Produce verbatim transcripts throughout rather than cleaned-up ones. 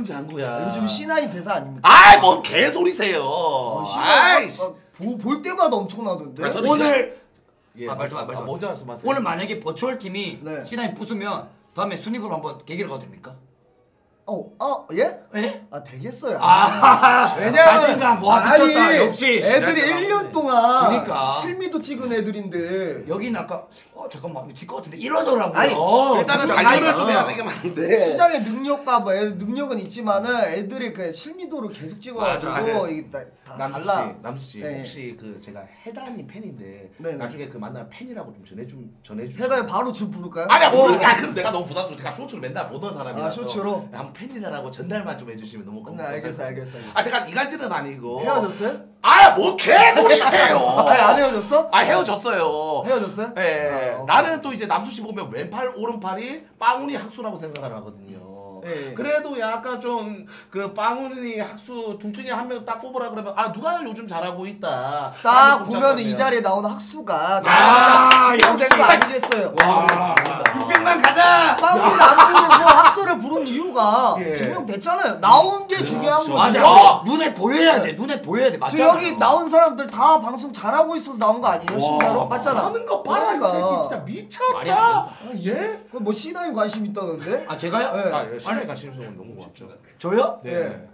장구야. 요즘 씨나인 대사 아닙니까? 아이 뭔 개소리세요. 어, 씨나인 볼 때마다 엄청나던데. 아, 오늘 예, 아 말씀 말씀. 아, 먼저 말씀하세요. 오늘 만약에 버추얼 팀이 네. 씨나인 부수면 다음에 순위그룹 한번 계기로 가도 됩니까? 어, 어, 예? 예? 아 되겠어요. 아, 왜냐면 자신감 와 아니, 미쳤다 역시. 애들이 일 년 동안 그러니까. 실미도 찍은 애들인데 여기는 아까 어 잠깐만 이거 질것 같은데 이러더라고요. 아니, 어, 일단은 그러니까 관리를 아니, 좀 어. 해야 되게 많은데. 수장의 능력과 뭐 애들 능력은 있지만은 애들이 그 실미도를 계속 찍어가지고 맞아. 이게 다, 다 남수 씨, 달라. 남수 씨 네. 혹시 그 제가 해단이 팬인데 네네. 나중에 그 만나면 팬이라고 좀 전해 좀 전해 주세요. 해달 바로 지금 부를까요? 아니야, 어. 부르, 아 그럼 내가 너무 부담스러워. 제가 쇼츠를 맨날 보던 사람이라서. 아, 쇼츠로? 한번 팬이라고 전달만 좀 해주시면 너무 네, 고맙습니다. 알겠어, 알겠어, 알겠어. 아 제가 이간질은 아니고. 헤어졌어요? 아뭐 개소리세요. 아니 안 헤어졌어? 아 헤어졌어요. 헤어졌어요? 예. 아, 나는 또 이제 남수 씨 보면 왼팔 오른팔이 빵운이 학수라고 생각을 하거든요. 예, 예. 그래도 약간 좀 그 빵운이 학수 둘 중에 한 명 딱 뽑으라 그러면 아 누가 요즘 잘하고 있다. 딱 보면 이 자리에 나오는 학수가 아, 잘된 거 역시. 아니겠어요? 와. 육백만 가자. 빵을 안 부르고 학수를 부른 이유가 예. 증명됐잖아요. 나온 게 중요한 거죠. 맞아. 야! 눈에 보여야 돼. 눈에 보여야 돼. 저 맞잖아. 여기 나온 사람들 다 방송 잘하고 있어서 나온 거 아니에요? 진짜로? 맞잖아. 하는 거 봐라 이 그러니까. 새끼 진짜 말이 안 미쳤다. 아, 예? 그뭐 씨나인 관심 있다던데? 아 제가요? 네. 아, 예, 신뢰 관심 있으면 너무 고맙죠. 저요? 네.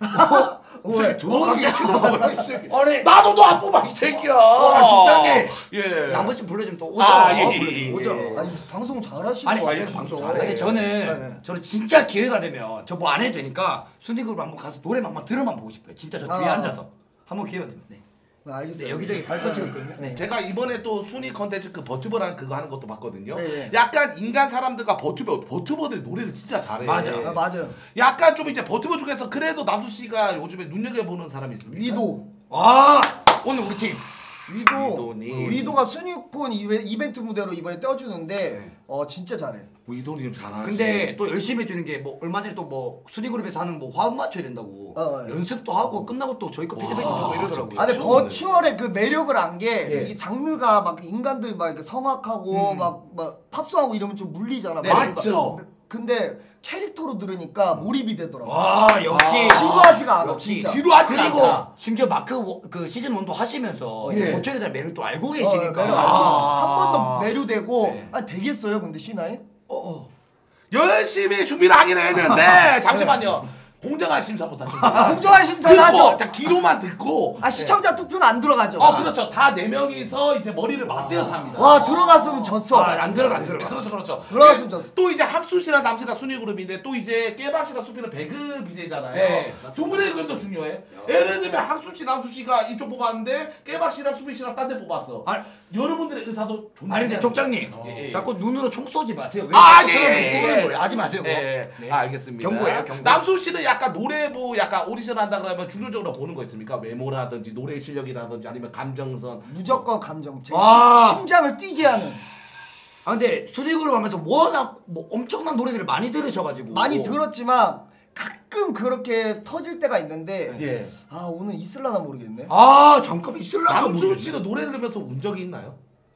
왜? 들어가기 싫어. 이 새끼. 아니 나도 너 안 뽑아 이 새끼야. 어, 직장님. 예. 나머지 불러주면 또 오죠. 아, 예, 어, 예, 불러주면 예, 오죠. 예. 아니 방송 잘하시는 아니, 거 같아요 아니, 방송 진짜. 잘해. 근데 저는 네. 저는 진짜 기회가 되면 저 뭐 안 해도 되니까 순위그룹 한번 가서 노래만 한번 들어만 보고 싶어요. 진짜 저 뒤에 아. 앉아서 한번 기회가 되면. 네. 네, 알겠어요. 네, 여기저기 발표 찍었거든요. 네. 제가 이번에 또 순위 컨텐츠 그 버튜버라는 그거 하는 것도 봤거든요. 네, 네. 약간 인간 사람들과 버튜버, 버튜버들이 노래를 진짜 잘해. 맞아. 아, 맞아요. 약간 좀 이제 버튜버 중에서 그래도 남수 씨가 요즘에 눈여겨보는 사람이 있습니까? 위도. 와 오늘 우리 팀. 위도. 위도님. 위도가 순위권 이베- 이벤트 무대로 이번에 떼어주는데 네. 어 진짜 잘해. 위도님 잘하지. 근데 또 열심히 해주는 게 뭐 얼마 전에 또 뭐 순위그룹에서 하는 뭐 화음 맞춰야 된다고 어, 네. 연습도 하고 끝나고 또 저희 거 피드백도 와, 주고 이러더라고요. 아 근데 미쳤네. 버추얼의 그 매력을 안 게 예. 이 장르가 막 인간들 막 이렇게 성악하고 음. 막, 막 팝송하고 이러면 좀 물리잖아. 네, 막. 맞죠. 근데 캐릭터로 들으니까 몰입이 되더라고. 와 역시 아, 지루하지가 않아 역시. 진짜. 지루하지 그리고 않다. 심지어 마크 워- 그 시즌 일도 하시면서 예. 버추얼에 대한 매력도 알고 어, 계시니까 매력 아. 한 번 더 매료되고 네. 아 되겠어요 근데 씨나인? 어, 어. 열심히 준비를 하긴 했는데 잠시만요. 공정한 심사부터 좀. 아 공정한 심사를 듣고, 하죠. 자 기로만 듣고. 아 시청자 투표는 안 들어가죠. 어 그렇죠. 다 네 명이서 이제 머리를 맞대어서 합니다. 와 들어갔으면 졌어. 아, 안 들어가 안 들어가. 그렇죠, 그렇죠. 들어갔으면 졌어. 또 이제 학수 씨랑 남수 씨랑 순위 그룹인데 또 이제 깨박 씨랑 수피는 배그 비제잖아요. 네, 두 분의 그것도 중요해. 예를 들면 학수 씨, 남수 씨가 이쪽 뽑았는데 깨박 씨랑 수피 씨랑 딴 데 뽑았어. 아, 여러분들의 의사도 존나. 아니 근데 족장님 예, 예. 자꾸 눈으로 총 쏘지 마세요. 왜 아, 자꾸 예, 저를 예, 쏘는 예. 거예요? 하지 마세요. 그거. 예, 네. 아, 알겠습니다. 경고예요, 경고. 남수 씨는 약간 노래부 약간 오디션 한다 그러면 중요적으로 보는 거 있습니까? 외모라든지 노래 실력이라든지 아니면 감정선. 무조건 감정. 제 와. 심, 심장을 뛰게 하는. 아 근데 순위그룹 하면서 워낙 뭐 엄청난 노래들을 많이 들으셔가지고 많이 들었지만 가끔 그렇게 터질 때가 있는데 예. 아 오늘 있을라나 모르겠네. 아 잠깐 있을라나 남수 씨는 노래 들으면서 운 적이 있나요?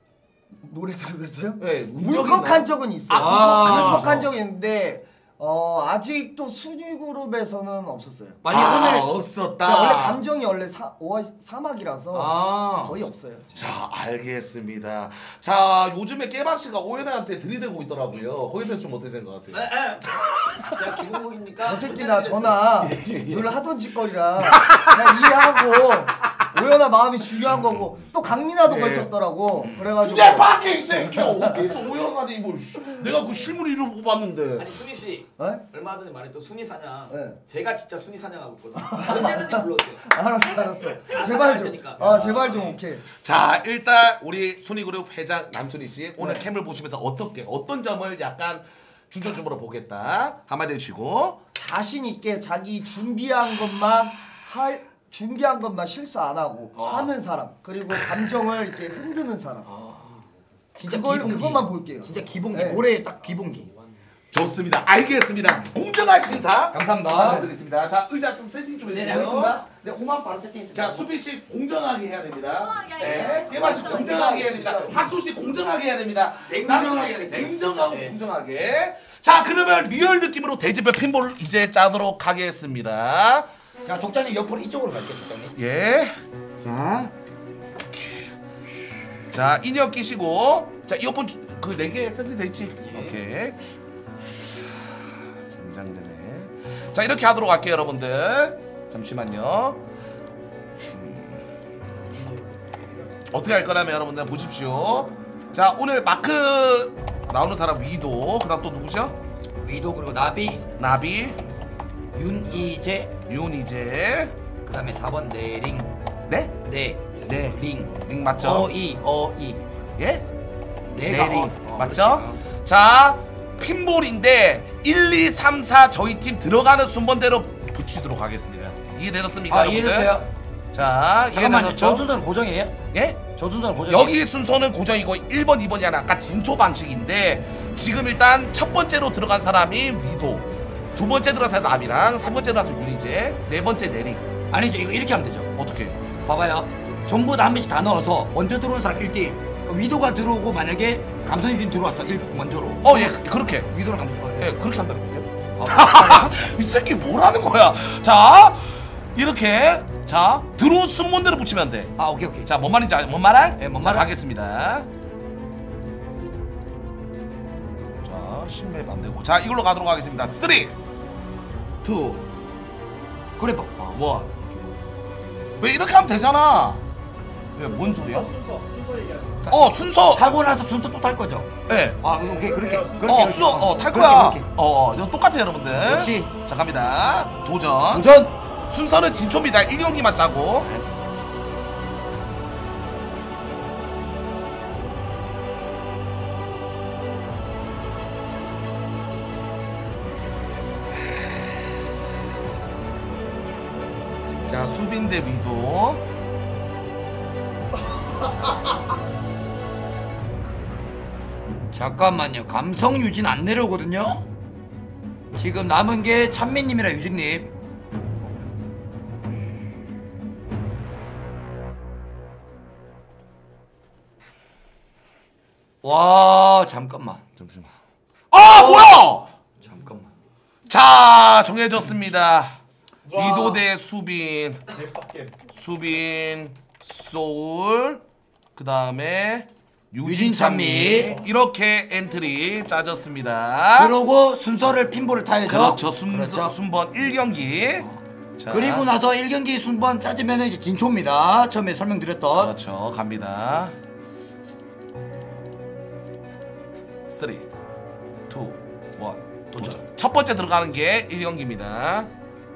노래 들으면서요? 네, 운 적이 울컥한 있나요? 적은 있어요. 아, 울컥한 적이 있는데 어 아직도 순위 그룹에서는 없었어요. 많이 아, 오늘 없었다. 제가 원래 감정이 원래 사, 오, 사막이라서 아 거의 없어요. 자, 알겠습니다. 자, 요즘에 깨박 씨가 오연아한테 들이대고 있더라고요. 거기에 대해서 좀 어떻게 생각하세요? 제가 기본곡입니까? 저 새끼나 저나 늘 하던 짓거리라 그냥 이해하고 오연아 마음이 중요한 거고 또 강민아도 네. 걸쳤더라고. 그래가지고 내 밖에 이 새끼야. 어디서 오연아지 뭐. 내가 그 실물 이름 뽑았는데. 아니 순희 씨 네? 얼마 전에 말했던 순희 사냥 네. 제가 진짜 순희 사냥하고 있거든요. 언제든지 불러주세요. 알았어 알았어. 제발 사랑할 좀. 테니까. 아 제발 좀 오케이. 자, 일단 우리 순위그룹 회장 남순희 씨 오늘 네. 캠을 보시면서 어떻게 어떤 점을 약간 주저주으로 보겠다 한마디 해주시고. 자신 있게 자기 준비한 것만 할 준비한 것만 실수 안 하고 어. 하는 사람 그리고 감정을 이렇게 흔드는 사람 진짜 그걸 기본기. 그것만 볼게요. 진짜 기본기 네. 올해 딱 기본기. 좋습니다. 알겠습니다. 공정한 심사 감사합니다. 부탁드리겠습니다. 자, 의자 좀 세팅 좀 네, 해주세요. 알겠습니다. 네, 오만 바로 세팅했습니다. 자, 수피 씨 공정하게 해야 됩니다. 공정하게 네, 해야 깨마 씨 공정하게 해야 됩니다. 진짜로. 학수 씨 공정하게 해야 됩니다. 냉정하게 남수 씨 하겠습니다. 냉정하고 네. 공정하게. 자 그러면 리얼 느낌으로 돼지뼈 핀볼 이제 짜도록 하겠습니다. 자 족장님 옆으로 이쪽으로 갈게요 족장님. 예. 자. 오케이. 자 인형 끼시고 자 이어폰 그 네 개 세트 돼 있지? 예. 오케이. 자, 긴장되네. 자 이렇게 하도록 할게요 여러분들. 잠시만요. 음. 어떻게 할 거냐면 여러분들 보십시오. 자 오늘 마크 나오는 사람 위도 그다음 또 누구죠? 위도 그리고 나비 나비 윤이재 윤이재 그다음에 사 번 네링 네? 네 네. 링 링 맞죠? 어이 어이 예? 네가 네링 어, 어, 맞죠? 그렇지. 자 핀볼인데 일, 이, 삼, 사 저희 팀 들어가는 순번대로 붙이도록 하겠습니다. 이해되셨습니까? 아 여러분들? 이해됐어요? 자 잠깐만요. 이해되셨죠? 저 순서는 고정이에요? 예? 저 순서는 고정이에요? 여기 순서는 고정이고 일 번, 이 번이 아니라 아까 진초 방식인데 지금 일단 첫 번째로 들어간 사람이 위도 두 번째 들어간 사람이 남이랑 세 번째 들어가서 윤희재 네 번째 내리 아니죠. 이거 이렇게 하면 되죠. 어떻게? 봐봐요. 전부 다 한 명씩 다 넣어서 먼저 들어온 사람 일 대 일. 그러니까 위도가 들어오고 만약에 감성이 들어왔어. 일 먼저로. 어 예 그렇게 위도랑 감성. 예 그렇게 한다는군요. 아, 이 새끼 뭐라는 거야? 자 이렇게 자 들어온 순번대로 붙이면 돼. 아 오케이 오케이. 자 뭔 말인지 알, 뭔 말할? 예, 뭔 자, 말할? 가겠습니다. 자 신맵 안 되고 자 이걸로 가도록 하겠습니다. 삼, 이, 그래 봐. 일. 왜 이렇게 하면 되잖아? 왜 뭔 소리야? 순서 순서 얘기하는 거. 어 순서. 타고 나서 순서 또 탈 거죠? 예. 아 오케이 그렇게 그렇게 어 그렇게. 순서 어탈 그렇게, 거야. 그렇게. 어 이거 똑같아 여러분들. 역시. 자 갑니다. 도전. 도전. 순서는 진초입니다. 일 경기만 짜고. 자 수빈 대 위도. 잠깐만요. 감성 유진 안 내려오거든요. 지금 남은 게 찬미님이랑 유진님. 와 잠깐만. 잠시만. 아 뭐야? 잠깐만. 자 정해졌습니다. 위도 대 수빈. 대박게. 수빈 소울 그 다음에 유진찬미. 유진찬미 이렇게 엔트리 짜졌습니다. 그러고 순서를 핀볼을 타야죠. 그렇죠. 순, 그렇죠. 순번 일 경기. 자, 그리고 나서 일 경기 순번 짜지면 이제 진초입니다. 처음에 설명드렸던. 그렇죠. 갑니다. 삼, 이, 일 도전. 첫 번째 들어가는 게 일 경기입니다.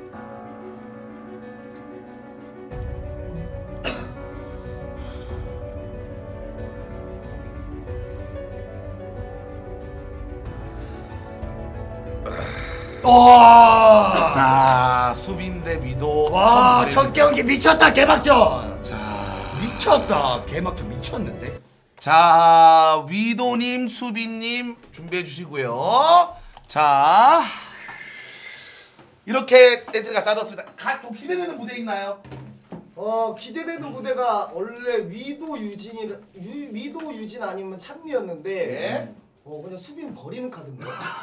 와. 자, 수빈 대 미도. 와, 첫 첫 경기 미쳤다 개막전. 자, 미쳤다 개막전 미쳤는데. 자 위도님, 수빈님 준비해 주시고요. 자 이렇게 엔트리가 짜졌습니다. 가, 좀 기대되는 무대 있나요? 어 기대되는 무대가 원래 위도 유진이 유, 위도 유진 아니면 찬미였는데 네. 어 그냥 수빈 버리는 카드인데.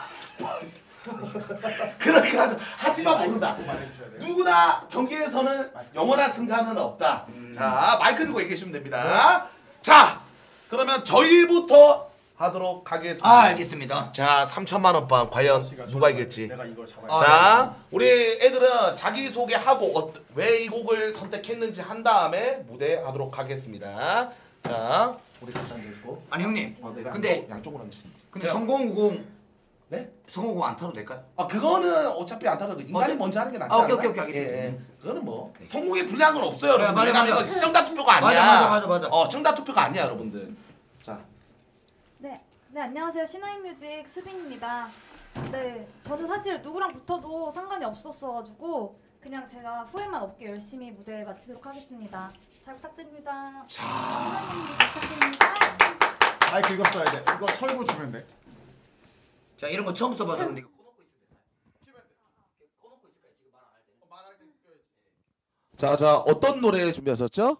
그렇게 하죠. 하지만 모른다. 누구나 경기에서는 영원한 승자는 없다. 자 마이크 들고 얘기해 주시면 됩니다. 자 그러면 저희부터 하도록 하겠습니다. 아 알겠습니다. 자 삼천만 원 방 과연 누가 이길지. 내가 이걸 잡아야 아, 자 우리 애들은 자기소개하고 어, 왜 이 곡을 선택했는지 한 다음에 무대 하도록 하겠습니다. 자 우리 같이 앉아있고 아니 형님. 어, 내가 근데 양쪽, 양쪽으로 앉으겠습니다. 근데 성공우공 네? 성공우공 안 타도 될까요? 아 그거는 어차피 안 타도 인간이 어째- 먼저 하는 게 낫지 아, 않나요? 오케이, 오케이, 오케이, 알겠습니다. 예, 예. 그거는 뭐 성공의 분량은 없어요 그래, 여러분들. 맞아, 왜냐면 맞아. 이거 시청자 투표가 아니야. 맞아, 맞아, 맞아, 맞아. 어 시청자 투표가 아니야 여러분들. 자 네, 네 안녕하세요 신화인뮤직 수빈입니다. 네, 저는 사실 누구랑 붙어도 상관이 없었어가지고 그냥 제가 후회만 없게 열심히 무대 마치도록 하겠습니다. 잘 부탁드립니다. 자. 신화인뮤직 잘 부탁드립니다. 마이크 이거 써야 돼. 이거 철구 주면 돼. 자 이런 거 처음 써봐서 그런데 이거 꺼놓고 있으면 되나? 꺼놓고 있을까요? 지금 말 안 할 때. 말할 때 자, 자 어떤 노래 준비하셨죠?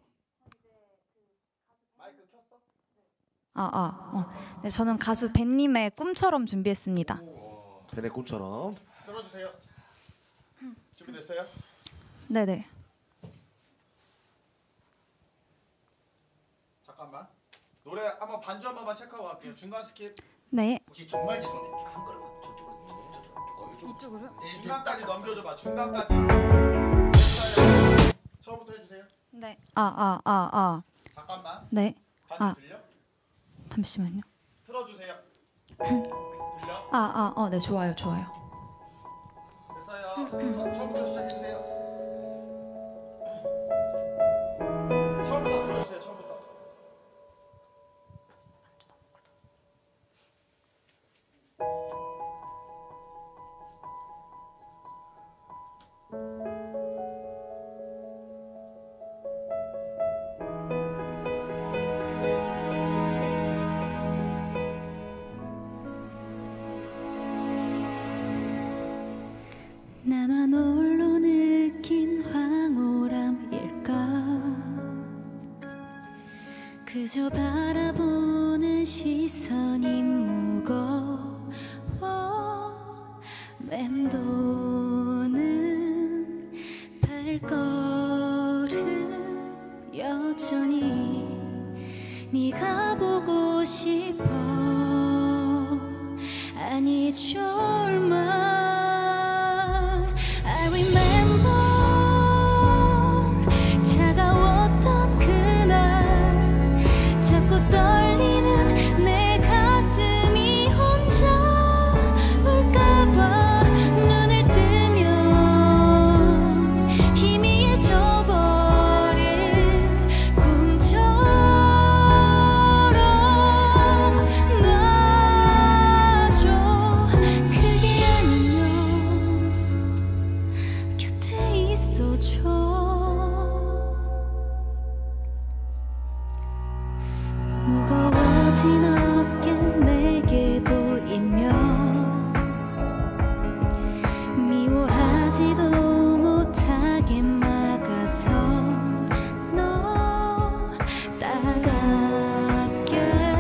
마이크 켰어? 아, 아, 어. 네, 저는 가수 벤님의 꿈처럼 준비했습니다. 벤의 꿈처럼. 들어주세요. 준비됐어요? 네네. 잠깐만. 노래 한번 반주 한 번만 체크하고 갈게요. 중간 스킵. 네. 혹시 정말 죄송한데 한 걸음만 저쪽으로 저쪽으로 저쪽으로. 이쪽으로요? 중간까지 넘겨줘봐. 중간까지. 됐어요. 처음부터 해주세요. 네. 아, 아, 아, 아. 잠깐만. 네. 반주 아. 들려? 잠시만요. 틀어주세요. 들려? 아, 아, 어, 네, 좋아요, 좋아요. 됐어요. 처음부터 시작해주세요. 처음부터 들어주세요. 처음부터. 나만 홀로 느낀 황홀함일까 그저 바라보는 시선이 무거워 맴도는 발걸음 여전히 네가 보고 싶어 아니 졸만 I remember 차가웠던 그날 자꾸 떨리는 내 가슴이 혼자 울까봐 눈을 뜨면 희미해져버린 꿈처럼 놔줘 그게 아니면 곁에 있어줘 무거워진 어깨 내게 보이며 미워하지도 못하게 막아선 너 따갑게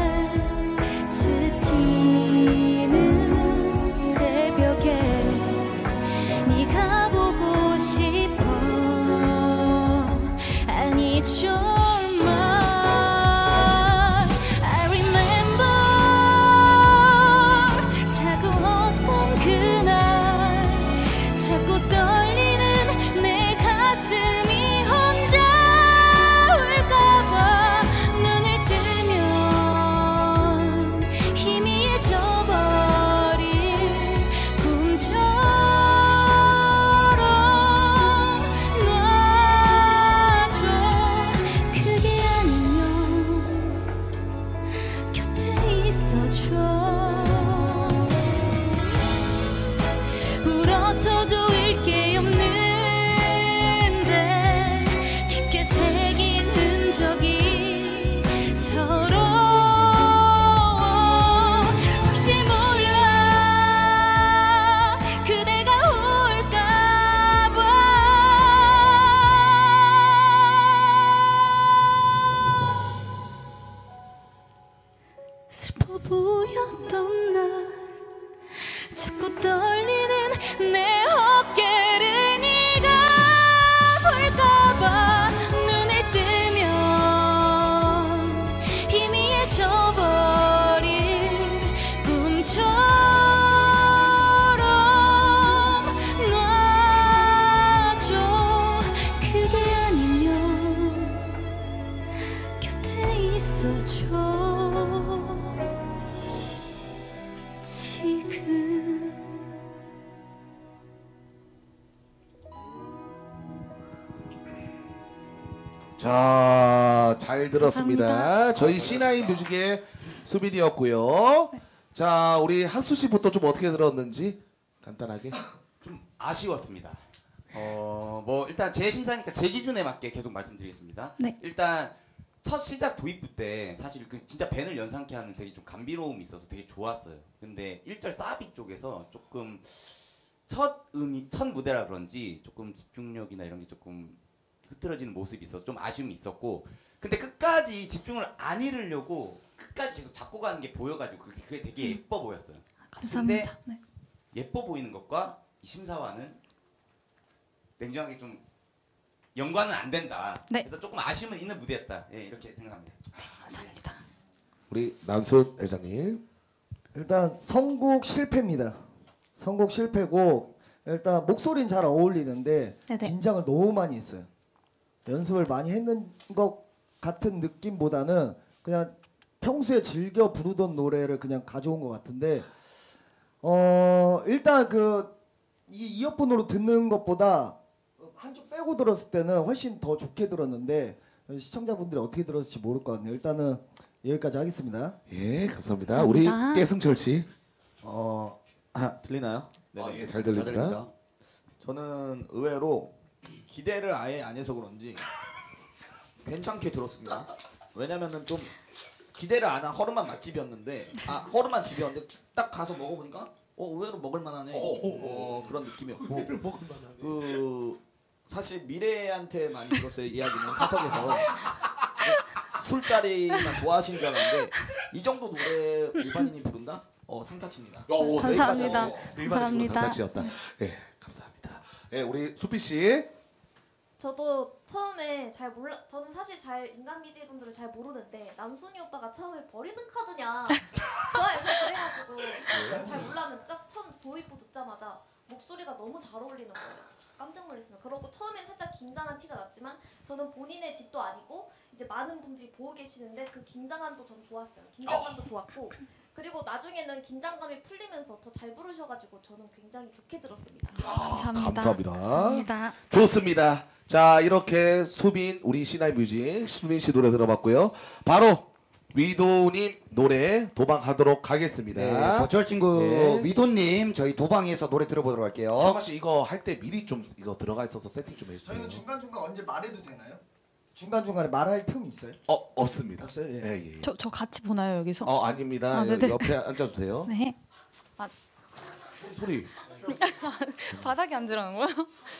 스치는 새벽에 네가 보고 싶어 아니 졸만 I remember 차가웠던 그날 자꾸 떨리는 내 가슴이 혼자 울까봐 눈을 뜨면 희미해져버린 꿈처럼 놔줘 그게 아니면 곁에 있어줘 울어서 좋을 게 없는데 깊게 새긴 흔적이 서로 혹시 몰라 그대가 올까봐 슬퍼 보였던 날 자꾸 떨리는 내 어깨를 네가 볼까봐 눈을 뜨면 희미해져버린 꿈처럼 놔줘 그게 아니면 곁에 있어줘 지금 자, 잘 들었습니다. 감사합니다. 저희 씨나인 뮤직의 수빈이었고요. 자, 우리 하수 씨부터 좀 어떻게 들었는지 간단하게. 좀 아쉬웠습니다. 어, 뭐 일단 제 심사니까 제 기준에 맞게 계속 말씀드리겠습니다. 네. 일단 첫 시작 도입부 때 사실 그 진짜 밴을 연상케 하는 되게 좀 감미로움이 있어서 되게 좋았어요. 근데 일 절 사비 쪽에서 조금 첫 음이 첫 무대라 그런지 조금 집중력이나 이런 게 조금 흐트러지는 모습이 있어서 좀 아쉬움이 있었고, 근데 끝까지 집중을 안 잃으려고 끝까지 계속 잡고 가는 게 보여가지고 그게, 그게 되게 예뻐 보였어요. 감사합니다. 네. 예뻐 보이는 것과 이 심사와는 냉정하게 좀 연관은 안 된다. 네. 그래서 조금 아쉬움은 있는 무대였다. 예, 이렇게 생각합니다. 감사합니다. 우리 남순 회장님. 일단 선곡 실패입니다. 선곡 실패고 일단 목소리는 잘 어울리는데 네네. 긴장을 너무 많이 했어요. 연습을 많이 했는 것 같은 느낌보다는 그냥 평소에 즐겨 부르던 노래를 그냥 가져온 것 같은데 어 일단 그 이 이어폰으로 듣는 것보다 한쪽 빼고 들었을 때는 훨씬 더 좋게 들었는데 시청자분들이 어떻게 들었을지 모를 것 같네요. 일단은 여기까지 하겠습니다. 예, 감사합니다. 감사합니다. 우리 깨승철 씨. 어 아, 들리나요? 아, 예, 잘 들립니다. 저는 의외로 기대를 아예 안 해서 그런지 괜찮게 들었습니다. 왜냐면은 좀 기대를 안 한 허름한 맛집이었는데 아 허름한 집이었는데 딱 가서 먹어보니까 어 의외로 먹을만하네. 어 그런 느낌이었고 그 사실 미래한테 많이 들었어요. 이야기는 사석에서 술자리만 좋아하시는 줄 알았는데 이 정도 노래 일반인이 부른다? 어 상타치입니다. 오, 감사합니다. 일반적으로 감사합니다. 상타치였다. 예, 감사합니다. 예, 우리 수피 씨. 저도 처음에 잘 몰라. 저는 사실 잘 인간미지 분들을 잘 모르는데 남순이 오빠가 처음에 버리는 카드냐 좋아해서 그래가지고 잘 몰랐는데 딱 처음 도입부 듣자마자 목소리가 너무 잘 어울리는 거예요. 깜짝 놀랐습니다. 그러고 처음엔 살짝 긴장한 티가 났지만 저는 본인의 집도 아니고 이제 많은 분들이 보고 계시는데 그 긴장감도 전 좋았어요. 긴장감도 좋았고 그리고 나중에는 긴장감이 풀리면서 더 잘 부르셔가지고 저는 굉장히 좋게 들었습니다. 감사합니다. 감사합니다. 감사합니다. 좋습니다. 자, 이렇게 수빈 우리 시나이 뮤직 수빈 씨 노래 들어봤고요. 바로 위도님 노래 도망하도록 하겠습니다. 네, 버추얼 친구 네. 위도님 저희 도방에서 노래 들어보도록 할게요. 정아 씨 이거 할 때 미리 좀 이거 들어가 있어서 세팅 좀 해주세요. 저희는 중간 중간 언제 말해도 되나요? 중간 중간에 말할 틈이 있어요? 어 없습니다. 없어요? 예. 예, 예. 저, 저 같이 보나요 여기서? 어 아닙니다. 아, 네네. 옆에 앉아주세요. 네. 소리. 바닥에 앉으라는 거야?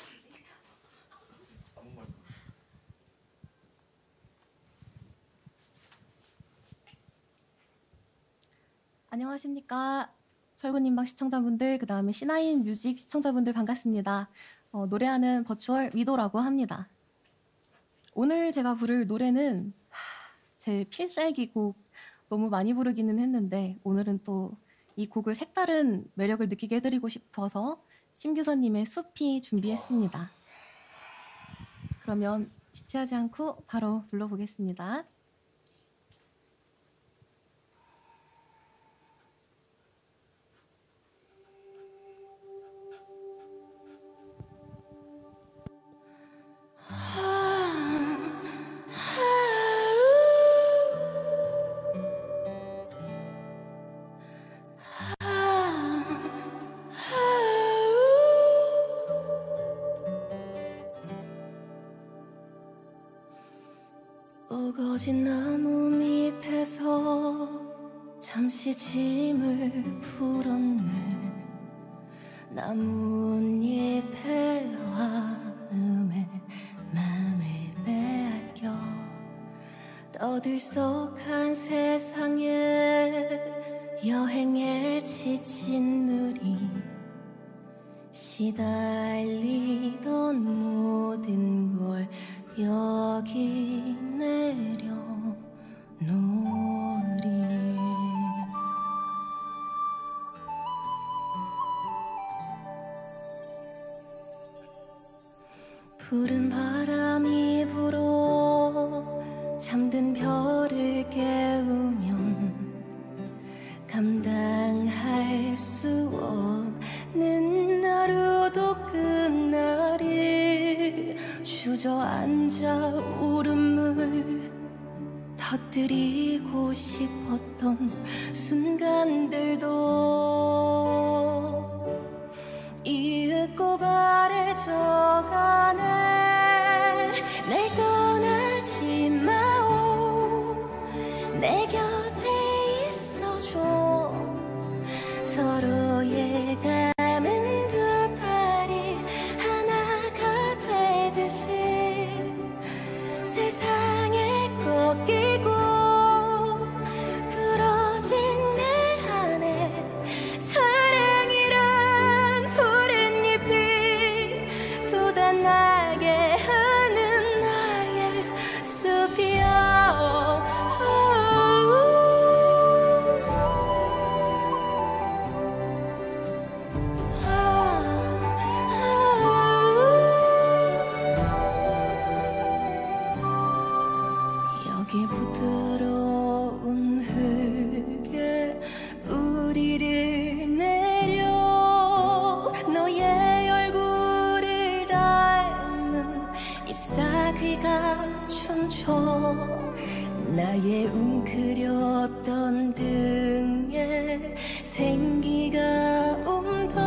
안녕하십니까. 철구님방 시청자분들, 그 다음에 시나인 뮤직 시청자분들 반갑습니다. 어, 노래하는 버추얼 위도라고 합니다. 오늘 제가 부를 노래는 제 필살기 곡 너무 많이 부르기는 했는데 오늘은 또 이 곡을 색다른 매력을 느끼게 해드리고 싶어서 심규선님의 숲이 준비했습니다. 그러면 지체하지 않고 바로 불러보겠습니다. 우거진 나무 밑에서 잠시 짐을 풀었네. 나뭇잎의 화음에 맘을 빼앗겨 떠들썩한 세상에 여행에 지친 누리 시달리던 모든 걸 여기 내려놓으리. 푸른 바람이 불어 잠든 별을 깨우면 감당할 수 없는 하루도 끝날이 주저앉아 울음을 터뜨리고 싶었던 순간들도 이윽고 바래져가네. 날 떠나지 마오. 내 곁에 있어줘. 서로의 감은 두 팔이 하나가 되듯이 세상에 꺾이고 부러진 내 안에 사랑이란 있어줘 나의 웅크렸던 등에 생기가 움더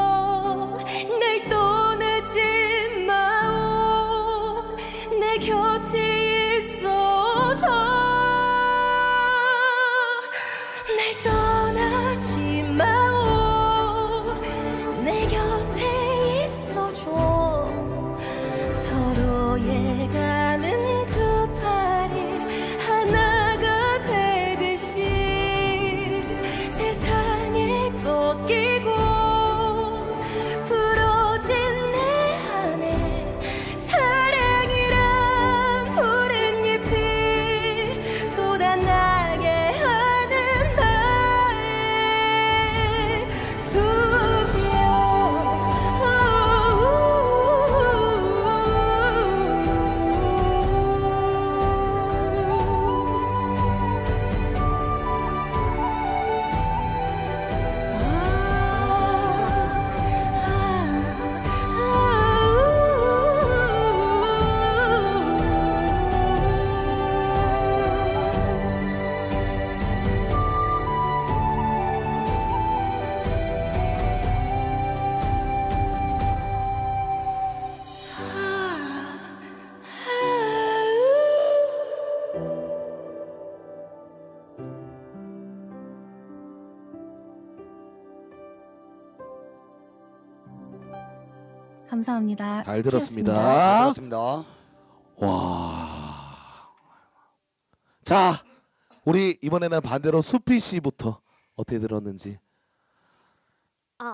날 떠나지 마오 내 곁에 있어줘 날 떠나지 마오 내 곁에 있어줘 서로의 가는 두 팔이 하나가 되듯이 세상에 꺾이고 부러진 내 안에 사랑이란 푸른 잎이 돋아나게 하는 나의 숲이여 감사합니다. 잘 숲이었습니다. 들었습니다. 잘 들었습니다. 와. 자, 우리 이번에는 반대로 수피 씨부터 어떻게 들었는지. 아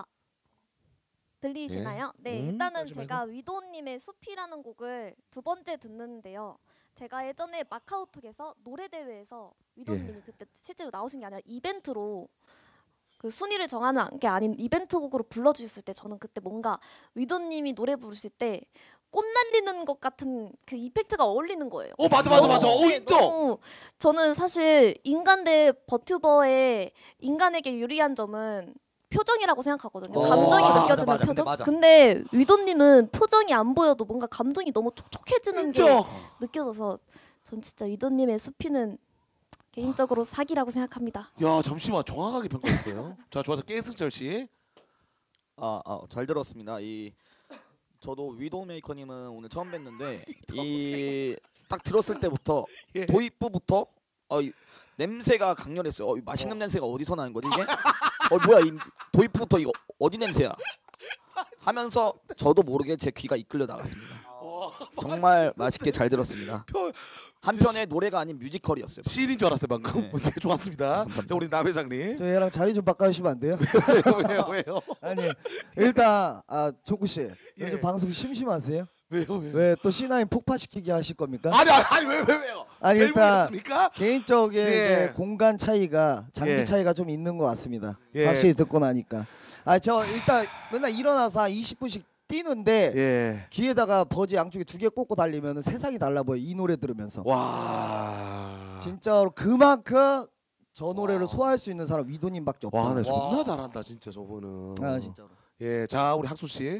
들리시나요? 예. 네 음, 일단은 하지 제가 위도님의 숲이라는 곡을 두 번째 듣는데요. 제가 예전에 마카오톡에서 노래 대회에서 위도님이 예. 그때 실제로 나오신 게 아니라 이벤트로 그 순위를 정하는 게 아닌 이벤트 곡으로 불러주셨을 때 저는 그때 뭔가 위도님이 노래 부르실 때 꽃 날리는 것 같은 그 이펙트가 어울리는 거예요. 어 맞아 맞아 맞아. 어 네, 인정. 너무 저는 사실 인간 대 버튜버의 인간에게 유리한 점은 표정이라고 생각하거든요. 어, 감정이 맞아, 느껴지는 맞아, 표정. 맞아. 근데 위도님은 표정이 안 보여도 뭔가 감정이 너무 촉촉해지는 게 인정. 느껴져서 전 진짜 위도님의 수피는 개인적으로 사기라고 생각합니다. 야 잠시만 정확하게 평가했어요. 자 좋아서 깨승철 씨. 아, 아, 잘 들었습니다. 이 저도 위도메이커님은 오늘 처음 뵀는데 이 딱 들었을 때부터 예. 도입부부터 어, 이, 냄새가 강렬했어요. 어, 이 맛있는 냄새가 어디서 나는 거지 이게? 어 뭐야 이 도입부부터 이거 어디 냄새야? 하면서 저도 모르게 제 귀가 이끌려 나갔습니다. 정말 맛있게 잘 들었습니다. 한편의 노래가 아닌 뮤지컬이었어요. 시인인 줄 알았어요 방금. 네. 네, 좋았습니다. 자 우리 남 회장님. 저희랑 자리 좀 바꿔주시면 안 돼요? 왜요 왜요 왜요? 아니 일단 아 조구 씨 요즘 예. 방송 심심하세요? 왜요 왜요? 왜 또 씨나인 폭파시키게 하실 겁니까? 아니 아니 아니 왜 왜 왜요? 아니 일단 일단 개인적인 예. 이제 공간 차이가 장비 예. 차이가 좀 있는 것 같습니다. 예. 확실히 듣고 나니까. 아 저 일단 맨날 일어나서 한 이십 분씩 뛰는데 예. 귀에다가 버즈 양쪽에 두 개 꽂고 달리면 세상이 달라 보여 이 노래 들으면서. 와. 진짜로 그만큼 저 노래를 소화할 수 있는 사람 위도님밖에 없다. 와, 나 존나 잘한다 진짜 저분은. 아 진짜로. 예, 자 우리 학수 씨.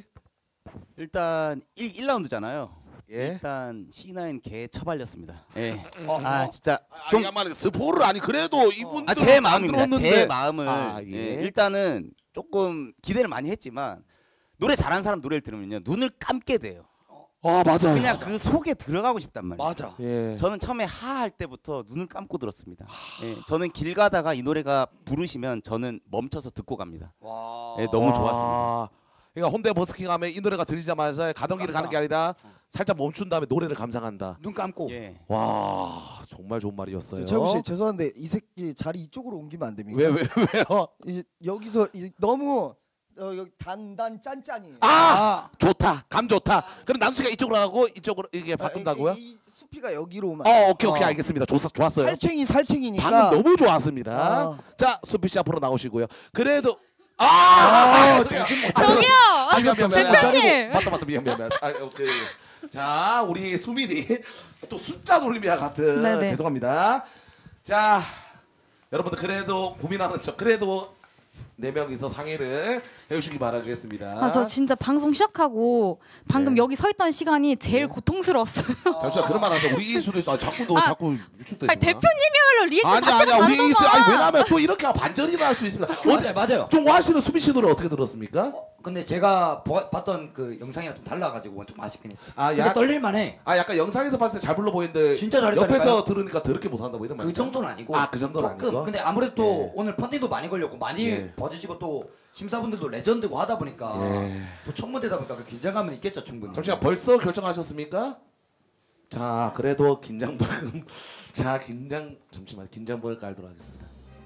일단 일 라운드잖아요. 예. 일단 씨나인 개 처발렸습니다. 예. 어, 아 진짜 좀 아니 스포를 아니 그래도 이분들 아 제 마음입니다. 제 마음을 아, 예. 예, 일단은 조금 기대를 많이 했지만 노래 잘하는 사람 노래를 들으면요 눈을 감게 돼요. 아 맞아. 그냥 그 속에 들어가고 싶단 말이에요. 맞아. 예. 저는 처음에 하할 때부터 눈을 감고 들었습니다. 예, 저는 길 가다가 이 노래가 부르시면 저는 멈춰서 듣고 갑니다. 와. 예, 너무 와. 좋았습니다. 그러니까 혼대 버스킹 하면 이 노래가 들리자마자 가던 길을 가는 게 아니라 살짝 멈춘 다음에 노래를 감상한다. 눈 감고. 예. 와 정말 좋은 말이었어요. 최구 씨 죄송한데 이 새끼 자리 이쪽으로 옮기면 안 됩니까? 왜 왜 왜요? 이, 여기서 이, 너무 어, 여기 단단 짠짠이. 아, 좋다. 감 좋다. 그럼 남수가 이쪽으로 가고 이쪽으로 이게 바꾼다고요? 이, 이 수피가 여기로 오면. 어 오케이 오케이 알겠습니다. 좋, 좋았어요. 살쾡이 살쾡이니까. 방금 너무 좋았습니다. 아. 자 수피 씨 앞으로 나오시고요. 그래도 아, 아, 저기요! 대표님. 맞다 맞다 미안 미안 미안. 아, 오케이. 자 우리 수민이 또 숫자 돌림이와 같은 네네. 죄송합니다. 자 여러분들 그래도 고민하는 척 그래도 네 명이서 상의를 해주시기 바라겠습니다. 아, 저 진짜 방송 시작하고 방금 네. 여기 서 있던 시간이 제일 고통스러웠어요. 잠시만 그런 말 하자. 우리 이수도 있어. 아, 자꾸 너 아, 자꾸 유출되지 아니, 대표님이야말로 리액션 아니 자체가 아니야 우리 다르더만. 이수 아니 왜냐면 또 이렇게 반전이 날 수 있습니다. 맞아요, 맞아요. 종화 씨는 수빈 씨 노래 어떻게 들었습니까? 근데 제가 보, 봤던 그 영상이랑 좀 달라가지고 좀 아쉽긴 했어요. 아, 근데 약- 떨릴만해. 아 약간 영상에서 봤을 때 잘 불러 보이는데 진짜 잘했다니까요. 옆에서 들으니까 더럽게 못한다 뭐 이런 말. 그 정도는 아니고. 아 그 정도는 조금. 아니고. 근데 아무래도 또 오늘 펀딩도 많이 걸렸고 많이 예. 봐주시고 또 심사분들도 레전드고 하다 보니까 예. 또 첫 무대다 보니까 그 긴장감은 있겠죠 충분히. 잠시만 벌써 결정하셨습니까? 자 그래도 긴장분 자 긴장 잠시만 긴장분을 깔도록 하겠습니다.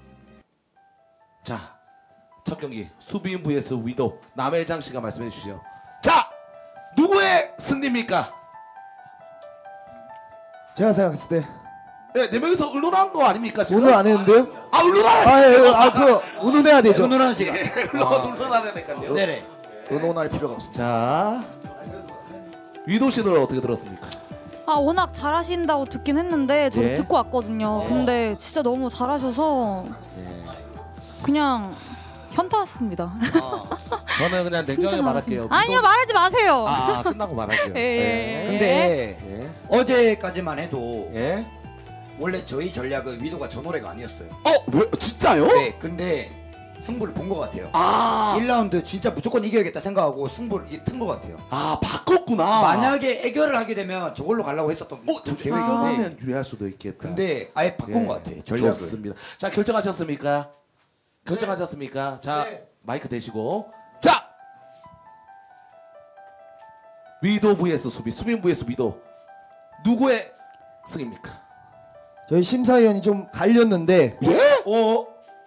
자 첫 경기 수빈 vs 위도 남해장 씨가 말씀해 주시죠. 자 누구의 승리입니까? 제가 생각했을 때 네, 네 명이서 의논한 거 아닙니까 지금? 오늘 안 했는데요? 아 의논하라. 아, 예, 예, 아, 그 의논해야 되죠. 의논하는 시간. 의논하라니까요. 네네. 의논할 필요가 없습니다. 자 위도 씨는 어떻게 들었습니까? 아, 워낙 잘하신다고 듣긴 했는데 저도 예. 듣고 왔거든요. 근데 진짜 너무 잘하셔서 예. 그냥 현타 왔습니다. 저는 그냥 진짜 냉정하게 말할게요. 잘하십니다. 아니요, 말하지 마세요. 아, 아 끝나고 말할게요. 예. 근데 예. 어제까지만 해도 예. 원래 저희 전략은 위도가 저 노래가 아니었어요. 어, 왜 진짜요? 네, 근데 승부를 본 것 같아요. 아, 일 라운드 진짜 무조건 이겨야겠다 생각하고 승부를 튼 것 같아요. 아 바꿨구나. 만약에 애결을 하게 되면 저걸로 가려고 했었던 어, 좀 계획인데 이거면 유리할 수도 있겠다. 근데 아예 바꾼 예. 것 같아요. 전략을. 좋습니다. 자 결정하셨습니까? 결정하셨습니까? 자 네. 마이크 대시고 자 위도 vs 수비, 수빈 vs 위도 누구의 승입니까? 저희 심사위원이 좀 갈렸는데 예? 어?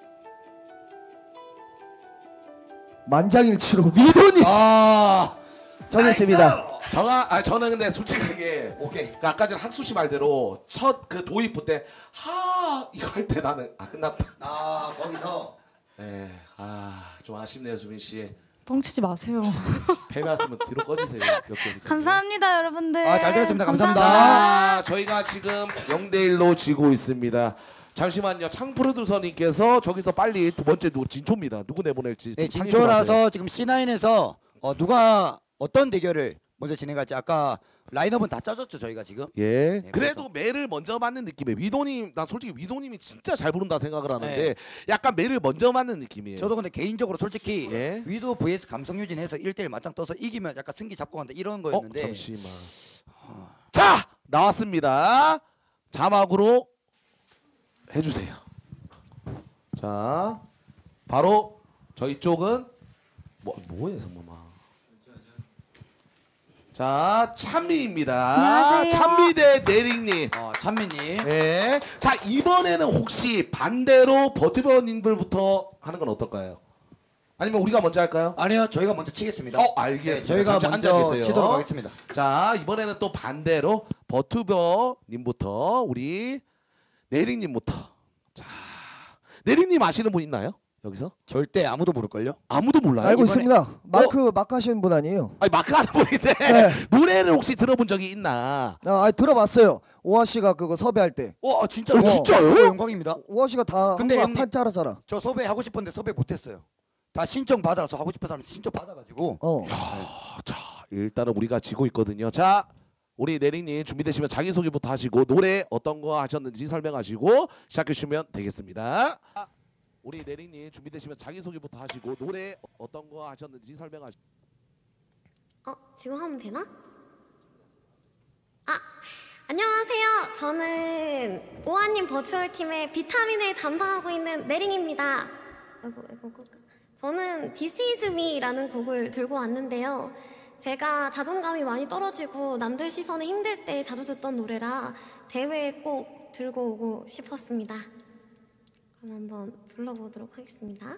만장일치로 위도님 아, 정했습니다. 정아, 아 저는 근데 솔직하게 오케이. 그러니까 아까 전 학수 씨 말대로 첫 그 도입부 때 하 이거 할 때 나는 아 끝났다. 아, 거기서 예, 아좀 아쉽네요 수빈 씨. 뻥치지 마세요. 패배했으면 뒤로 꺼지세요. 몇 개. 감사합니다, 여러분들. 아, 잘 들었습니다. 감사합니다. 자, 저희가 지금 영 대 일로 지고 있습니다. 잠시만요. 창 프로듀서님께서 저기서 빨리 두 번째 누구 진초입니다. 누구 내보낼지. 네, 좀 상의 좀 하세요. 진초라서 지금 씨나인에서 어, 누가 어떤 대결을 먼저 진행할지 아까 라인업은 다 짜졌죠 저희가 지금. 예. 네, 그래도 매를 먼저 맞는 느낌이에요. 위도님, 나 솔직히 위도님이 진짜 잘 부른다 생각을 하는데 네. 약간 매를 먼저 맞는 느낌이에요. 저도 근데 개인적으로 솔직히 예. 위도 vs 감성유진해서 일 대 일 맞짱 떠서 이기면 약간 승기 잡고 간다 이런 어, 거였는데 잠시만. 자, 나왔습니다. 자막으로 해주세요. 자, 바로 저희 쪽은 뭐 뭐예요, 성범아? 자, 찬미입니다. 안녕하세요. 찬미 대 내링님. 어, 찬미님. 예. 자, 이번에는 혹시 반대로 버티버님들부터 하는 건 어떨까요? 아니면 우리가 먼저 할까요? 아니요, 저희가 먼저 치겠습니다. 어, 알겠습니다. 네, 저희가 잠시 앉아 먼저 계세요. 치도록 하겠습니다. 자, 이번에는 또 반대로 버튜버님부터 우리 내링님부터. 자, 내링님 아시는 분 있나요? 여기서? 절대 아무도 모를걸요? 아무도 몰라요? 알고 이번에- 있습니다. 마크 마크 하시는 분 아니에요? 아니 마크 하는 분인데 네. 노래를 혹시 들어본 적이 있나? 아, 아니, 들어봤어요. 오아 씨가 그거 섭외할 때. 와, 진짜로? 어, 진짜요? 어, 영광입니다. 오아 씨가 다 근데 한번 형님- 판 짜라잖아. 저 섭외 하고 싶었는데 섭외 못했어요. 다 신청 받아서 하고 싶은 사람 신청 받아가지고. 어. 아, 자, 일단은 우리가 지고 있거든요. 자, 우리 내링님 준비되시면 자기소개부터 하시고 노래 어떤 거 하셨는지 설명하시고 시작해 주시면 되겠습니다. 우리 내링님 준비되시면 자기소개부터 하시고 노래 어떤 거 하셨는지 설명하시고. 어, 지금 하면 되나? 아, 안녕하세요. 저는 오아님 버추얼 팀의 비타민을 담당하고 있는 내링입니다. 아이고, 아이고, 아이고. 저는 This Is Me라는 곡을 들고 왔는데요. 제가 자존감이 많이 떨어지고 남들 시선에 힘들 때 자주 듣던 노래라 대회에 꼭 들고 오고 싶었습니다. 그럼 한번 불러보도록 하겠습니다.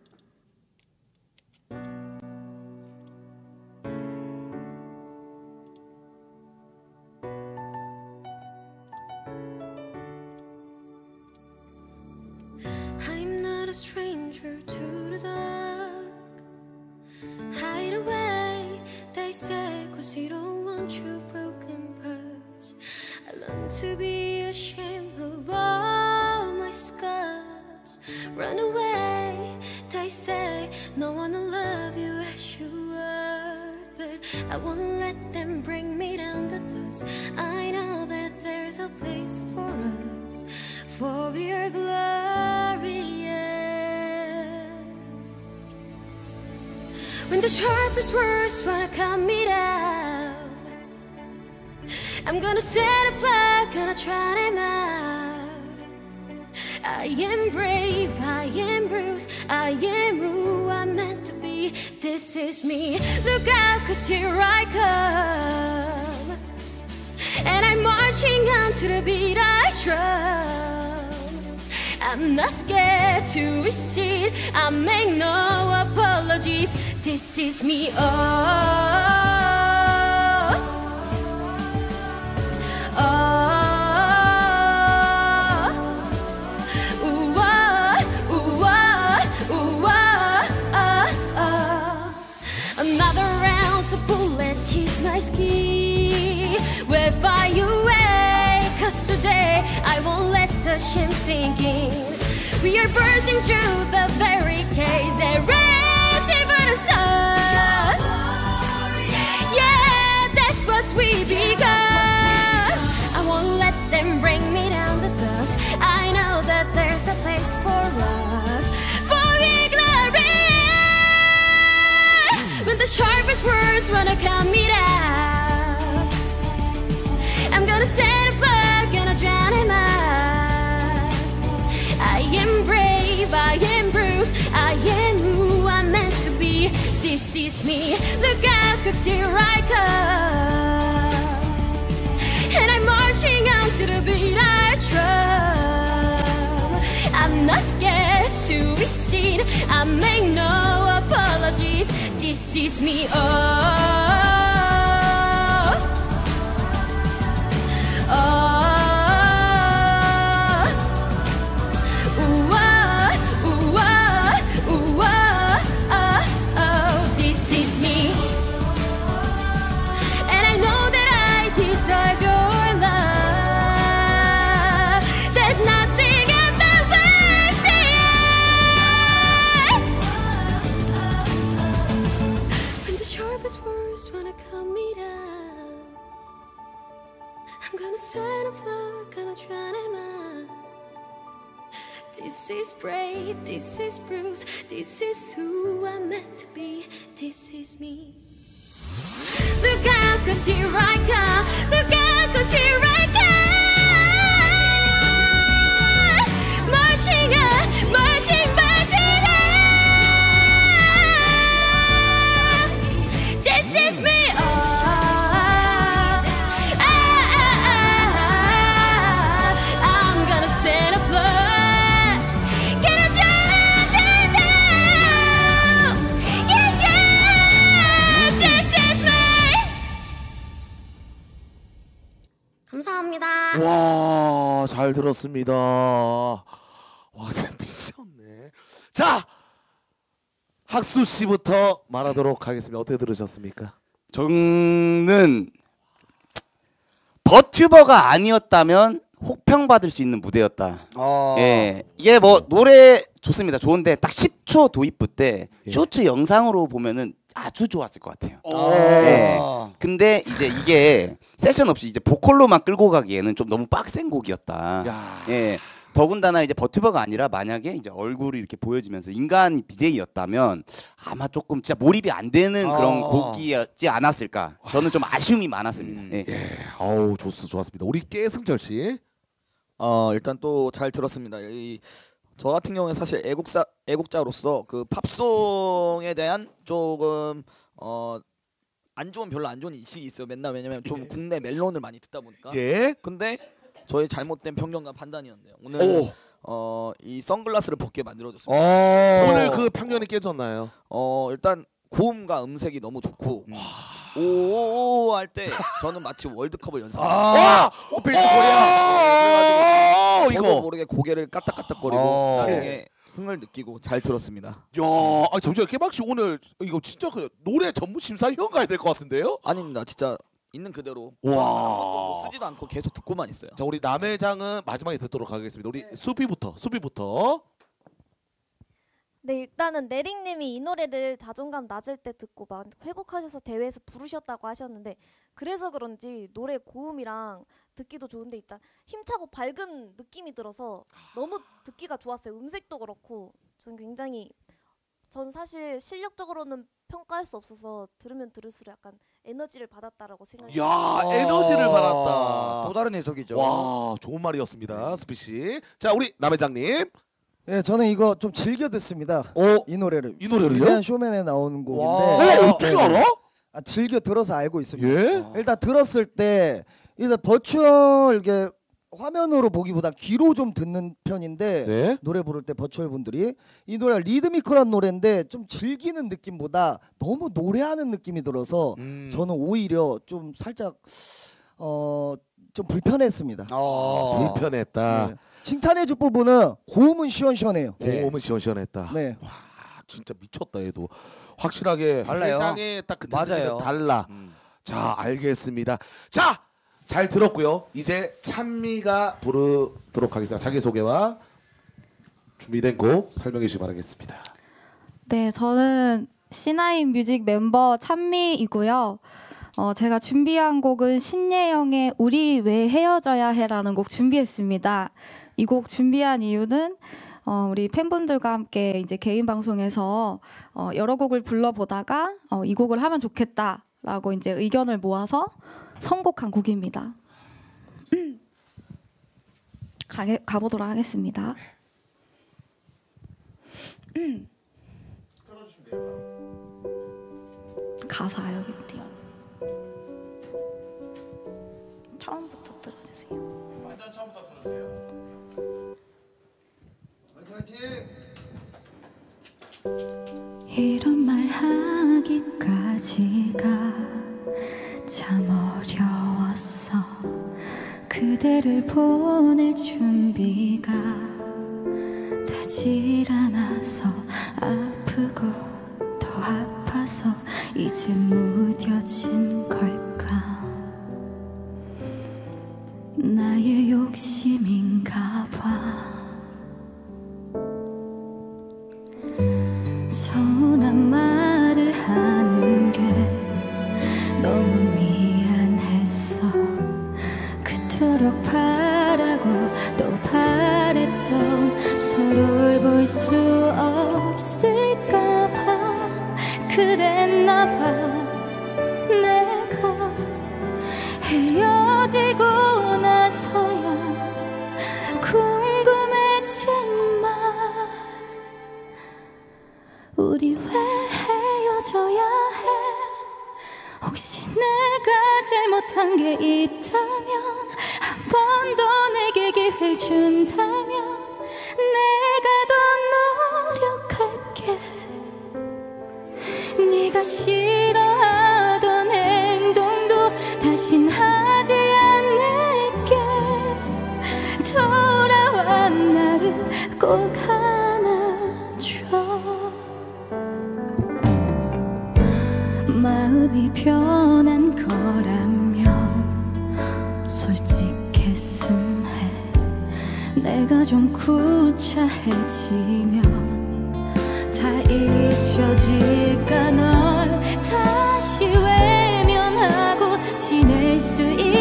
I'm not a stranger to the dark. Hide away, they say, cause you don't want your broken parts. I learned to be ashamed of all my scars. Run away, they say, I won't let them bring me down to dust. I know that there's a place for us, for we are glorious. When the sharpest words wanna come me down, I'm gonna set a flag, gonna try them out. I am brave, I am bruised, I am who I'm meant to be. This is me, look out, cause here I come. And I'm marching on to the beat I drum. I'm not scared to recede, I make no apologies. This is me, oh, oh. Another round of bullets, he's my ski. Where far away, cause today I won't let the shame sink in. We are bursting through the barricades and ready for the sun. Yeah, that's what we begun. I won't let them bring me down to dust. I know that there's a place for us, for we glorious. When the sharpest words wanna come me down, I'm gonna set a flag, gonna drown him out. I am brave, I am bruised, I am who I'm meant to be. This is me, look out, cause here I come. And I'm marching on to the beat I drum. I'm not scared to be seen, I make no apologies. This is me, oh, oh. This is brave, this is Bruce, this is who I'm meant to be, this is me. Look out, cause here I come, look out, cause here I come. Marching on, marching back today. This is me, oh. Ah, ah, ah, ah. I'm gonna set a flag. 감사합니다. 와, 잘 들었습니다. 와, 진짜 미쳤네. 자, 학수 씨부터 말하도록 하겠습니다. 어떻게 들으셨습니까? 저는 버튜버가 아니었다면 혹평받을 수 있는 무대였다. 어. 예, 이게 뭐 노래 좋습니다. 좋은데 딱 십 초 도입부 때 예. 쇼트 영상으로 보면은 아주 좋았을 것 같아요. 오. 예. 근데 이제 이게 세션 없이 이제 보컬로만 끌고 가기에는 좀 너무 빡센 곡이었다. 야. 예. 더군다나 이제 버튜버가 아니라 만약에 이제 얼굴이 이렇게 보여지면서 인간 비제이였다면 아마 조금 진짜 몰입이 안 되는 그런 어. 곡이었지 않았을까. 저는 좀 아쉬움이 많았습니다. 음. 예. 예, 어우, 좋, 좋았습니다. 우리 깨승철 씨. 어 일단 또 잘 들었습니다. 이, 저 같은 경우에 사실 애국사 애국자로서 그 팝송에 대한 조금 어 안 좋은 별로 안 좋은 인식이 있어요. 맨날 왜냐면 좀 예. 국내 멜론을 많이 듣다 보니까. 예. 근데 저의 잘못된 편견과 판단이었네요. 오늘 오. 어 이 선글라스를 벗게 만들어줬습니다. 어. 오늘 그 편견이 깨졌나요? 어 일단 고음과 음색이 너무 좋고 오오오 할 때 저는 마치 월드컵을 연습. 아, 오페이스 코리아. 그래가지고 저도 이거. 모르게 고개를 까딱까딱거리고 어. 나중에 흥을 느끼고 잘 들었습니다. 야, 아, 잠시만, 깨박 씨 오늘 이거 진짜 그 노래 전문 심사위원 가야 될 것 같은데요? 아닙니다. 진짜 있는 그대로. 와. 저는 아무것도 뭐 쓰지도 않고 계속 듣고만 있어요. 자, 우리 남회장은 마지막에 듣도록 하겠습니다. 우리 수비부터, 수비부터. 네, 일단은 내링님이 이 노래를 자존감 낮을 때 듣고 막 회복하셔서 대회에서 부르셨다고 하셨는데 그래서 그런지 노래 고음이랑 듣기도 좋은데 일단 힘차고 밝은 느낌이 들어서 너무 듣기가 좋았어요. 음색도 그렇고 전 굉장히 전 사실 실력적으로는 평가할 수 없어서 들으면 들을수록 약간 에너지를 받았다라고 생각해요. 야, 에너지를 받았다. 또 다른 해석이죠. 와, 좋은 말이었습니다, 수피 씨. 자, 우리 남 회장님. 예, 저는 이거 좀 즐겨 듣습니다. 이 노래를. 이 노래를요? 위대한 쇼맨에 나오는 곡인데. 와, 어떻게 네. 알아? 아, 즐겨 들어서 알고 있습니다. 예? 일단 들었을 때 일단 버추얼 이게 화면으로 보기보다 귀로 좀 듣는 편인데 네? 노래 부를 때 버추얼 분들이 이 노래 리드미컬한 노래인데 좀 즐기는 느낌보다 너무 노래하는 느낌이 들어서 음. 저는 오히려 좀 살짝 어 좀 불편했습니다. 어. 불편했다. 네. 칭찬해줄 부분은 고음은 시원시원해요. 고음은 시원시원했다. 네. 와, 진짜 미쳤다 얘도. 확실하게 달라요. 회장의 딱그 맞아요. 달라. 음. 자, 알겠습니다. 자, 잘 들었고요. 이제 찬미가 부르도록 하겠습니다. 자기 소개와 준비된 곡 설명해 주시기 바라겠습니다. 네, 저는 씨나인 뮤직 멤버 찬미이고요. 어, 제가 준비한 곡은 신예영의 우리 왜 헤어져야 해라는 곡 준비했습니다. 이 곡 준비한 이유는 어, 우리 팬분들과 함께 이제 개인 방송에서 어, 여러 곡을 불러보다가 어, 이 곡을 하면 좋겠다라고 이제 의견을 모아서 선곡한 곡입니다. 가게, 가보도록 하겠습니다. 가사 여기 띄워. 처음부터 들어주세요. 완전 처음부터 들어주세요. 이런 말 하기까지가 참 어려웠어. 그대를 보낼 준비가 되질 않아서 아프고 더 아파서 이제 무뎌진 걸까. 나의 욕심인가 봐. 서운한 말을 하는 게 너무 미안했어. 그토록 바라고 또 바랬던 서로를 볼 수 없을까 봐. 그랬나 봐. 내가 헤어지고 나서야 궁금해진 말. 우리 왜 헤어져야 해. 혹시 내가 잘못한 게 있다면 한 번 더 내게 기회를 준다면 내가 더 노력할게. 네가 싫어하던 행동도 다신 하지 않을게. 돌아와 나를 꼭 안아줘. 마음이 변한 거라면 솔직했음 해. 내가 좀 구차해지면 다 잊혀질까. 널 다시 외면하고 지낼 수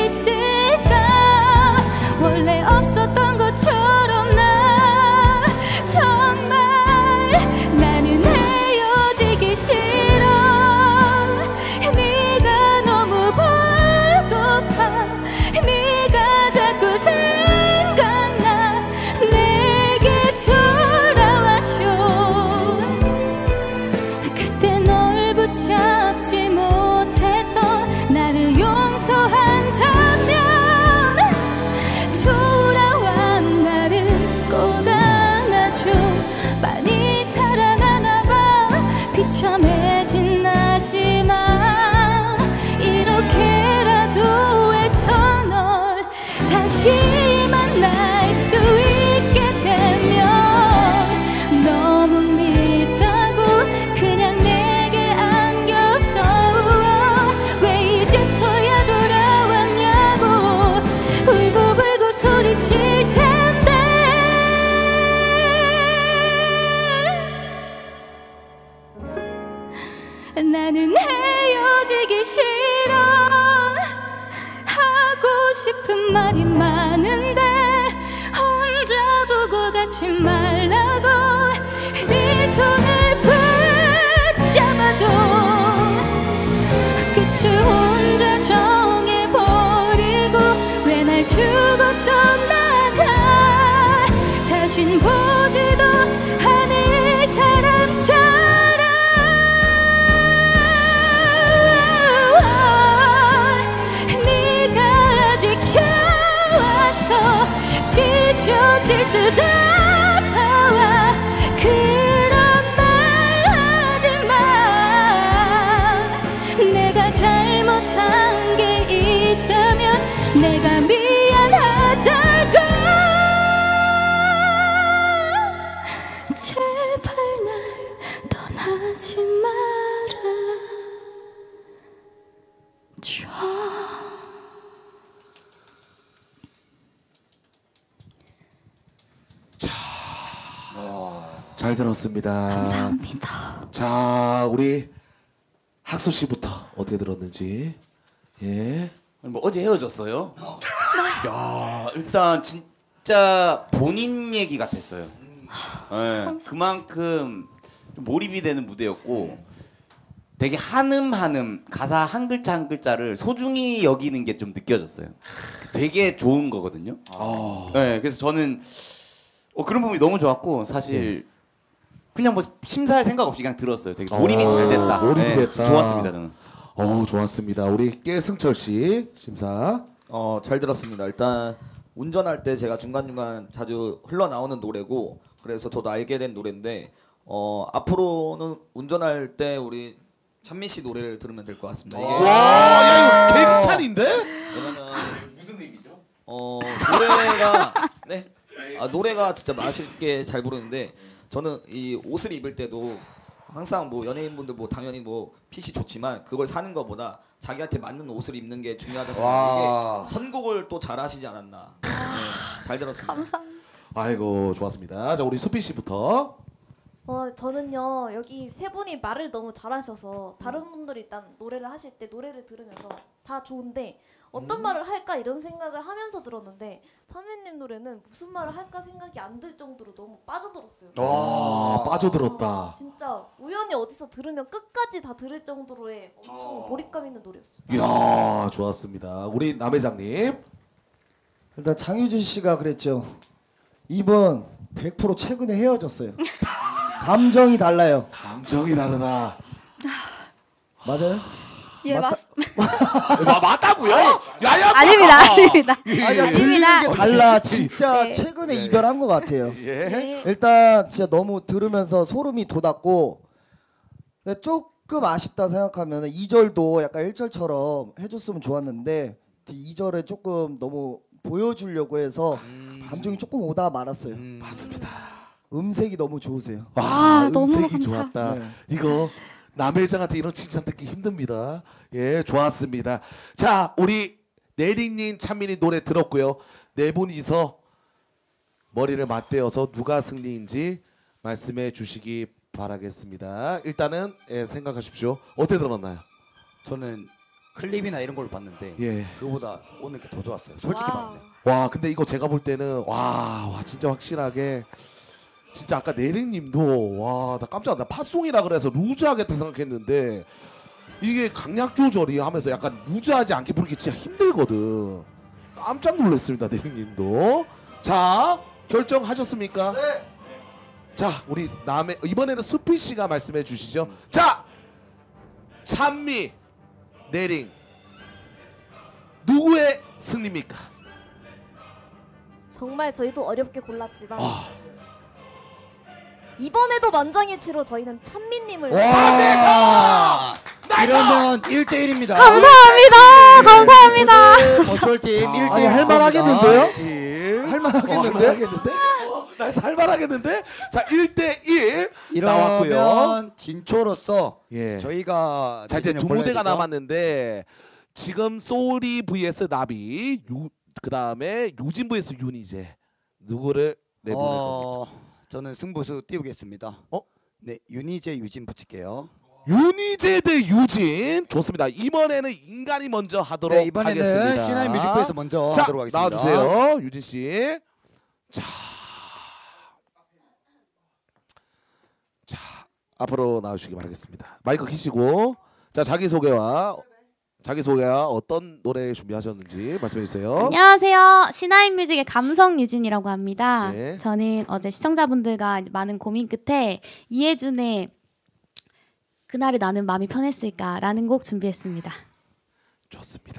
있을까. 원래 없었던 것처럼 나 정말 나는 헤어지기 싫어. 네가 너무 보고파. 네가 자꾸 생각나. 내게 돌아와줘. 그때 널 붙잡지 못했던 나를 용서한다면 돌아와 나를 꼭 안아줘. 많이 사랑하나 봐. 비참해진 나지만 이렇게라도 해서 널 다시 만날 수 있게 되면 너무 밉다고 그냥 내게 안겨서 왜 이제서야 돌아왔냐고 울고불고 소리칠 텐데. 싶은 말이 많은데 혼자 두고 가지 말라고 네 손을 붙잡아도 끝을 혼자 정해버리고 왜 날 두고 떠나가 다신 보지도 않을 사람처럼 네가 아직 좋아서 지쳐질 듯 아파와 그런 말 하지마 내가 잘못한 게 있다면 내가 미안하다고 제발 날 떠나지 말아줘. 잘 들었습니다. 감사합니다. 자, 우리 학수 씨부터 어떻게 들었는지. 예. 뭐 어제 헤어졌어요? 야, 일단 진짜 본인 얘기 같았어요. 예, 그만큼 좀 몰입이 되는 무대였고 되게 한음 한음 가사 한 글자 한 글자를 소중히 여기는 게 좀 느껴졌어요. 되게 좋은 거거든요. 아. 네, 그래서 저는 어, 그런 부분이 너무 좋았고 사실 그냥 뭐 심사할 생각 없이 그냥 들었어요. 되게 몰입이 잘 됐다. 몰입이 네, 됐다. 좋았습니다 저는. 어, 좋았습니다. 우리 깨승철 씨 심사. 어, 잘 들었습니다. 일단 운전할 때 제가 중간중간 자주 흘러나오는 노래고 그래서 저도 알게 된 노래인데 어, 앞으로는 운전할 때 우리 찬미 씨 노래를 들으면 될 것 같습니다. 이게 와, 야 이거 개그찬인데? 왜냐면 무슨 의미죠? 어, 노래가 네? 아, 노래가 진짜 맛있게 잘 부르는데 저는 이 옷을 입을 때도 항상 뭐 연예인분들 뭐 당연히 뭐 핏이 좋지만 그걸 사는 것보다 자기한테 맞는 옷을 입는 게 중요하다 생각해요. 이게 선곡을 또 잘하시지 않았나. 네, 잘 들었습니다. 감사합니다. 아이고 좋았습니다. 자 우리 수피 씨부터. 어, 저는요 여기 세 분이 말을 너무 잘하셔서 다른 분들이 일단 노래를 하실 때 노래를 들으면서 다 좋은데 어떤 음. 말을 할까 이런 생각을 하면서 들었는데 찬미님 노래는 무슨 말을 할까 생각이 안 들 정도로 너무 빠져들었어요. 아, 빠져들었다. 아, 진짜 우연히 어디서 들으면 끝까지 다 들을 정도로의 엄청 몰입감 있는 노래였어요. 이야 좋았습니다. 우리 남 회장님. 일단 장유진 씨가 그랬죠. 이분 백 퍼센트 최근에 헤어졌어요. 감정이 달라요. 감정이 다르다. 맞아요? 예, 맞. 마, 맞다고요? 야야. 아닙니다, 아닙니다. 아니야, 들리는 아닙니다. 게 달라. 진짜 네. 최근에 이별한 것 같아요. 예. 일단 진짜 너무 들으면서 소름이 돋았고 근데 조금 아쉽다 생각하면 이 절도 약간 일 절처럼 해줬으면 좋았는데 이 절에 조금 너무 보여주려고 해서 감정이 조금 오다 말았어요. 음, 맞습니다. 음색이 너무 좋으세요. 와, 아, 너무 음색이 감사. 좋았다. 네. 이거 남 회장한테 이런 칭찬 듣기 힘듭니다. 예, 좋았습니다. 자, 우리 내링님, 찬민이 노래 들었고요. 네 분이서 머리를 맞대어서 누가 승리인지 말씀해 주시기 바라겠습니다. 일단은 예, 생각하십시오. 어떻게 들었나요? 저는 클립이나 이런 걸 봤는데 예. 그거보다 오늘 게 더 좋았어요. 솔직히 와우. 말하면. 와, 근데 이거 제가 볼 때는 와, 와 진짜 확실하게 진짜 아까 내링님도 와, 나 깜짝 나 팟송이라 그래서 루즈하겠다 생각했는데 이게 강약 조절이 하면서 약간 루즈하지 않게 부르기 진짜 힘들거든. 깜짝 놀랐습니다, 내링님도. 자, 결정하셨습니까? 네. 자, 우리 남의 이번에는 수피 씨가 말씀해 주시죠. 자, 찬미, 내링 누구의 승리입니까? 정말 저희도 어렵게 골랐지만 아. 이번에도 만장일치로 저희는 찬미님을 와! 이러면 일 대 일입니다. 감사합니다. 감사합니다. 버추얼팀 일 대 일. 아니 할만하겠는데요? 일. 할만하겠는데? 할만하겠는데? 나 살만하겠는데? 자, 일 대 일 나왔고요. 이러면 진초로서 예. 저희가 자, 이제 내진을 두 벌려야 무대가 되죠? 남았는데 지금 소리 vs 나비, 유, 그다음에 유진 vs 윤희재 누구를 내보낼 겁니까? 어, 저는 승부수 띄우겠습니다. 어? 네, 윤희재 유진 붙일게요. 윤희재 대 유진 좋습니다. 이번에는 인간이 먼저 하도록 네, 이번에는 하겠습니다. 씨나인 뮤직뱅크에서 먼저 자, 하도록 하겠습니다. 나와주세요, 유진 씨. 자, 자 앞으로 나와주시기 바라겠습니다. 마이크 켜시고 자 자기 소개와 자기 소개와 어떤 노래 준비하셨는지 말씀해 주세요. 안녕하세요. 씨나인 뮤직의 감성 유진이라고 합니다. 네. 저는 어제 시청자분들과 많은 고민 끝에 이해준의 그날에 나는 마음이 편했을까라는 곡 준비했습니다. 좋습니다.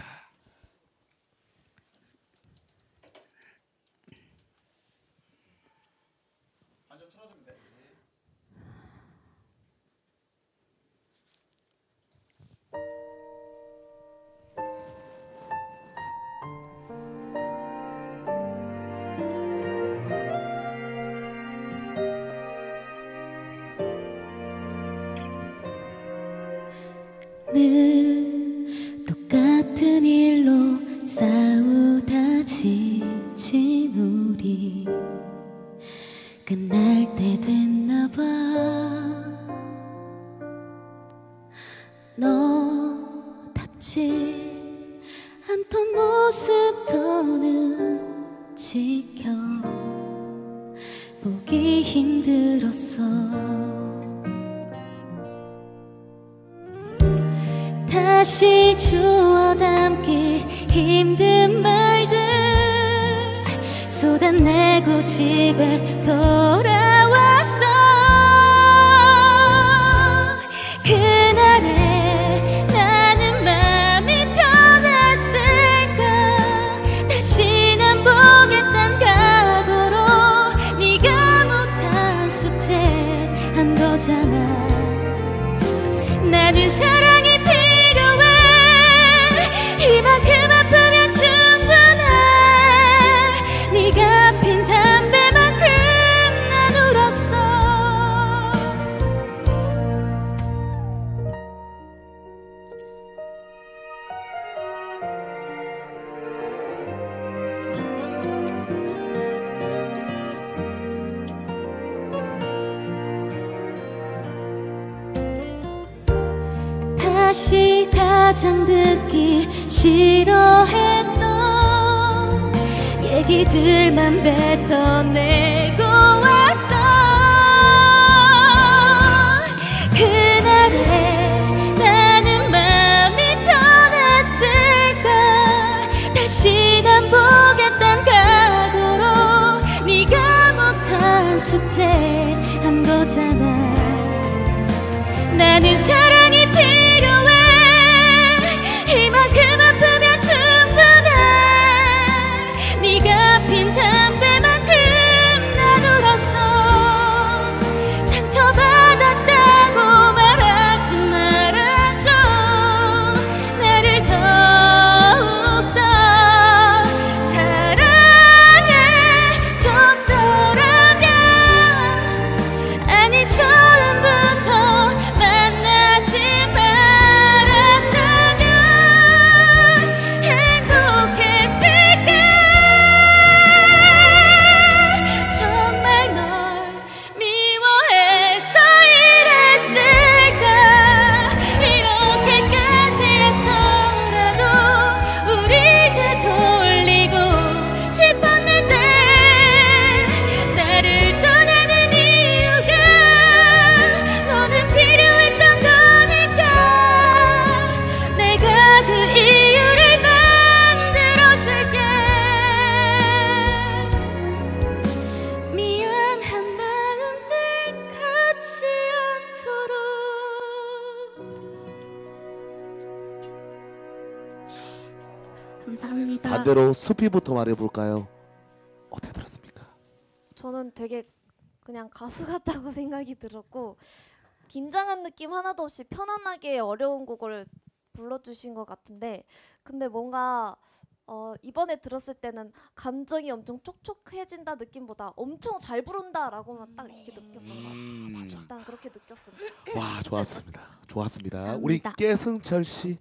늘 똑같은 일로 싸우다 지친 우리 끝날 때 됐나봐. 너답지 않던 모습 더는 지켜 보기 힘들었어. 다시 주워 담기 힘든 말들 쏟아내고 집에 돌아왔어. 그날에 나는 마음이 편했을까. 다시 난 보겠단 각오로 네가 못한 숙제 한 거잖아. 나는 사랑이 필요해. 이만큼 아프면 충분해. 네가 핀 담배만큼 난 울었어. 다시 가장 듣기 싫어했던 얘기들만 뱉어내고 왔어. 그날에 나는 마음이 편했을까. 다시 난 보겠단 각오로 네가 못한 숙제 한 거잖아. 나는 사랑이 필요해. 이만큼 아프면 충분해. 네가 핀 담배만큼 난 울었어. 상처받았다고 말하지 말아줘. 나를 더욱더 사랑해줬더라면 아니 처음부터 만나지 말았다면 행복했을까. 정말 널 미워해서 이랬을까. 이렇게까지 해서라도 우릴 되돌리고 싶었는데 나를 떠나는 이유가 너는 필요했던 거니까. 내가 그 이유를 만들어줄게. 미안한 마음들 갖지 않도록. 감사합니다. 반대로 수피부터 말해볼까요? 어떻게 들었습니까? 저는 되게 그냥 가수 같다고 생각이 들었고 긴장한 느낌 하나도 없이 편안하게 어려운 곡을 불러주신 것 같은데 근데 뭔가 어, 이번에 들었을 때는 감정이 엄청 촉촉해진다 느낌보다 엄청 잘 부른다라고만 딱 이렇게 느꼈던 것 같아요. 일단 그렇게 느꼈습니다. 와 좋았습니다. 좋았습니다. 감사합니다. 우리 깨승철 씨.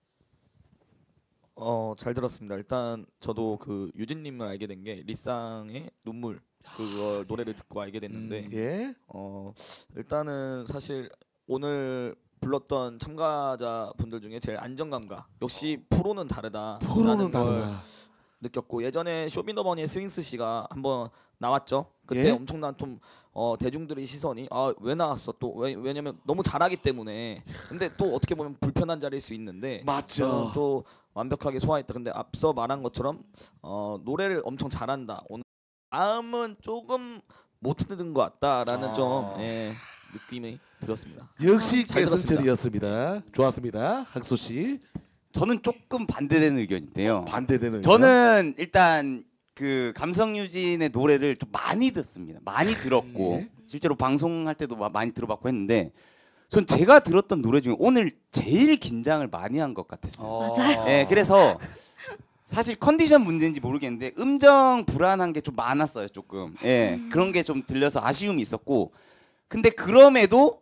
어, 잘 들었습니다. 일단 저도 그 유진님을 알게 된 게 리쌍의 눈물 그거 노래를 듣고 알게 됐는데 음, 예? 어, 일단은 사실 오늘 불렀던 참가자분들 중에 제일 안정감과 역시 프로는 다르다. 프로는 다르다. 느꼈고 예전에 쇼미더머니의 스윙스 씨가 한번 나왔죠. 그때 예? 엄청난 좀 어, 대중들의 시선이 아 왜 나왔어 또 왜, 왜냐면 너무 잘하기 때문에. 근데 또 어떻게 보면 불편한 자리일 수 있는데 맞죠. 저는 또 완벽하게 소화했다. 근데 앞서 말한 것처럼 어, 노래를 엄청 잘한다. 오늘 마음은 조금 못 듣는 것 같다라는 아. 좀 예, 느낌이 들었습니다. 역시 잘 들었습니다. 깨승철이었습니다. 좋았습니다. 학수 씨. 저는 조금 반대되는 의견인데요. 반대되는 의견? 저는 일단 그 감성유진의 노래를 좀 많이 듣습니다. 많이 들었고 네. 실제로 방송할 때도 마- 많이 들어봤고 했는데 전 제가 들었던 노래 중에 오늘 제일 긴장을 많이 한 것 같았어요. 맞아요. 네, 그래서 사실 컨디션 문제인지 모르겠는데 음정 불안한 게 좀 많았어요. 조금. 예, 그런 게 좀 들려서 아쉬움이 있었고 근데 그럼에도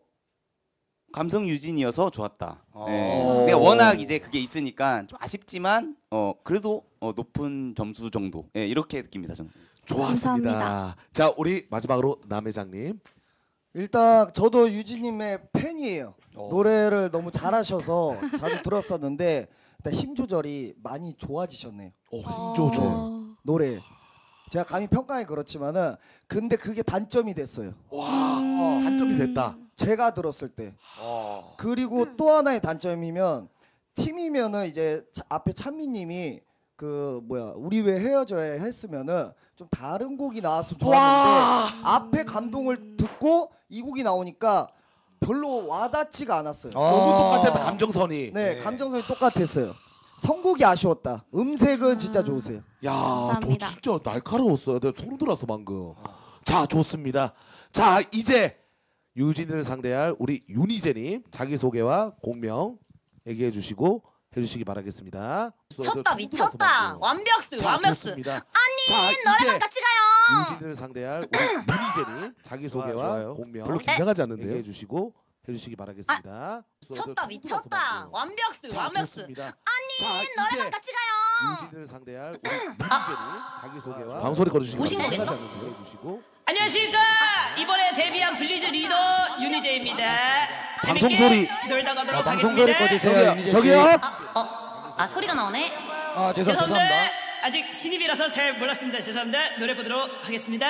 감성 유진이어서 좋았다. 예. 그러니까 워낙 이제 그게 있으니까 좀 아쉽지만 어 그래도 어 높은 점수 정도. 예, 이렇게 느낍니다 저는. 좋았습니다. 감사합니다. 자 우리 마지막으로 남 회장님. 일단 저도 유진님의 팬이에요. 노래를 너무 잘하셔서 자주 들었었는데 일단 힘 조절이 많이 좋아지셨네요. 오, 힘 조절. 네, 노래. 제가 감히 평가하기 그렇지만은 근데 그게 단점이 됐어요. 와, 어, 단점이 됐다. 제가 들었을 때. 어. 그리고 또 하나의 단점이면 팀이면은 이제 차- 앞에 찬미님이 그 뭐야 우리 왜 헤어져야 해 했으면은 좀 다른 곡이 나왔으면 좋았는데 앞에 감동을 듣고 이 곡이 나오니까 별로 와닿지가 않았어요. 너무 똑같았다 감정선이. 네, 감정선이 똑같았어요. 선곡이 아쉬웠다. 음색은 진짜 좋으세요. 야, 저 감사합니다. 진짜 날카로웠어요. 내가 소름 돋았어 방금. 자, 좋습니다. 자, 이제 유진이를 상대할 우리 윤희재님 자기 소개와 공명 얘기해 주시고 해주시기 바라겠습니다. 미쳤다 미쳤다 완벽스 자, 완벽스 좋습니다. 아니 자, 너네만 이제 같이 가요 유진이를 상대할 우리 윤희재님 자기 소개와 좋아요. 공명 별로 긴장하지 않는데요? 얘기해 주시고 해주시기 바라겠습니다. 미쳤다 미쳤다 완벽스 자, 완벽스 좋습니다. 아니 자, 너네만 이제 같이 가요 유진이를 상대할 우리 윤희재님 자기 소개와 방소리 꺼주시기 오신 바랍니다. 거겠죠? 긴장하지 않는데 해주시고 안녕하십니까 이번에 데뷔한 블리즈 리더 윤희재입니다 방송 재밌게 소리. 놀다 가도록 방송 소리 하겠습니다 꺼주세요. 윤희재 씨. 저기요. 아 소리가 나오네 아, 죄송, 죄송합니다 죄송합니다. 아직 신입이라서 잘 몰랐습니다 죄송합니다 노래 보도록 하겠습니다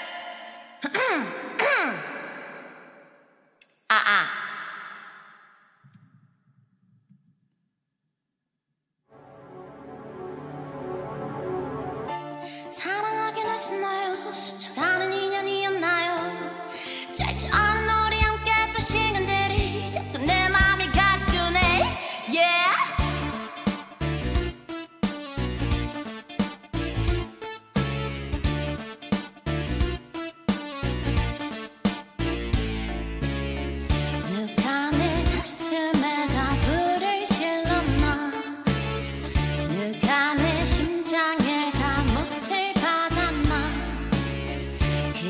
아아 사랑하긴 하셨나요? 스쳐가는 인연이었나요? 짧지 않은 우리 함께 했던 시간들이 자꾸 내 맘이 가득두네 yeah. 누가 내 가슴에다 불을 질렀나 누가 내 심장에 감옷을 박았나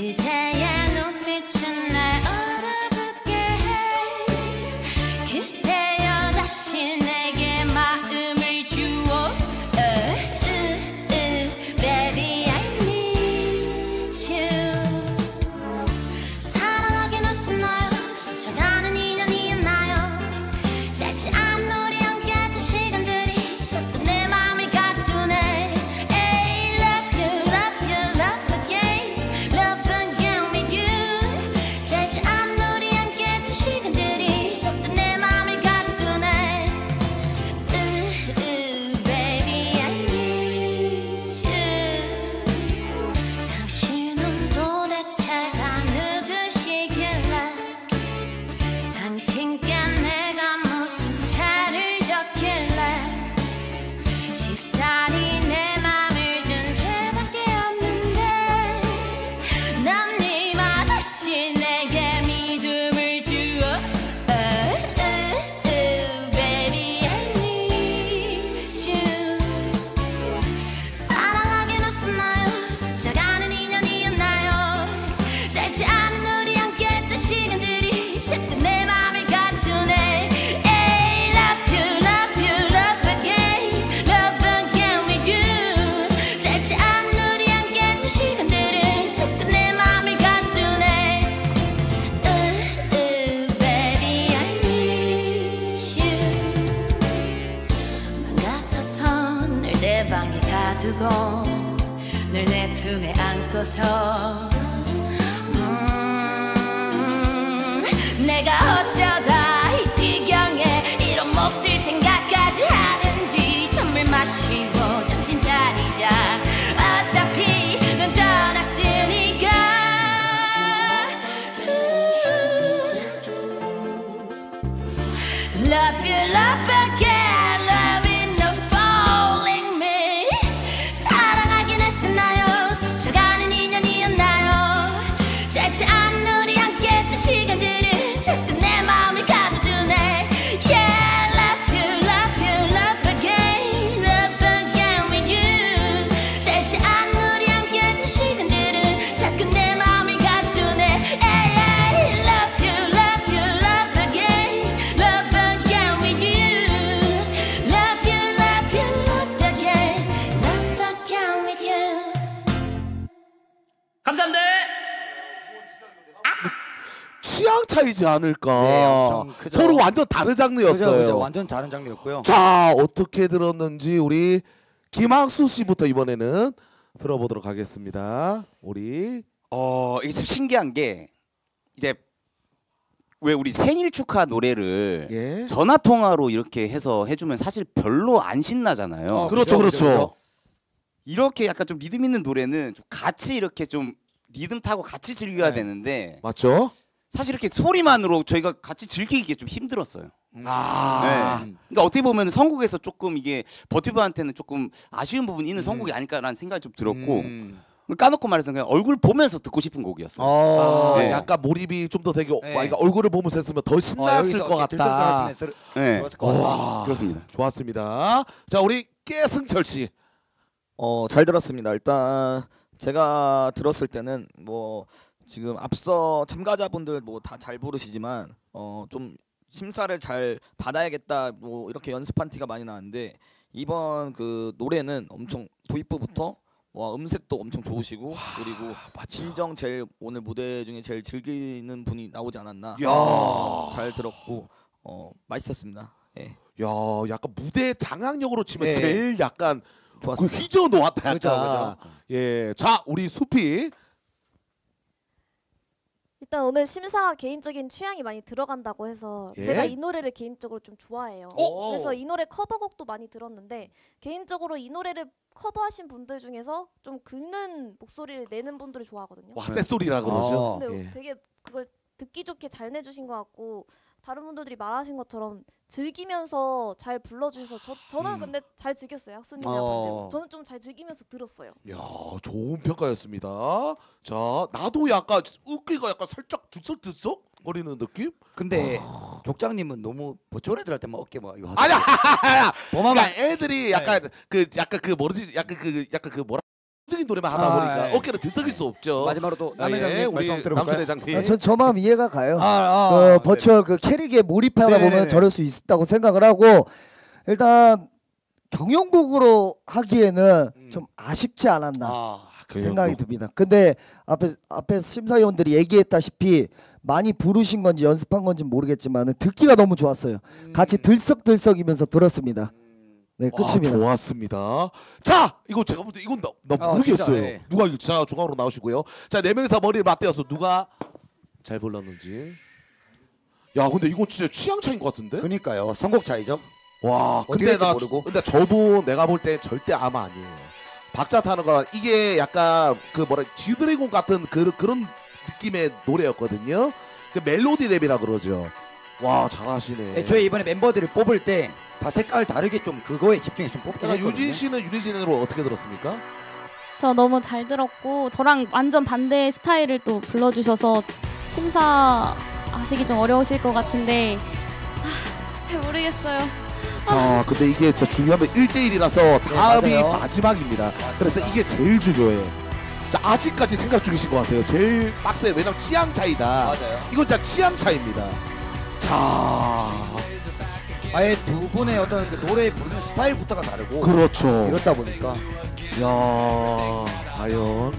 맘속에 가두고 늘 내 품에 안고서 음, 내가 어쩌다 이 지경에 이런 몹쓸 생각까지 하는지 찬물 마시고 정신 차리자 어차피 넌 떠났으니까 Love you, love again, loving the falling me 사랑하긴 했었나요? 스쳐가는 인연이었나요? 짧지 않은 우리 함께 두 시간들을 자꾸 내 마음을 가둬두네 Yeah, love you, love you, love again, love again with you 짧지 않은 우리 함께 두 시간들을 자꾸 내 마음을 가둬두네 Hey, hey, love you, love you, love again, love again with you Love you, love you, love again, love again with you 감사합니다. 취향 차이지 않을까. 네, 엄청 크죠. 서로 완전 다른 장르였어요. 그죠, 그죠. 완전 다른 장르였고요. 자, 어떻게 들었는지 우리 김학수 씨부터 이번에는 들어보도록 하겠습니다. 우리 어 이게 참 신기한 게 이제 왜 우리 생일 축하 노래를 예. 전화 통화로 이렇게 해서 해주면 사실 별로 안 신나잖아요. 어, 그렇죠, 그렇죠, 그렇죠. 이렇게 약간 좀 리듬 있는 노래는 좀 같이 이렇게 좀 리듬 타고 같이 즐겨야 되는데 맞죠? 사실 이렇게 소리만으로 저희가 같이 즐기기 좀 힘들었어요. 아. 네. 그러니까 어떻게 보면 선곡에서 조금 이게 버튜버한테는 조금 아쉬운 부분이 있는 선곡이 아닐까라는 생각이 좀 들었고 까놓고 말해서 그냥 얼굴 보면서 듣고 싶은 곡이었어요. 아, 네. 약간 몰입이 좀 더 되게 네. 그러니까 얼굴을 보면서 했으면 더 신났을 것 같다. 네. 와, 그렇습니다. 좋았습니다. 자, 우리 깨승철 씨. 어, 잘 들었습니다. 일단 제가 들었을 때는 뭐 지금 앞서 참가자분들 뭐 다 잘 부르시지만 어, 좀 심사를 잘 받아야겠다 뭐 이렇게 연습한 티가 많이 나는데 이번 그 노래는 엄청 도입부부터 와 음색도 엄청 좋으시고 그리고 진정 제일 오늘 무대 중에 제일 즐기는 분이 나오지 않았나. 야. 잘 들었고 어, 맛있었습니다. 예. 야, 약간 무대 장악력으로 치면 네. 제일 약간 좋았습니다. 그 휘저 놓았다. 그죠, 약간. 예, 자, 우리 수피. 일단 오늘 심사가 개인적인 취향이 많이 들어간다고 해서 예? 제가 이 노래를 개인적으로 좀 좋아해요. 오! 그래서 이 노래 커버곡도 많이 들었는데 개인적으로 이 노래를 커버하신 분들 중에서 좀 긁는 목소리를 내는 분들을 좋아하거든요. 와, 쇳소리라 그러죠. 근데 예. 되게 그걸 듣기 좋게 잘 내주신 것 같고 다른 분들이 말하신 것처럼 즐기면서 잘 불러주셔서 저, 저는 음. 근데 잘 즐겼어요. 학수님이랑 어. 반대로. 저는 좀 잘 즐기면서 들었어요. 야, 좋은 평가였습니다. 자, 나도 약간 웃기가 약간 살짝 들썩들썩 거리는 느낌? 근데 족장님은 너무 버추얼 애들 할 때만 어깨 막 이거 아니야, 아니야. 범하면- 그러니까 애들이 약간 그 약간 그 뭐지, 약간 그 약간 그 뭐라 적인 노래만 하다 아, 보니까 예. 어깨는 들썩일 수 없죠. 마지막으로 또 아, 남 예, 회장님 우리 말씀 들어볼까요? 남순 회장님. 아, 전 저 마음 이해가 가요. 아, 아, 그 아, 버추얼 그 캐릭에 몰입하다 네네네네. 보면 저럴 수 있다고 생각을 하고 일단 경영곡으로 하기에는 좀 아쉽지 않았나 생각이 듭니다. 근데 앞에 앞에 심사위원들이 얘기했다시피 많이 부르신 건지 연습한 건지 모르겠지만 듣기가 너무 좋았어요. 같이 들썩들썩이면서 들었습니다. 네, 끝입니다. 아, 좋았습니다. 자, 이거 제가 볼 때 이건 나, 나 아, 모르겠어요. 진짜, 예. 누가 이거 자 중앙으로 나오시고요. 자, 네 명이서 머리를 맞대어서 누가 잘 불렀는지. 야, 근데 이건 진짜 취향 차이인 것 같은데? 그니까요. 선곡 차이죠. 와, 어디 근데 갈지 나 모르고. 근데 저도 내가 볼 때 절대 아마 아니에요. 박자 타는 거 이게 약간 그 뭐라 지드래곤 같은 그 그런 느낌의 노래였거든요. 그 멜로디 랩이라 그러죠. 와, 잘하시네. 애초에 이번에 멤버들을 뽑을 때 다 색깔 다르게 좀 그거에 집중해서 뽑긴 그러니까 했거든요. 유진 씨는 유진 씨는 어떻게 들었습니까? 저 너무 잘 들었고 저랑 완전 반대의 스타일을 또 불러주셔서 심사하시기 좀 어려우실 것 같은데 아, 잘 모르겠어요. 자, 근데 이게 진짜 중요한 건 일 대 일이라서 다음이 맞아요. 마지막입니다. 그래서 이게 제일 중요해요. 자, 아직까지 생각 중이신 것 같아요. 제일 빡세요. 왜냐면 취향 차이다. 맞아요. 이건 진짜 취향 차이입니다. 자, 아예 두 분의 어떤 그 노래 부르는 스타일부터가 다르고 그렇죠. 이렇다 보니까 야, 과연.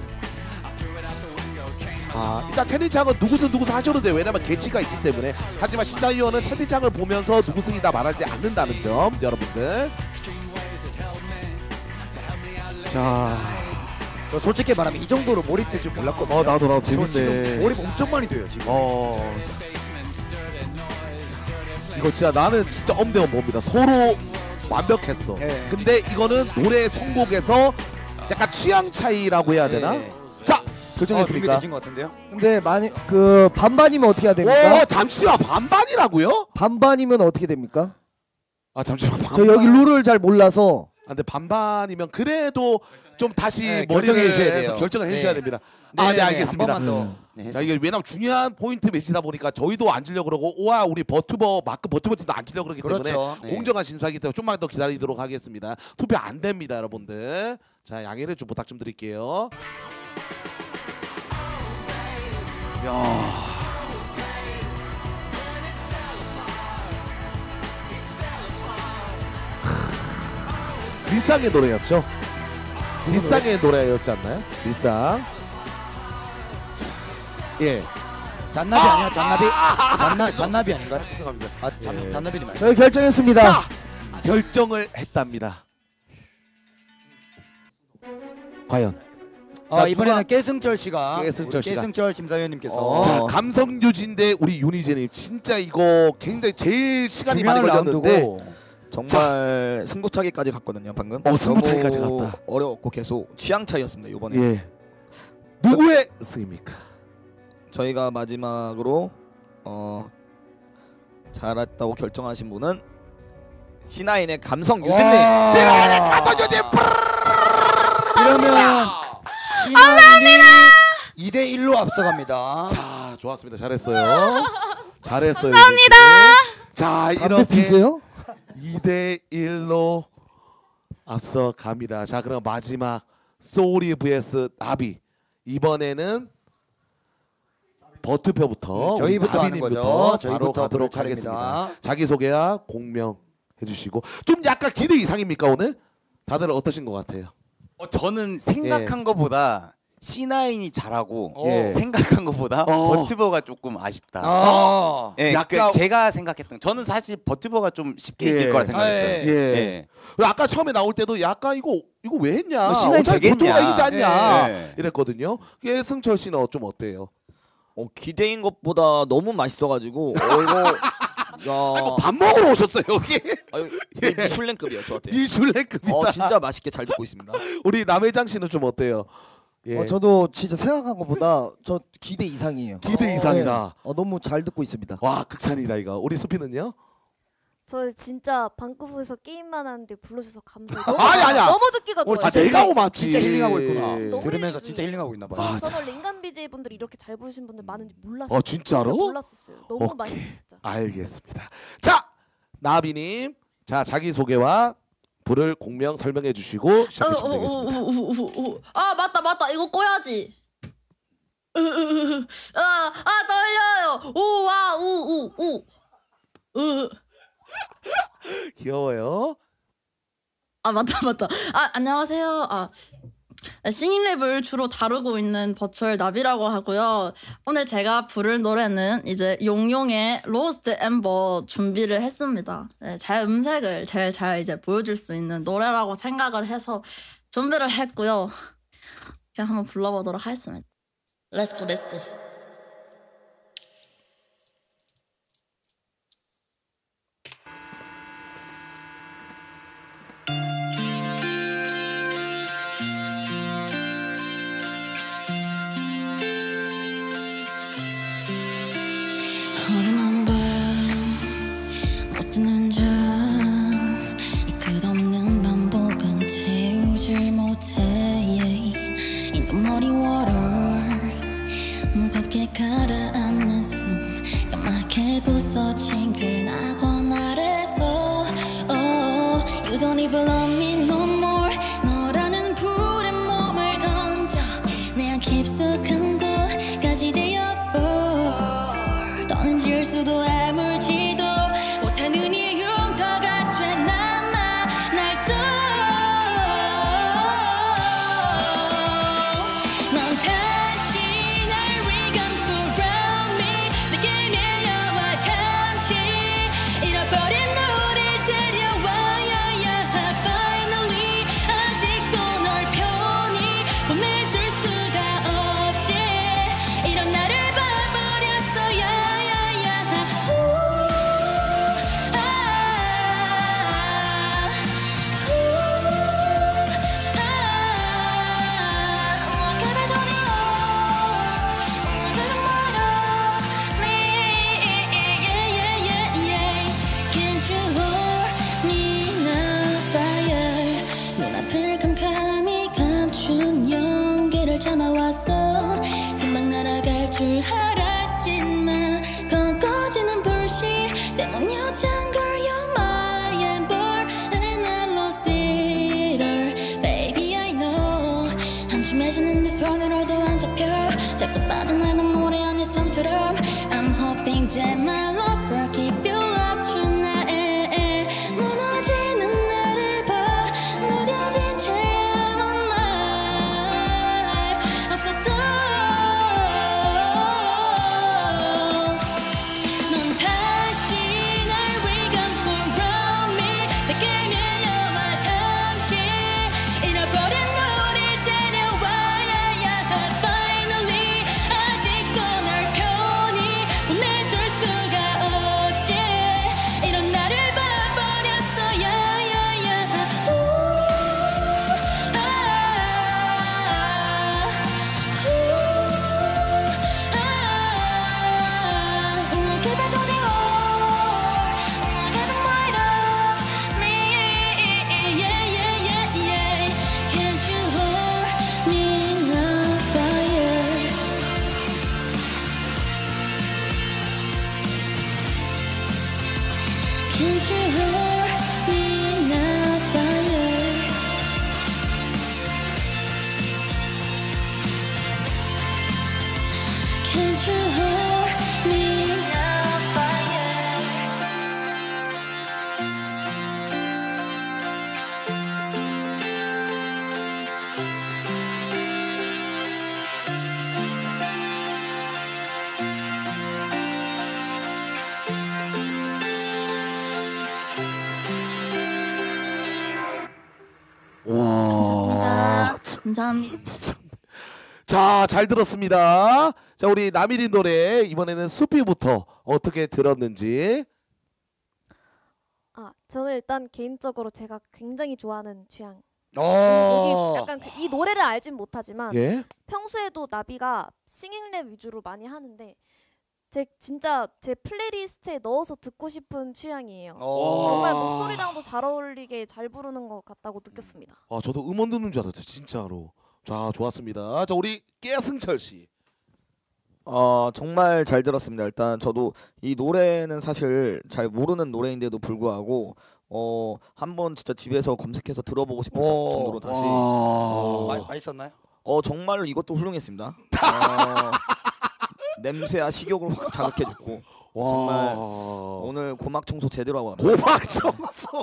자, 일단 채팅창은 누구승 누구승 하셔도 돼요. 왜냐면 개취가 있기 때문에. 하지만 시나리오는 채팅창을 보면서 누구승이다 말하지 않는다는 점, 여러분들. 자, 저 솔직히 말하면 이 정도로 몰입될 줄 몰랐거든요. 어 나도 나도 저 재밌네. 지금 몰입 엄청 많이 돼요 지금. 어. 이거 진짜 나는 진짜 엄대원 봅니다. 서로 완벽했어. 네. 근데 이거는 노래 선곡에서 약간 취향 차이라고 해야 되나? 네. 자, 어, 결정했습니까? 준비되신 것 같은데요? 근데 많이 그 반반이면 어떻게 해야 됩니까? 오, 잠시만 반반이라고요? 반반이면 어떻게 됩니까? 아 잠시만. 저 여기 룰을 잘 몰라서. 아, 근데 반반이면 그래도 좀 다시 네, 머리를 결정해 주셔야 해서 돼요. 결정을 해주셔야 네. 됩니다. 네, 아, 네, 네, 알겠습니다. 한 번만 더. 네, 자, 이게 왜냐면 중요한 포인트 매치다 보니까 저희도 앉으려고 그러고 오와 우리 버튜버 마크 버튜버 팀도 앉으려고 그러기 그렇죠. 때문에 네. 공정한 심사이기 때문에 좀만 더 기다리도록 하겠습니다. 투표 안 됩니다, 여러분들. 자, 양해를 좀 부탁 좀 드릴게요. 야. 리쌍의 노래였죠? 리쌍의 노래였지 않나요? 리쌍. 자, 예. 잔나비 아, 아니야? 잔나비? 아, 잔나 잔나비 아닌가요? 죄송합니다. 아, 잔, 예. 잔나비님 말고. 저희 결정했습니다. 자, 결정을 했답니다. 과연. 아, 자, 이번에는 누가- 깨승철 씨가 깨승철 우리 씨가. 깨승철 심사위원님께서 어. 자, 감성 유지인데 우리 윤희재님 진짜 이거 굉장히 제일 시간이 많이 중요한 걸렸는데 라운드고 정말 승부차기까지 갔거든요 방금. 어, 승부차기까지 너무 갔다. 어려웠고 계속 취향 차이였습니다 이번에. 예. 누구의 승입니까? 저희가 마지막으로 어 잘했다고 결정하신 분은 씨나인의 감성 유진님. 씨나인의 감성 유진. 이러면 신화인이 이 대 일로 앞서갑니다. 자, 좋았습니다. 잘했어요. 잘했어요. 감사합니다. 자, 담배 이렇게 피세요? 이 대 일로 앞서 갑니다. 자, 그럼 마지막 소리 vs 나비. 이번에는 버투표부터 네, 저희부터 하는 나비님부터 거죠. 바로 저희부터 가도록 부를 차례입니다. 하겠습니다. 자기소개와 공명 해주시고 좀 약간 기대 이상입니까 오늘? 다들 어떠신 것 같아요? 어, 저는 생각한 것보다 씨나인이 잘하고 예. 생각한 것보다 어. 버튜버가 조금 아쉽다. 아. 예, 약간- 그 제가 생각했던 저는 사실 버튜버가 좀 쉽게 이길 예. 거라 생각했어요. 예. 예. 그리고 아까 처음에 나올 때도 약간 이거 이거 왜 했냐? 뭐 씨나인 어차피 되겠냐? 보통가 이기지 않냐? 예. 이랬거든요. 그게 승철 씨는 좀 어때요? 어, 기대인 것보다 너무 맛있어가지고 어, 이거 야. 아이고 밥 먹으러 오셨어요 여기? 아유, 미슐랭급이요 저한테. 미슐랭급이다. 어 진짜 맛있게 잘 듣고 있습니다. 우리 남회장 씨는 좀 어때요? 예. 어, 저도 진짜 생각한 것보다 저 기대 이상이에요. 기대 어, 이상이다. 네. 어, 너무 잘 듣고 있습니다. 와 극찬이다 이거. 우리 수피는요? 저 진짜 방구석에서 게임만 하는데 불러주셔서 감사해요. 너무, 아니, 아니야. 너무 듣기가 좋아요. 아, 내가 고맙지. 진짜 힐링하고 있구나. 너무 들으면서 힐링 진짜 힐링하고 있나 봐요. 저, 저는 링간 비제이 분들이 이렇게 잘 부르신 분들 많은지 몰랐어요. 어 진짜로? 몰랐었어요. 너무 오케이. 맛있어 진짜. 알겠습니다. 자 나비님, 자 자기 소개와 부를 공명 설명해 주시고 시작해 주시면 되겠습니다. 우우우우우. 아 맞다 맞다 이거 꺼야지. 아, 아 떨려요. 우와 우우 우. 으. 귀여워요. 아 맞다 맞다. 아 안녕하세요. 아 싱잉랩을 주로 다루고 있는 버추얼 나비라고 하고요. 오늘 제가 부를 노래는 이제 용용의 로스트 엠버 준비를 했습니다. 네, 제 음색을 제일 잘 이제 보여줄 수 있는 노래라고 생각을 해서 준비를 했고요. 그냥 한번 불러보도록 하겠습니다. 렛츠고 렛츠고. 허름한 밤못 드는 잠 이 끝없는 반복은 채우질 못해 인간머리 워터 무겁게 가라앉는 숨 까맣게 부서진 그 낙원 아래서 oh, You don't even love me no more 너라는 불에 몸을 던져 내 깊숙한 곳까지 되어 fall 떠는질 수도 아물지도 못하는 이유가 같아 남아 날 둬 넌 다시 날 regamp around me 내게 밀려와 잠시 잃어버린 우릴 데려와 yeah, yeah, finally 참아왔어. 금방 날아갈 줄 알았지만 꺼꺼지는 불씨 때문 여잔 걸 you're my ember and I lost it all. Baby I know 한줌해지는 네 손으로도 안 잡혀. 자꾸 빠져나는 모래 안의 성처럼 I'm hoping that my love will keep you up tonight. 무너지는 나를 봐 무뎌진 채 아무 말 없었던 넌 다시 날 re감고 round me 내게 밀려와 잠시 잃어버린 우릴 데려와 yeah, yeah. Finally 아직도 널 편히 보내줄 수가 없지. 이런 나를 봐버렸어 yeah, yeah, yeah. 우, 아, 우, 아. I keep it going on. I keep it right on me. Yeah, yeah, yeah, yeah. Can't you hold me now, fire? Can't you hold me now, fire? Can't you hold me now, fire? 와. 감사합니다. 자, 잘 들었습니다. 자, 우리 남일이 노래 이번에는 수피부터 어떻게 들었는지. 아, 저는 일단 개인적으로 제가 굉장히 좋아하는 취향. 어. 여기 약간 그, 이 노래를 알진 못하지만 예? 평소에도 나비가 싱잉랩 위주로 많이 하는데 제 진짜 제 플레이리스트에 넣어서 듣고 싶은 취향이에요. 어. 정말 목소리랑도 잘 어울리게 잘 부르는 것 같다고 느꼈습니다. 아, 저도 음원 듣는 줄 알았어요, 진짜로. 자, 좋았습니다. 자, 우리 깨승철 씨. 어 정말 잘 들었습니다. 일단 저도 이 노래는 사실 잘 모르는 노래인데도 불구하고 어 한번 진짜 집에서 검색해서 들어보고 싶은 정도로 다시 어, 마- 맛있었나요? 어 정말로 이것도 훌륭했습니다. 어, 냄새와 식욕을 확 자극해주고 정말 오늘 고막 청소 제대로 하고 갑니다. 고막 청소.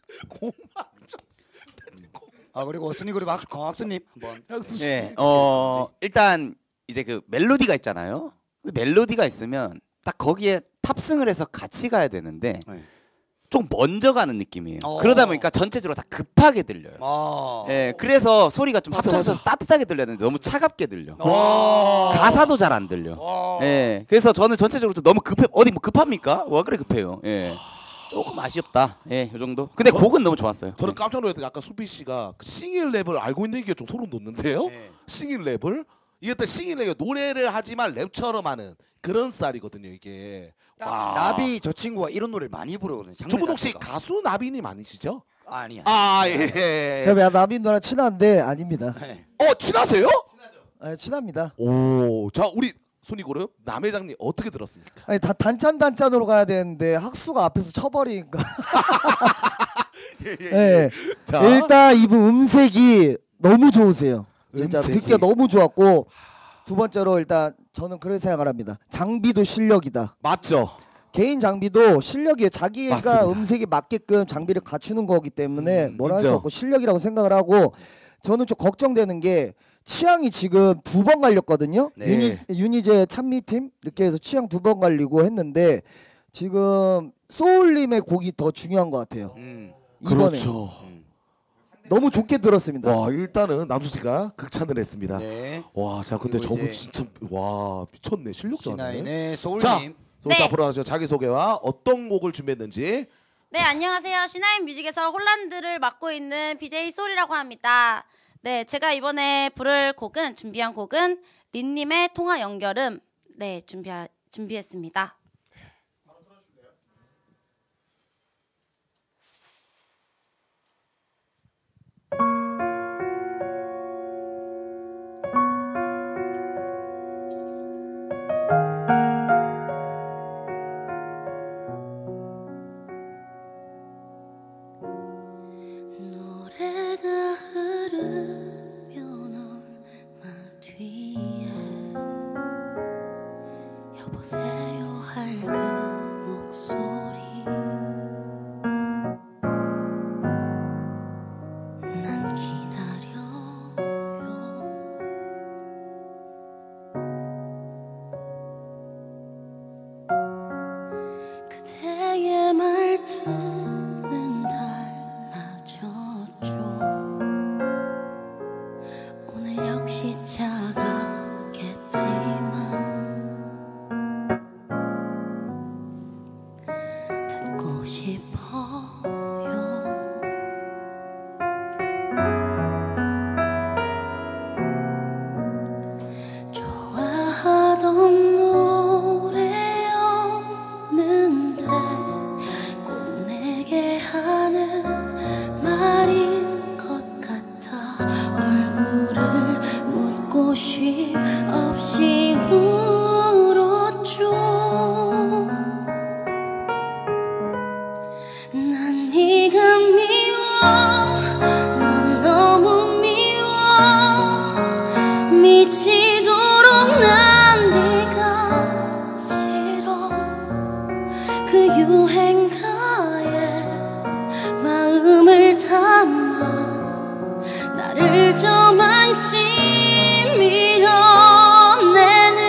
아 그리고 순이 그리고 학, 어, 학수님 한번. 예, 어 일단 이제 그 멜로디가 있잖아요. 그 멜로디가 있으면 딱 거기에 탑승을 해서 같이 가야 되는데 좀 먼저 가는 느낌이에요. 어. 그러다 보니까 전체적으로 다 급하게 들려요. 아. 예, 그래서 소리가 좀 맞아, 합쳐져서 따뜻하게 들려야 되는데 너무 차갑게 들려. 와. 가사도 잘 안 들려. 예, 그래서 저는 전체적으로 좀 너무 급해. 어디 뭐 급합니까? 와 그래 급해요. 예, 조금 아쉬웠다. 예, 요 정도. 근데 곡은 너무 좋았어요. 저는 깜짝 놀랐어요. 아까 수피 씨가 그 싱잉 랩을 알고 있는 게 좀 소름 돋는데요. 싱잉 랩을 이게 또 싱잉 랩이 노래를 하지만 랩처럼 하는 그런 스타일이거든요. 이게. 와. 나비 저 친구가 이런 노래를 많이 부르거든요. 장르 저분 혹시 자체가. 가수 나비님 아니시죠? 아니야. 아 예. 제가 나비 누나 친한데 아닙니다. 어 친하세요? 네, 친합니다. 오, 자 우리 순위 그룹 남회장님 어떻게 들었습니까? 아니 다 단짠 단짠으로 가야 되는데 학수가 앞에서 쳐버리니까. 네. 자. 일단 이분 음색이 너무 좋으세요. 진짜 음색이. 듣기가 너무 좋았고 두 번째로 일단 저는 그런 생각을 합니다. 장비도 실력이다. 맞죠. 개인 장비도 실력이에요. 자기가 맞습니다. 음색에 맞게끔 장비를 갖추는 거기 때문에 음, 뭐라 할 수 인정. 없고 실력이라고 생각을 하고 저는 좀 걱정되는 게 취향이 지금 두 번 갈렸거든요. 네. 유니, 유니제 찬미팀 이렇게 해서 취향 두 번 갈리고 했는데 지금 소울님의 곡이 더 중요한 것 같아요. 이번에 그렇죠. 너무 좋게 들었습니다. 와 일단은 남수 씨가 극찬을 했습니다. 네. 와, 자 근데 그리고 저분 이제 진짜 와 미쳤네 실력자네. 시나인의 소울님. 자, 소울 네. 앞으로 하시죠. 자기 소개와 어떤 곡을 준비했는지. 네, 안녕하세요. 시나인 뮤직에서 홀란드를 맡고 있는 비제이 소리라고 합니다. 네, 제가 이번에 부를 곡은 준비한 곡은 린님의 통화 연결음 네 준비 준비했습니다. 조금씩 차갑겠지만 듣고 싶어요. 좋아하던 노래였는데 꼭 내게 하는 말인 것 같아. 얼굴을 묻고 쉼 없이 울었죠. 난 네가 미워, 넌 너무 미워. 미치도록 난 네가 싫어. 그 유행가에 마음을 담아 나를 저만치 밀어내는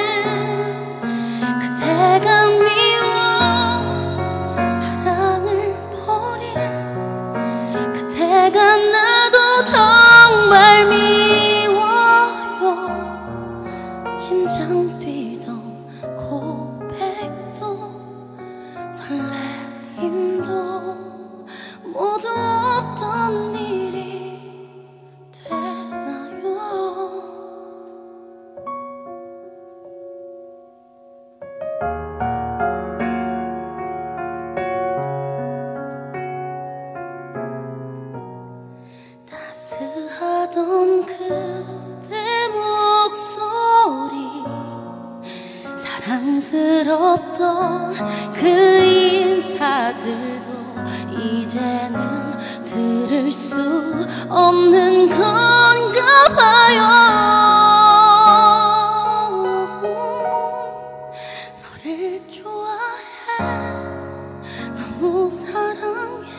그대가 미워. 사랑을 버릴 그대가 나도 정말 미워요. 심장 뛰던 고백도 설레임도 모두 없던 일이 되나요? 따스하던 그대 목소리, 사랑스럽던 그 인사들도 이제는 들을 수 없는 건가 봐요. 너를 좋아해, 너무 사랑해.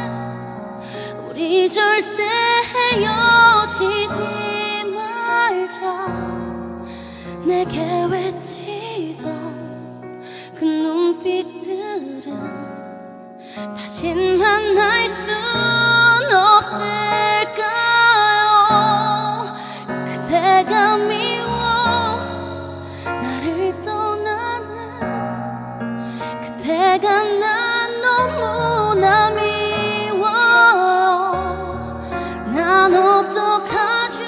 우리 절대 헤어지지 말자. 내게 외치던 그 눈빛들은 다신 만날 순 없을까요? 그대가 미워, 나를 떠나는 그대가 난 너무나 미워. 난 어떡하죠?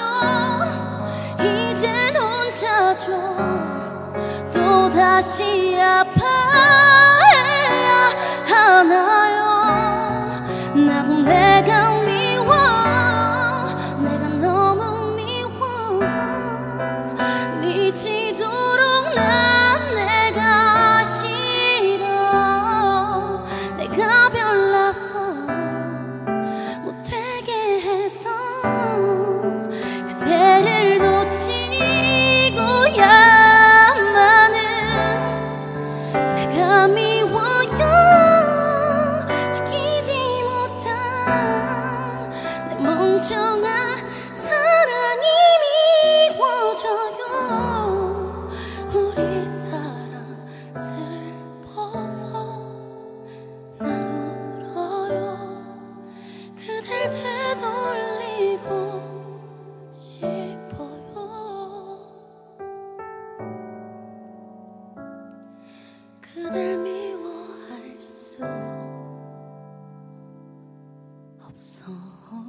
이젠 혼자죠. 또다시 아파해야 하나요? 나도 내가 미워, 내가 너무 미워. 미치도록 난 내가 싫어. 내가 별나서 못되게 해서 그대를 놓치고야만은 내가 미워요. 지키지 못한 내 멍청한 사랑이 미워져요. 우리 사랑 슬퍼서 난 울어요. 그댈 되돌리고 싶어요. 그댈 미워할 수 없어요.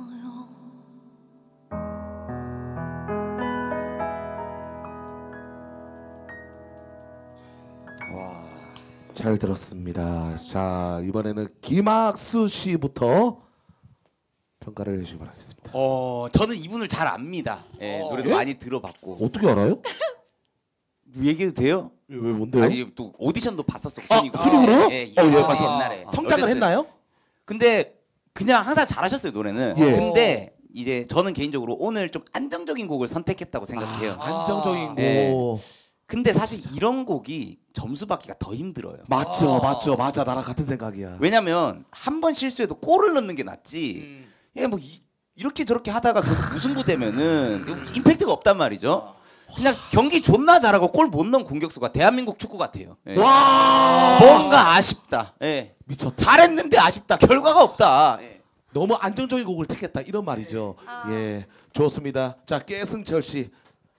잘 들었습니다. 자, 이번에는 김학수 씨부터 평가를 해주시기 바라겠습니다. 어, 저는 이분을 잘 압니다. 예, 노래도 예? 많이 들어봤고. 어떻게 알아요? 얘기해도 돼요? 왜, 왜 뭔데요? 아니 또 오디션도 봤었어. 아, 순이고. 순이고요? 예, 어, 예, 예전에 봤어. 옛날에. 성장을 어렸을 때. 했나요? 근데 그냥 항상 잘하셨어요 노래는. 예. 근데 이제 저는 개인적으로 오늘 좀 안정적인 곡을 선택했다고 생각해요. 아, 안정적인 곡. 예. 근데 사실 이런 곡이 점수 받기가 더 힘들어요. 맞죠, 맞죠, 맞아. 나랑 같은 생각이야. 왜냐면 한 번 실수해도 골을 넣는 게 낫지. 예, 뭐 이, 이렇게 저렇게 하다가 그 무승부 되면은 임팩트가 없단 말이죠. 그냥 경기 존나 잘하고 골 못 넣은 공격수가 대한민국 축구 같아요. 예. 와, 뭔가 아쉽다. 예. 미쳤다. 잘했는데 아쉽다. 결과가 없다. 예. 너무 안정적인 곡을 택했다 이런 말이죠. 예, 좋습니다. 자, 깨승철 씨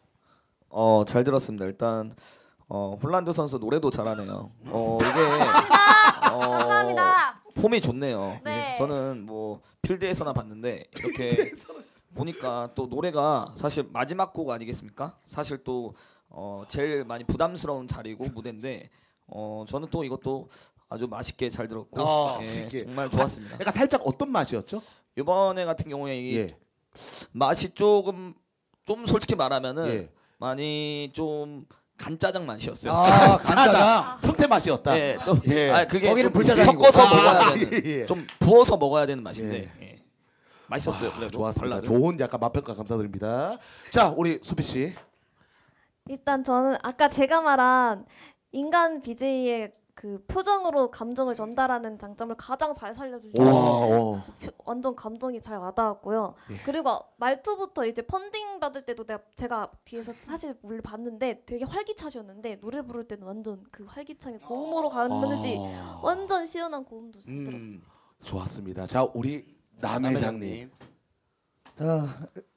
어, 잘 들었습니다. 일단 어, 홀란드 선수 노래도 잘하네요. 어, 이게 어, 감사합니다. 폼이 좋네요. 네. 저는 뭐 필드에서나 봤는데 이렇게 보니까 또 노래가 사실 마지막 곡 아니겠습니까? 사실 또 어, 제일 많이 부담스러운 자리고 무대인데 어, 저는 또 이것도 아주 맛있게 잘 들었고 어, 예, 맛있게. 정말 좋았습니다. 그러니까 살짝 어떤 맛이었죠? 이번에 같은 경우에 이 예. 맛이 조금 좀 솔직히 말하면은 예. 많이 좀 간짜장 맛이었어요. 아, 간짜장. 성태 맛이었다. 예, 좀 예. 아, 그게 거기는 좀 불짜장이고. 섞어서 아, 먹어야 되는, 예, 예. 좀 부어서 먹어야 되는 맛인데 예. 맛있었어요. 와, 그래도 좋았습니다. 콜라도. 좋은 약간 맛평가 감사드립니다. 자, 우리 수비 씨. 일단 저는 아까 제가 말한 인간 비제이의 그 표정으로 감정을 전달하는 장점을 가장 잘 살려주셔서 와, 완전 감동이 잘 와닿았고요. 예. 그리고 말투부터 이제 펀딩 받을 때도 내가 제가 뒤에서 사실 몰래 봤는데 되게 활기차셨는데 노래 부를 때는 완전 그 활기참이 고음으로 갔는지 아. 완전 시원한 고음도 잘 음, 들었어요. 좋았습니다. 자, 우리 남 회장님. 자,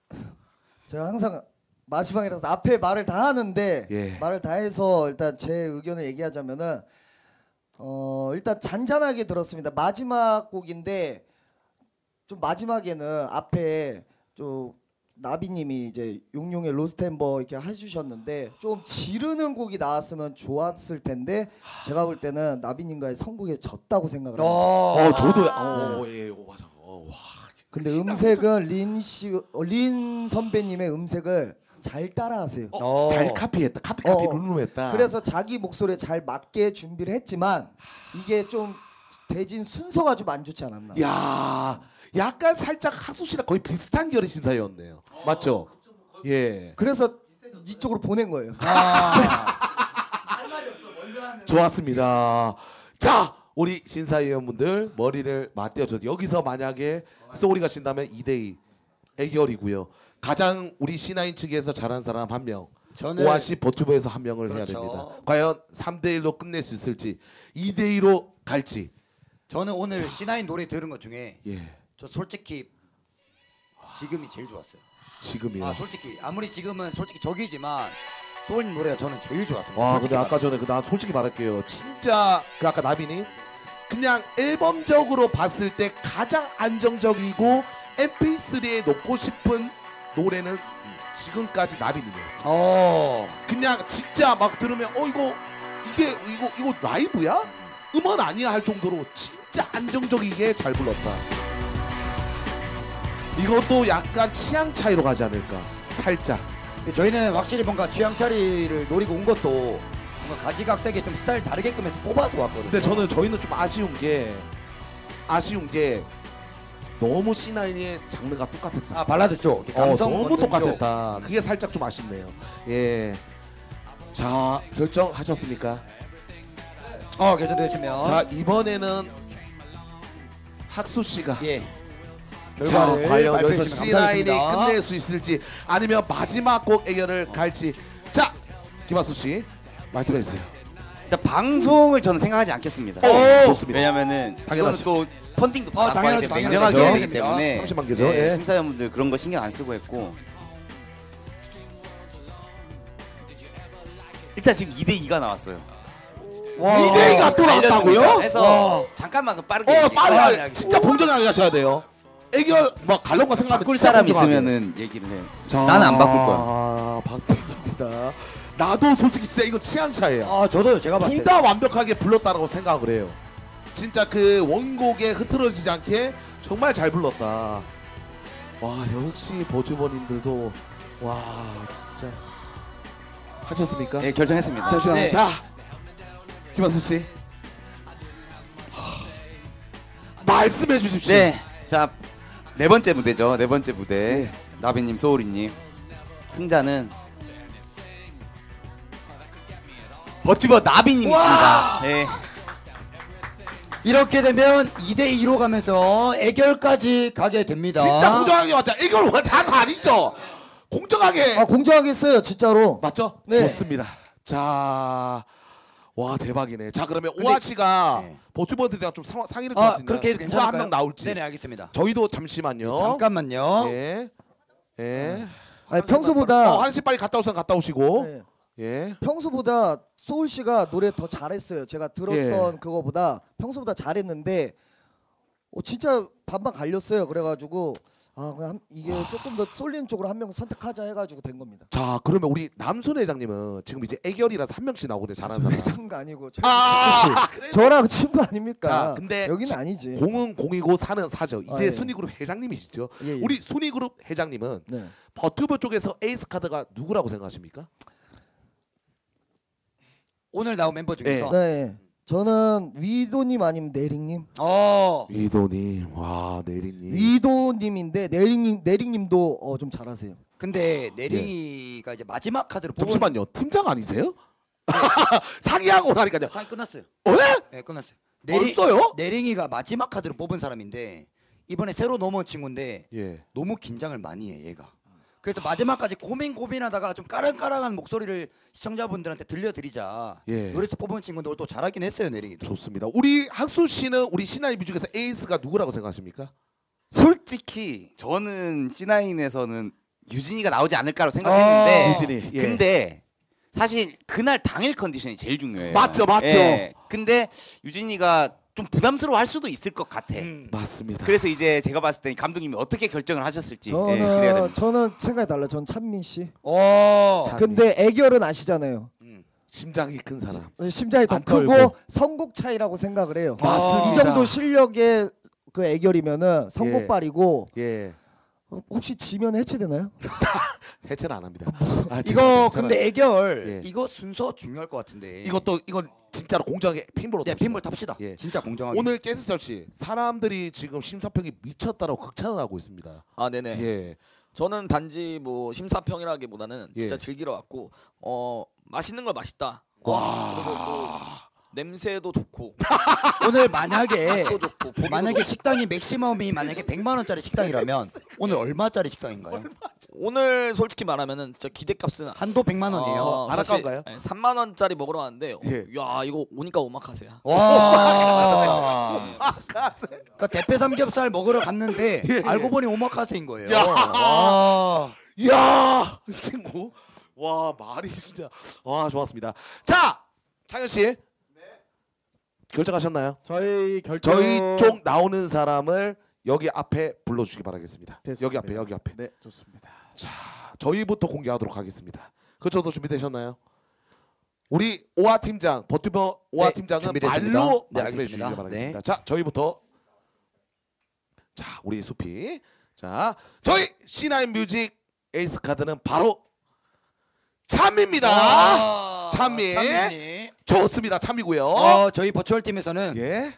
제가 항상 마지막이라서 앞에 말을 다 하는데 예. 말을 다 해서 일단 제 의견을 얘기하자면은 어 일단 잔잔하게 들었습니다. 마지막 곡인데 좀 마지막에는 앞에 좀 나비님이 이제 용용의 로스트 햄버 이렇게 해주셨는데 좀 지르는 곡이 나왔으면 좋았을 텐데 제가 볼 때는 나비님과의 선곡에 졌다고 생각을 합니다. 어, 저도 어, 예, 어, 맞아. 어, 와. 근데 음색은 린 씨, 어, 린 선배님의 음색을 잘 따라하세요. 어, 잘 카피했다. 카피 카피 룰루했다. 그래서 자기 목소리에 잘 맞게 준비를 했지만 이게 좀 대진 순서가 좀 안 좋지 않았나. 야, 약간 살짝 하수 씨랑 거의 비슷한 결의 심사였네요. 맞죠? 예. 그래서 이쪽으로 보낸 거예요. 좋았습니다. 자, 우리 심사위원분들 머리를 맞대어줘. 여기서 만약에 소울이가 진다면 이 대 이 애결이고요. 가장 우리 씨나인 측에서 잘한 사람 한 명, 저는- 오아시 버튜버에서 한 명을 해야 그렇죠. 됩니다. 과연 삼 대 일로 끝낼 수 있을지, 이 대 이로 갈지. 저는 오늘 씨나인 노래 들은 것 중에 예. 저 솔직히 지금이 제일 좋았어요. 지금이요. 아 솔직히 아무리 지금은 솔직히 저기지만 소울님 노래가 저는 제일 좋았습니다. 와, 솔직히 근데 아까 전에 그 나 솔직히 말할게요. 진짜 그 아까 나비님 그냥 앨범적으로 봤을 때 가장 안정적이고 엠피쓰리에 놓고 싶은 노래는 지금까지 나비님이었어. 어. 그냥 진짜 막 들으면 어 이거 이게 이거 이거 라이브야? 음원 아니야 할 정도로 진짜 안정적이게 잘 불렀다. 이것도 약간 취향 차이로 가지 않을까? 살짝. 저희는 확실히 뭔가 취향 차리를 노리고 온 것도 뭔가 가지각색에 좀 스타일 다르게끔 해서 뽑아서 왔거든요. 근데 저는 저희는 좀 아쉬운 게 아쉬운 게 너무 씨나인의 장르가 똑같았다. 아 발라드 쪽, 어, 감성 너무 건전 똑같았다. 그게 살짝 좀 아쉽네요. 예. 자, 결정하셨습니까? 어, 결정됐으면. 자, 이번에는 학수 씨가 예. 자, 결과를 과연 여기서 발표해주시면 씨나인이 감사하겠습니다. 끝낼 수 있을지 아니면 마지막 곡 애결을 갈지. 자, 김학수 씨 말씀해 주세요. 일단 방송을 저는 생각하지 않겠습니다. 어, 좋습니다. 왜냐면은 이거는 당연하죠. 또 펀딩도 어, 받고 당연하죠, 하기 때문에 냉정하게 당연하죠. 해야 되기 때문에 삼십만 개죠. 예, 예. 심사위원분들 그런 거 신경 안 쓰고 했고 일단 지금 이 대 이가 나왔어요. 와. 이 대 이가 또 나왔다고요? 해서 와. 잠깐만 그 빠르게 어, 얘기- 빨리 아, 진짜 공정하게 하셔야 돼요. 애결 뭐 갈롱과 생각하면 바꿀 진짜 사람 공정하게. 있으면은 얘기를 해. 자, 나는 안 바꿀 거야. 아, 박빙입니다. 나도 솔직히 진짜 이거 취향 차이야. 아, 저도요. 제가 봤을 둘 때. 다 완벽하게 불렀다라고 생각을 해요. 진짜 그 원곡에 흐트러지지 않게 정말 잘 불렀다. 와, 역시 버튜버님들도 와, 진짜 하셨습니까? 네, 결정했습니다. 잠시만. 네. 자, 김학수 씨. 말씀해 주십시오. 네, 자 네 번째 무대죠. 네 번째 무대 나비님, 소울이님 승자는 버튜버 나비님이십니다. 네. 이렇게 되면 이 대 이로 가면서 애결까지 가게 됩니다. 진짜 공정하게 맞자. 이걸 다가 아니죠. 공정하게. 아 공정하게 했어요 진짜로. 맞죠? 네. 좋습니다. 자, 와 대박이네. 자 그러면 근데- 오아 씨가 네. 버튜버들이랑 좀 상, 상의를 아, 좀 할수 있나요? 그렇게 해도 누가 괜찮을까요? 한 명 나올지. 네네, 알겠습니다. 저희도 잠시만요. 잠깐만요. 예. 예. 아니 평소보다 어, 한시 빨리 갔다 오선 갔다 오시고. 네. 예. 평소보다 소울 씨가 노래 더 잘했어요. 제가 들었던 예. 그거보다 평소보다 잘했는데 어, 진짜 반반 갈렸어요. 그래가지고 아 그냥 한- 이게 조금 더 쏠리는 쪽으로 한 명 선택하자 해가지고 된 겁니다. 자 그러면 우리 남순 회장님은 지금 이제 애결이라서 한 명씩 나오거든요. 잘하는 사람. 회장도 아니고 저, 아, 씨, 저랑 친구 아닙니까? 자, 근데 여기는 지- 아니지. 공은 공이고 사는 사죠. 이제 아, 예. 순위그룹 회장님이시죠. 예, 예. 우리 순위그룹 회장님은 네. 버튜버 쪽에서 에이스 카드가 누구라고 생각하십니까? 오늘 나온 멤버 중에서 네. 저는 위도님 아니면 내링님. 어. 위도님, 와 내리님. 위도님인데 내링님 내링님도 어, 좀 잘하세요. 근데 내링이가 이제 마지막 카드로 뽑은 잠시만요. 팀장 아니세요? 상의하고 나니까요. 상의 끝났어요. 어? 네, 끝났어요. 벌써요? 내링이가 마지막 카드로 뽑은 사람인데 이번에 새로 넘어온 친구인데 예. 너무 긴장을 많이 해 얘가. 그래서 마지막까지 고민 고민하다가 좀 까랑까랑한 목소리를 시청자분들한테 들려드리자. 예. 노래에서 뽑은 친구인데 오늘 또 잘하긴 했어요 내링이도. 좋습니다. 우리 학수 씨는 우리 시나이 뮤직에서 에이스가 누구라고 생각하십니까? 솔직히 저는 씨나인에서는 유진이가 나오지 않을까라고 생각했는데 아, 유진이, 예. 근데 사실 그날 당일 컨디션이 제일 중요해요. 맞죠, 맞죠. 예. 근데 유진이가 좀 부담스러워할 수도 있을 것 같아. 맞습니다. 그래서 이제 제가 봤을 때 감독님이 어떻게 결정을 하셨을지 예, 기대가 저는 됩니다. 저는 생각이 달라. 전 찬민 씨. 오. 근데 애결은 아시잖아요. 심장이 큰 사람. 심장이 더 안 크고 떨고. 선곡 차이라고 생각을 해요. 맞습니다. 이 정도 실력의 그 애결이면은 선곡발이고 예. 어, 혹시 지면 해체되나요? 해체는 안 합니다. 아, 이거 괜찮아요. 근데 애결 예. 이거 순서 중요할 것 같은데. 이것도 이건 진짜로 공정하게 핀볼로 네, 탑시다. 핀볼 탑시다. 예. 진짜 공정하게. 오늘 게스트 씨 사람들이 지금 심사평이 미쳤다라고 극찬을 하고 있습니다. 아 네네. 예. 저는 단지 뭐 심사평이라기보다는 진짜 예. 즐기러 왔고 어 맛있는 걸 맛있다. 와. 그리고 또 냄새도 좋고 오늘 만약에 맛도 좋고 고기도 만약에 좋고. 식당이 맥시멈이 만약에 백만 원짜리 식당이라면 오늘 얼마짜리 식당인가요? 오늘 솔직히 말하면은 진짜 기대값은 한도 백만 원이에요. 어, 안 사실, 아까운가요? 네, 삼만 원짜리 먹으러 왔는데 예. 야 이거 오니까 오마카세야. 와. 그러니까 대패 삼겹살 먹으러 갔는데 예, 예. 알고 보니 오마카세인 거예요. 야. 와. 야, 이 친구. 와, 말이 진짜. 와, 좋았습니다. 자, 창현 씨. 결정하셨나요? 저희 결정 저희 쪽 나오는 사람을 여기 앞에 불러주시기 바라겠습니다. 됐습니다. 여기 앞에, 여기 앞에. 네, 좋습니다. 자, 저희부터 공개하도록 하겠습니다. 그쪽도 준비되셨나요? 우리 오아 팀장, 버튜버 오아 네, 팀장은 준비됐습니다. 말로 네, 말씀해 주시기 알겠습니다. 바라겠습니다. 네. 자, 저희부터. 자, 우리 수피. 자, 저희 씨나인 뮤직 에이스 카드는 바로 찬미입니다. 와, 찬미. 찬미님. 좋습니다. 참이고요. 어, 저희 버추얼 팀에서는 예.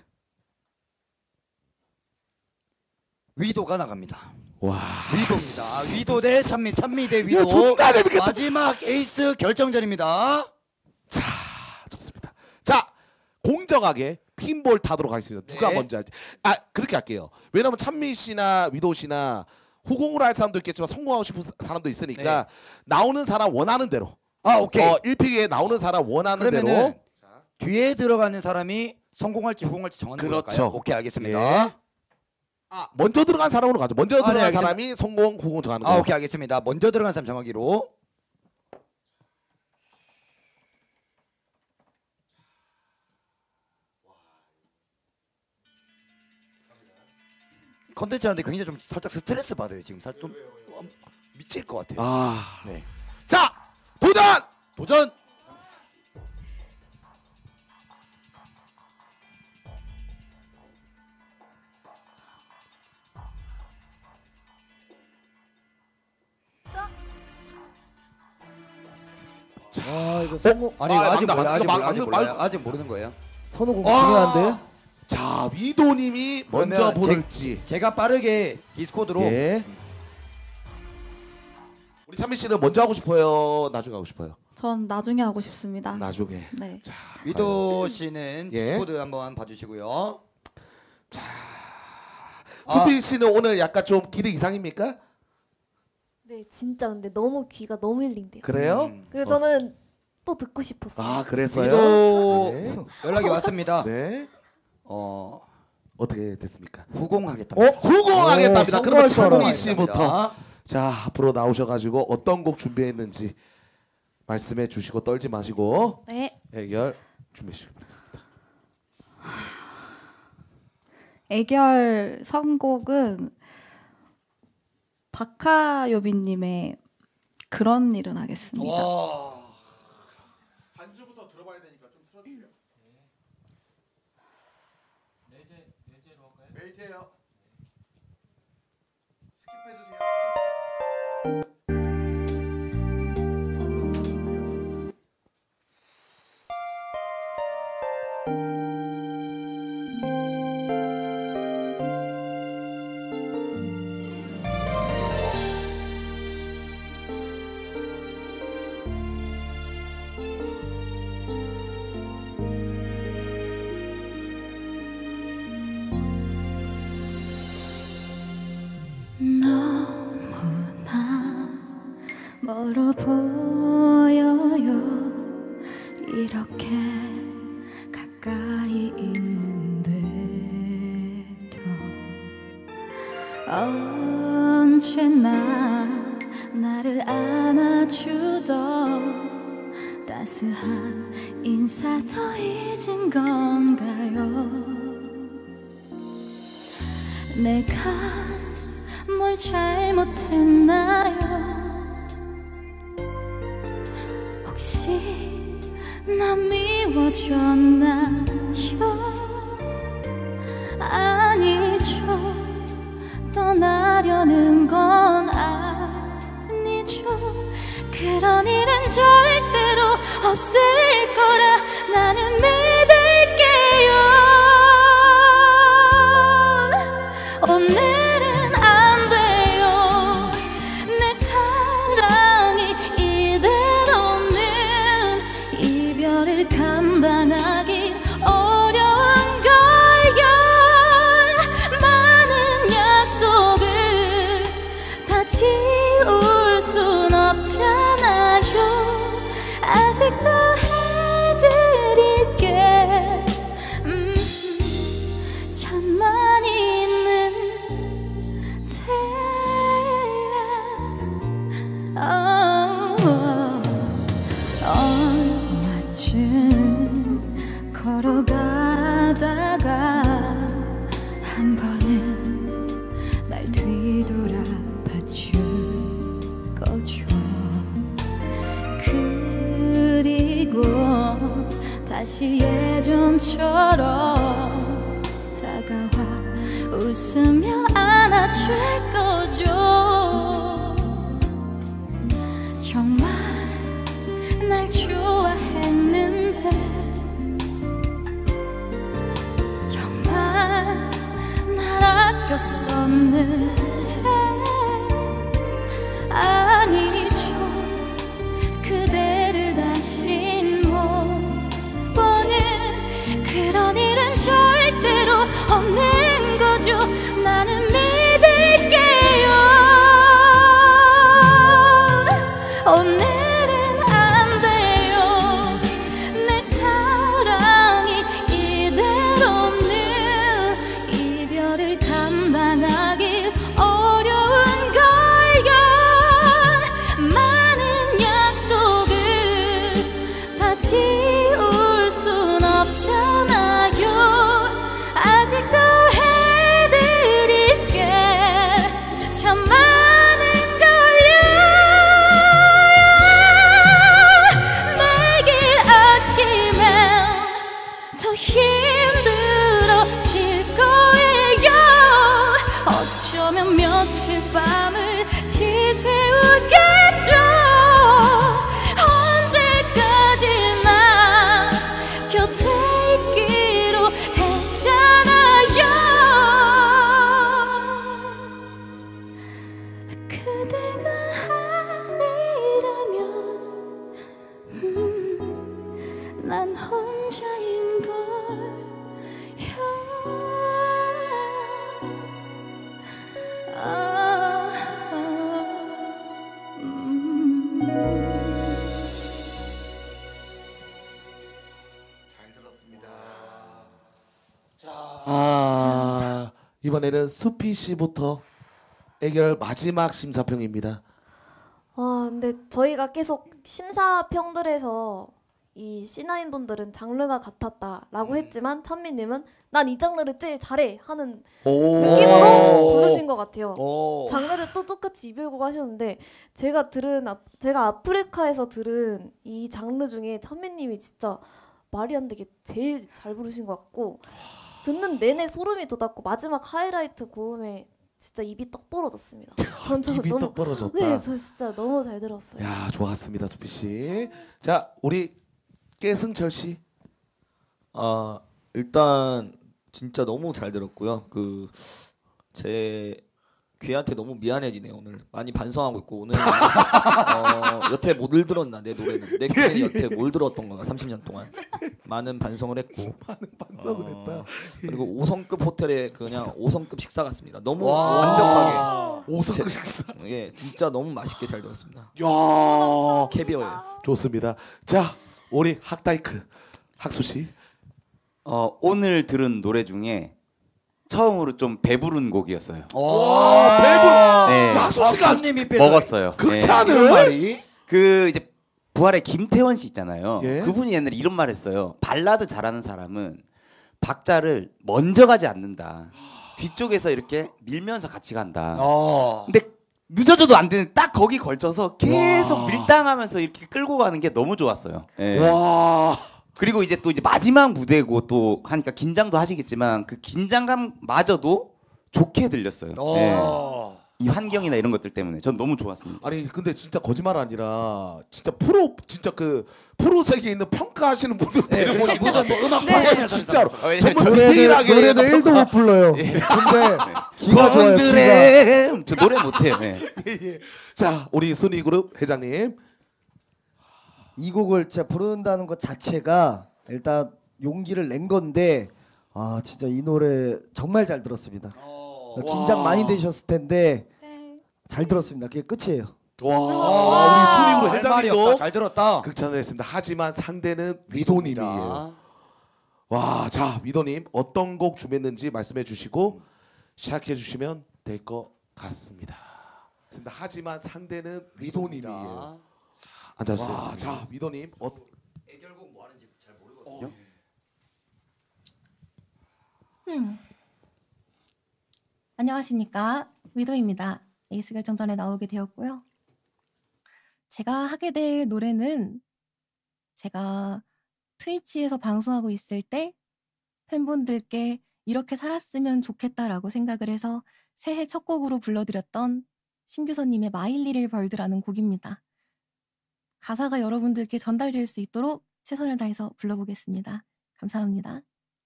위도가 나갑니다. 와. 위도입니다. 위도 대 찬미, 찬미 대 야, 위도. 존나 재밌겠다. 마지막 에이스 결정전입니다. 자, 좋습니다. 자, 공정하게 핀볼 타도록 하겠습니다. 누가 네. 먼저 할지. 아, 그렇게 할게요. 왜냐면 찬미 씨나 위도 씨나 후공으로 할 사람도 있겠지만 성공하고 싶은 사람도 있으니까 네. 나오는 사람 원하는 대로. 아, 오케이. 어, 일 픽에 나오는 사람 원하는 그러면은 대로. 뒤에 들어가는 사람이 성공할지 후공할지 정하는 그렇죠. 걸까요? 오케이, 알겠습니다. 예. 아, 먼저 들어간 사람으로 가죠. 먼저 아, 네, 들어간 알겠습니다. 사람이 성공, 후공 정하는 아, 거예요. 오케이, 알겠습니다. 먼저 들어간 사람 정하기로. 컨텐츠 하는데 굉장히 좀 살짝 스트레스 받아요. 지금 살짝 좀 어, 미칠 것 같아요. 아. 네. 자, 도전! 도전! 아 이거 성공 아니 이거 아, 아직 맞다, 몰라, 아직 맞다. 몰라, 아직 말- 몰라요. 말- 아직 모르는 거예요. 선호공 아! 중요한데. 자, 위도님이 먼저 그러면 제- 보낼지. 제가 빠르게 디스코드로 예. 우리 찬미 씨는 먼저 하고 싶어요? 나중에 하고 싶어요? 전 나중에 하고 싶습니다. 나중에. 네. 자, 위도 씨는 예. 디스코드 한번 봐주시고요. 수피 씨는 오늘 약간 좀 기대 이상입니까? 네, 진짜 근데 너무 귀가 너무 힐링돼요. 그래요? 음. 그래서 어. 저는 또 듣고 싶었어요. 아, 그랬어요? 위도 네. 연락이 왔습니다. 네. 어 어떻게 됐습니까? 후공하겠다. 어? 후공하겠답니다. 오, 그러면 성공할 줄 찬미 알았습니다. 씨부터. 자 앞으로 나오셔가지고 어떤 곡 준비했는지 말씀해 주시고 떨지 마시고 네. 애결 준비해 주시기 바라겠습니다. 애결 선곡은 박하요비님의 그런 일은 하겠습니다. 와. 반주부터 들어봐야 되니까 좀 틀어주세요. 멜제 멜제로 할까요? 멜제요. 스킵해 주세요. 너무나 멀어 보여요. 이렇게 가까이 있는데도 언제나 나를 안아주던 따스한 인사 더 잊은 건가요? 내가 뭘 잘못했나요? 혹시 나 미워졌나요? 아니죠. 떠나려는 건 아니죠. 그런 일은 절대로 없을 거라 나는 믿을게요. 오늘은 안 돼요. 내 사랑이 이대로는 이별을 감당하기 어려운 걸요. 많은 약속을 다 지울 순 없잖아요. 아직도 해드릴게 음, 잠만 있는 데 어, 얼마쯤 걸어가다가 한 번은 날 뒤돌아봐줄 거죠. 그리고 다시 예전처럼 다가와 웃으며 안아줄 거죠. 정말 날 좋아했는데 정말 날 아꼈었는데 아니죠. 그대를 다신 못 보는 그런 일은 절대로 없는 거죠. 나는 믿을게요. 오늘은 안 돼요. 내 사랑이 이대로는 이별을 감당하기 어려운 걸요. 많은 약속을 다 지울 순 없잖아요. 아직도 해드릴게 참 많은 걸요. 매일 아침엔 더 힘들어질 거예요. 어쩌면 며칠 밤을 지새우겠죠. 언제까지나 곁에 있기로 했잖아요. 그대가 아니라면 음, 난 혼자인 걸요. 아, 음. 잘 들었습니다. 아 이번에는 수피 씨부터 애결 마지막 심사평입니다. 와, 근데 저희가 계속 심사평들에서 이 씨나인 분들은 장르가 같았다라고 했지만 찬미님은 난 이 장르를 제일 잘해 하는 오. 느낌으로 부르신 것 같아요. 오. 장르를 또 똑같이 이별곡 하셨는데 제가 들은 아, 제가 아프리카에서 들은 이 장르 중에 찬미님이 진짜 말이 안 되게 제일 잘 부르신 것 같고 듣는 내내 소름이 돋았고 마지막 하이라이트 고음에 진짜 입이 떡 벌어졌습니다. 전 저 입이 너무 떡 벌어졌다. 네, 저 진짜 너무 잘 들었어요. 야, 좋았습니다, 수피 씨. 자, 우리 깨승철 씨. 아 일단 진짜 너무 잘 들었고요. 그 제 귀한테 너무 미안해지네요. 오늘 많이 반성하고 있고 오늘 어, 여태 뭘 들었나 내 노래는 내 귀에 여태 뭘 들었던 건가 삼십 년 동안 많은 반성을 했고 많은 반성을 어, 했다. 그리고 오 성급 호텔에 그냥 오 성급 식사 같습니다. 너무 와. 완벽하게 오 성급 제- 식사. 예, 진짜 너무 맛있게 잘 들었습니다. 야, 캐비어예요. 좋습니다. 자, 우리 학다이크 학수 씨. 어, 오늘 들은 노래 중에 처음으로 좀 배부른 곡이었어요. 와, 배불. 네. 학수 씨가 먹었어요. 극찬을. 이런 말이? 그 이제 부활의 김태원 씨 있잖아요. 예. 그분이 옛날에 이런 말 했어요. 발라드 잘하는 사람은 박자를 먼저 가지 않는다. 뒤쪽에서 이렇게 밀면서 같이 간다. 어. 근데 늦어져도 안 되는 딱 거기 걸쳐서 계속 밀당하면서 이렇게 끌고 가는 게 너무 좋았어요. 예. 와. 그리고 이제 또 이제 마지막 무대고 또 하니까 긴장도 하시겠지만 그 긴장감마저도 좋게 들렸어요. 예. 이 환경이나 이런 것들 때문에 전 너무 좋았습니다. 아니 근데 진짜 거짓말 아니라 진짜 프로 진짜 그 프로 세계에 있는 평가하시는 분들 데리고 그러니까 무슨 뭐 음악 네. 방송이나 진짜로 어, 예, 정말 저- 디테일하게 노래도 일도 못 불러요. 근데 기가 좋아요. 기가. 건드레 저 노래 못해요. 예. 예. 자, 우리 순위그룹 회장님. 이 곡을 진짜 부른다는 것 자체가 일단 용기를 낸 건데 아 진짜 이 노래 정말 잘 들었습니다. 긴장 와. 많이 되셨을 텐데 잘 들었습니다. 그게 끝이에요. 와, 우리 순위그룹 할 말이 없다. 회장님도 잘 들었다. 극찬을 했습니다. 하지만 상대는 위도님이에요. 와, 자 위도님 어떤 곡 준비했는지 말씀해 주시고 시작해 주시면 될 것 같습니다. 하지만 상대는 위도님이에요. 앉아주세요. 와, 자 위도님 어, 애결곡 뭐 하는지 잘 모르거든요. 음. 안녕하십니까, 위도입니다. 에이스 결정전에 나오게 되었고요. 제가 하게 될 노래는 제가 트위치에서 방송하고 있을 때 팬분들께 이렇게 살았으면 좋겠다라고 생각을 해서 새해 첫 곡으로 불러드렸던 심규선님의 마일리를 벌드라는 곡입니다. 가사가 여러분들께 전달될 수 있도록 최선을 다해서 불러보겠습니다. 감사합니다.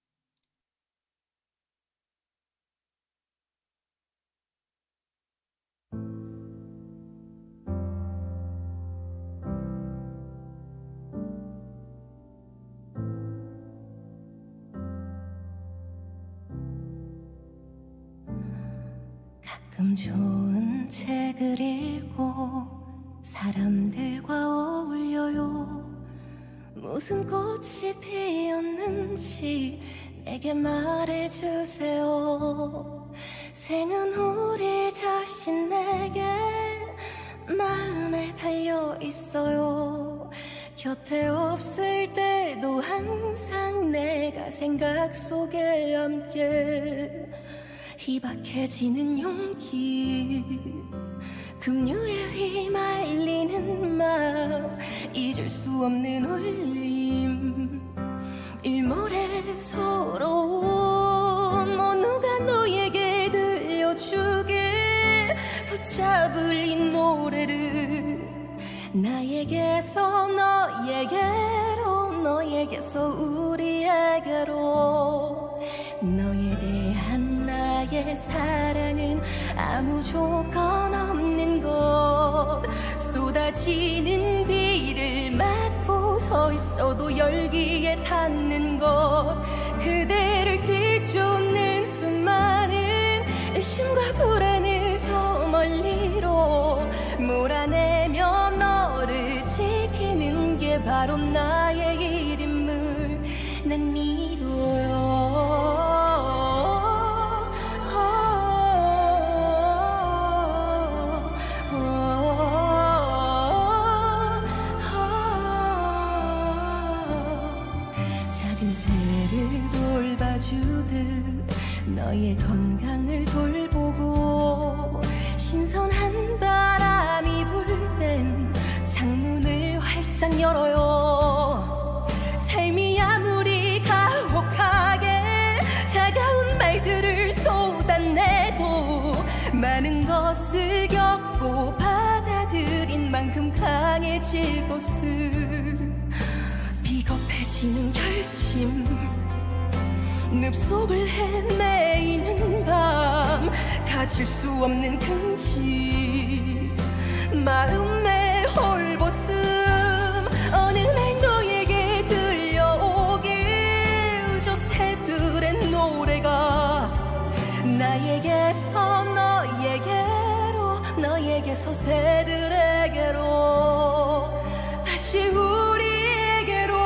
가끔 좋은 책을 읽고 사람들과 어울려요. 무슨 꽃이 피었는지 내게 말해주세요. 생은 우리 자신에게 마음에 달려 있어요. 곁에 없을 때도 항상 내가 생각 속에 함께 희박해지는 용기, 급류에 휘말리는 마음, 잊을 수 없는 울림, 일몰의 서러움, 뭐 누가 너에게 들려주길 붙잡을 이 노래를 나에게서 너에게로, 너에게서 우리에게로. 너에 대한 나의 사랑은 아무 조건 없는 것, 쏟아지는 비를 맞고 서 있어도 열기에 닿는 것, 그대를 뒤쫓는 수많은 의심과 불안을 저 멀리로 몰아내며 너를 지키는 게 바로 나의 일임을 난 믿어요. 안아주듯 너의 건강을 돌보고 신선한 바람이 불 땐 창문을 활짝 열어요. 삶이 아무리 가혹하게 차가운 말들을 쏟아내도 많은 것을 겪고 받아들인 만큼 강해질 것을 비겁해지는 결심 늪속을 헤매이는 밤 가질 수 없는 긍지 마음의 홀벗음 어느 날 너에게 들려오길 저 새들의 노래가 나에게서 너에게로 너에게서 새들에게로 다시 우리에게로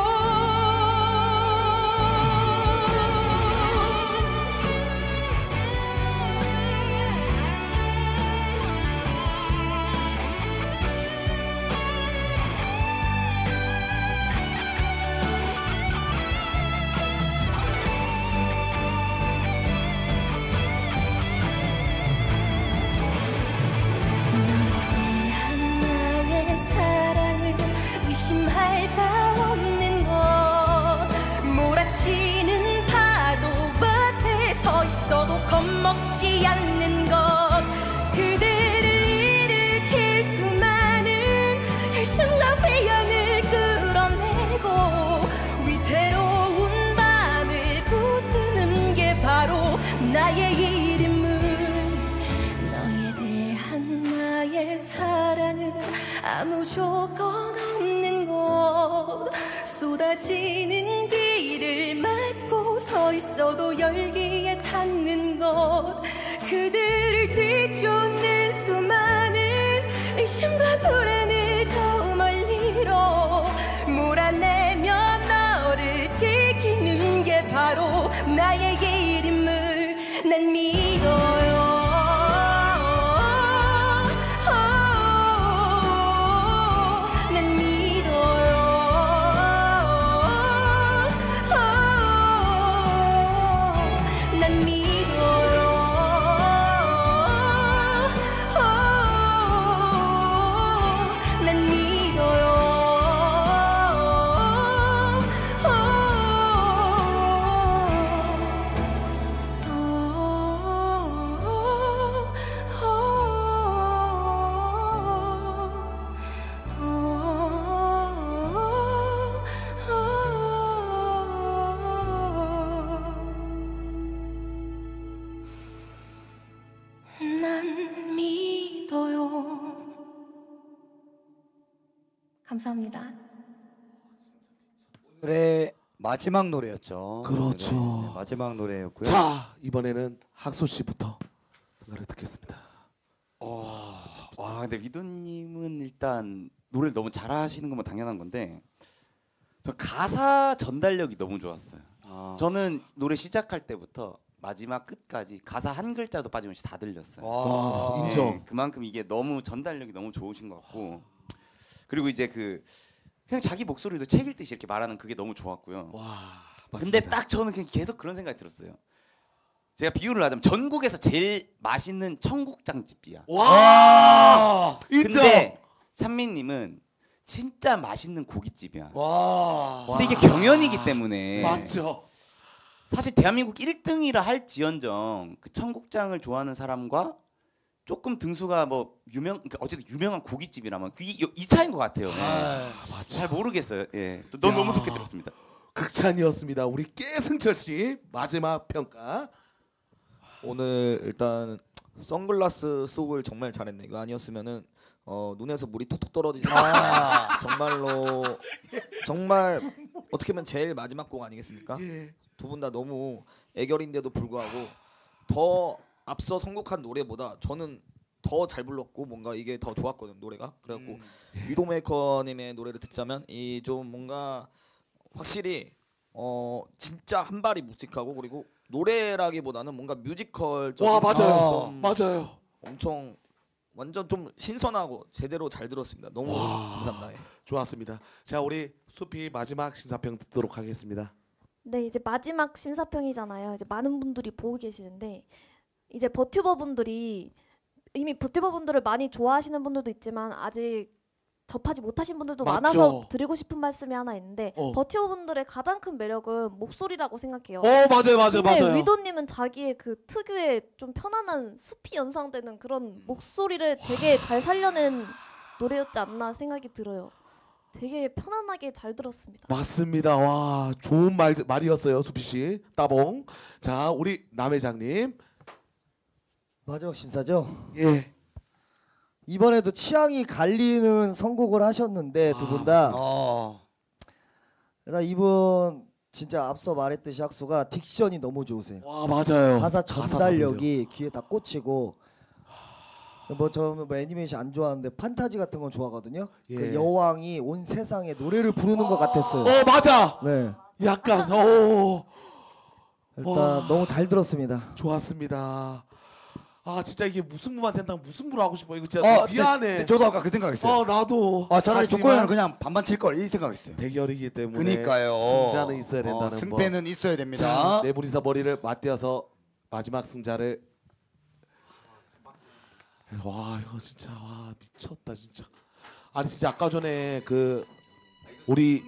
의심할 바 없는 것 몰아치는 파도 앞에 서 있어도 겁먹지 않는 것 그대를 일으킬 수많은 결심과 회연을 끌어내고 위태로운 밤을 붙드는 게 바로 나의 이름을 너에 대한 나의 사랑은 아무 조건 없는 것 쏟아지는 비를 맞고 서 있어도 열기에 닿는 것 그들을 뒤쫓는 수많은 의심과 불안을 저 멀리로 몰아내며 너를 지키는 게 바로 나의 이름을 난 믿어요. 난 믿어요. 감사합니다. 오늘의 마지막 노래였죠. 그렇죠. 네, 마지막 노래였고요. 자 이번에는 학수 씨부터 노래 듣겠습니다. 어, 와 근데 위도님은 일단 노래를 너무 잘하시는 건 당연한 건데 저 가사 전달력이 너무 좋았어요. 아. 저는 노래 시작할 때부터 마지막 끝까지 가사 한 글자도 빠짐없이 다 들렸어요. 와, 인정. 네, 그만큼 이게 너무 전달력이 너무 좋으신 것 같고 그리고 이제 그 그냥 자기 목소리도 책 읽듯이 이렇게 말하는 그게 너무 좋았고요. 와, 근데 딱 저는 그냥 계속 그런 생각이 들었어요. 제가 비유를 하자면 전국에서 제일 맛있는 청국장집이야. 와, 근데 찬미님은 진짜 맛있는 고깃집이야. 와. 근데 이게 경연이기 때문에 맞죠. 사실 대한민국 일 등이라 할지언정 그 청국장을 좋아하는 사람과 조금 등수가 뭐 유명 그러니까 어쨌든 유명한 고깃집이라면 이, 이 차이인 것 같아요. 네. 아, 잘 모르겠어요. 예, 또 너무 야. 너무 좋게 들었습니다. 극찬이었습니다. 우리 깨승철 씨 마지막 평가. 오늘 일단 선글라스 속을 정말 잘했네. 이거 아니었으면은 어, 눈에서 물이 톡톡 떨어지지. 아, 정말로 정말 어떻게 보면 제일 마지막 곡 아니겠습니까? 예. 두 분 다 너무 애결인데도 불구하고 더 앞서 선곡한 노래보다 저는 더 잘 불렀고 뭔가 이게 더 좋았거든 노래가. 그래갖고 음. 위도메이커님의 노래를 듣자면 이 좀 뭔가 확실히 어 진짜 한 발이 묵직하고 그리고 노래라기보다는 뭔가 뮤지컬적인 와, 맞아요. 좀 맞아요. 엄청 완전 좀 신선하고 제대로 잘 들었습니다. 너무 감사합니다. 예. 좋았습니다. 자 우리 수피 마지막 심사평 듣도록 하겠습니다. 네, 이제 마지막 심사평이잖아요. 이제 많은 분들이 보고 계시는데 이제 버튜버 분들이 이미 버튜버 분들을 많이 좋아하시는 분들도 있지만 아직 접하지 못하신 분들도 맞죠. 많아서 드리고 싶은 말씀이 하나 있는데 어. 버튜버 분들의 가장 큰 매력은 목소리라고 생각해요. 어, 맞아요, 맞아요, 근데 맞아요. 위도님은 자기의 그 특유의 좀 편안한 숲이 연상되는 그런 목소리를 되게 잘 살려낸 노래였지 않나 생각이 들어요. 되게 편안하게 잘 들었습니다. 맞습니다. 와, 좋은 말 말이었어요, 수피 씨. 따봉. 자, 우리 남 회장님. 마지막 심사죠? 예. 이번에도 취향이 갈리는 선곡을 하셨는데 두 분 다. 어. 일단 이분 진짜 앞서 말했듯이 학수가 딕션이 너무 좋으세요. 와, 맞아요. 가사 가사가 전달력이 귀에 다 꽂히고. 뭐 저는 뭐 애니메이션 안 좋아하는데 판타지 같은 건 좋아하거든요. 예. 그 여왕이 온 세상에 노래를 부르는 것 같았어요. 어, 맞아. 네. 약간 어. 일단 와. 너무 잘 들었습니다. 좋았습니다. 아, 진짜 이게 무승부만 된다면 무승부로 하고 싶어. 이거 진짜 어, 미안해. 네, 네, 저도 아까 그 생각했어요. 어, 나도. 아, 차라리 하지만 조건은 그냥 반반 칠 걸 이 생각했어요. 대결이기 때문에 그니까요. 승자는 있어야 된다는 어, 승패는 거. 있어야 됩니다. 자, 네 분이서 머리를 맞대어서 마지막 승자를. 와, 이거 진짜 와 미쳤다 진짜. 아니 진짜 아까 전에 그 우리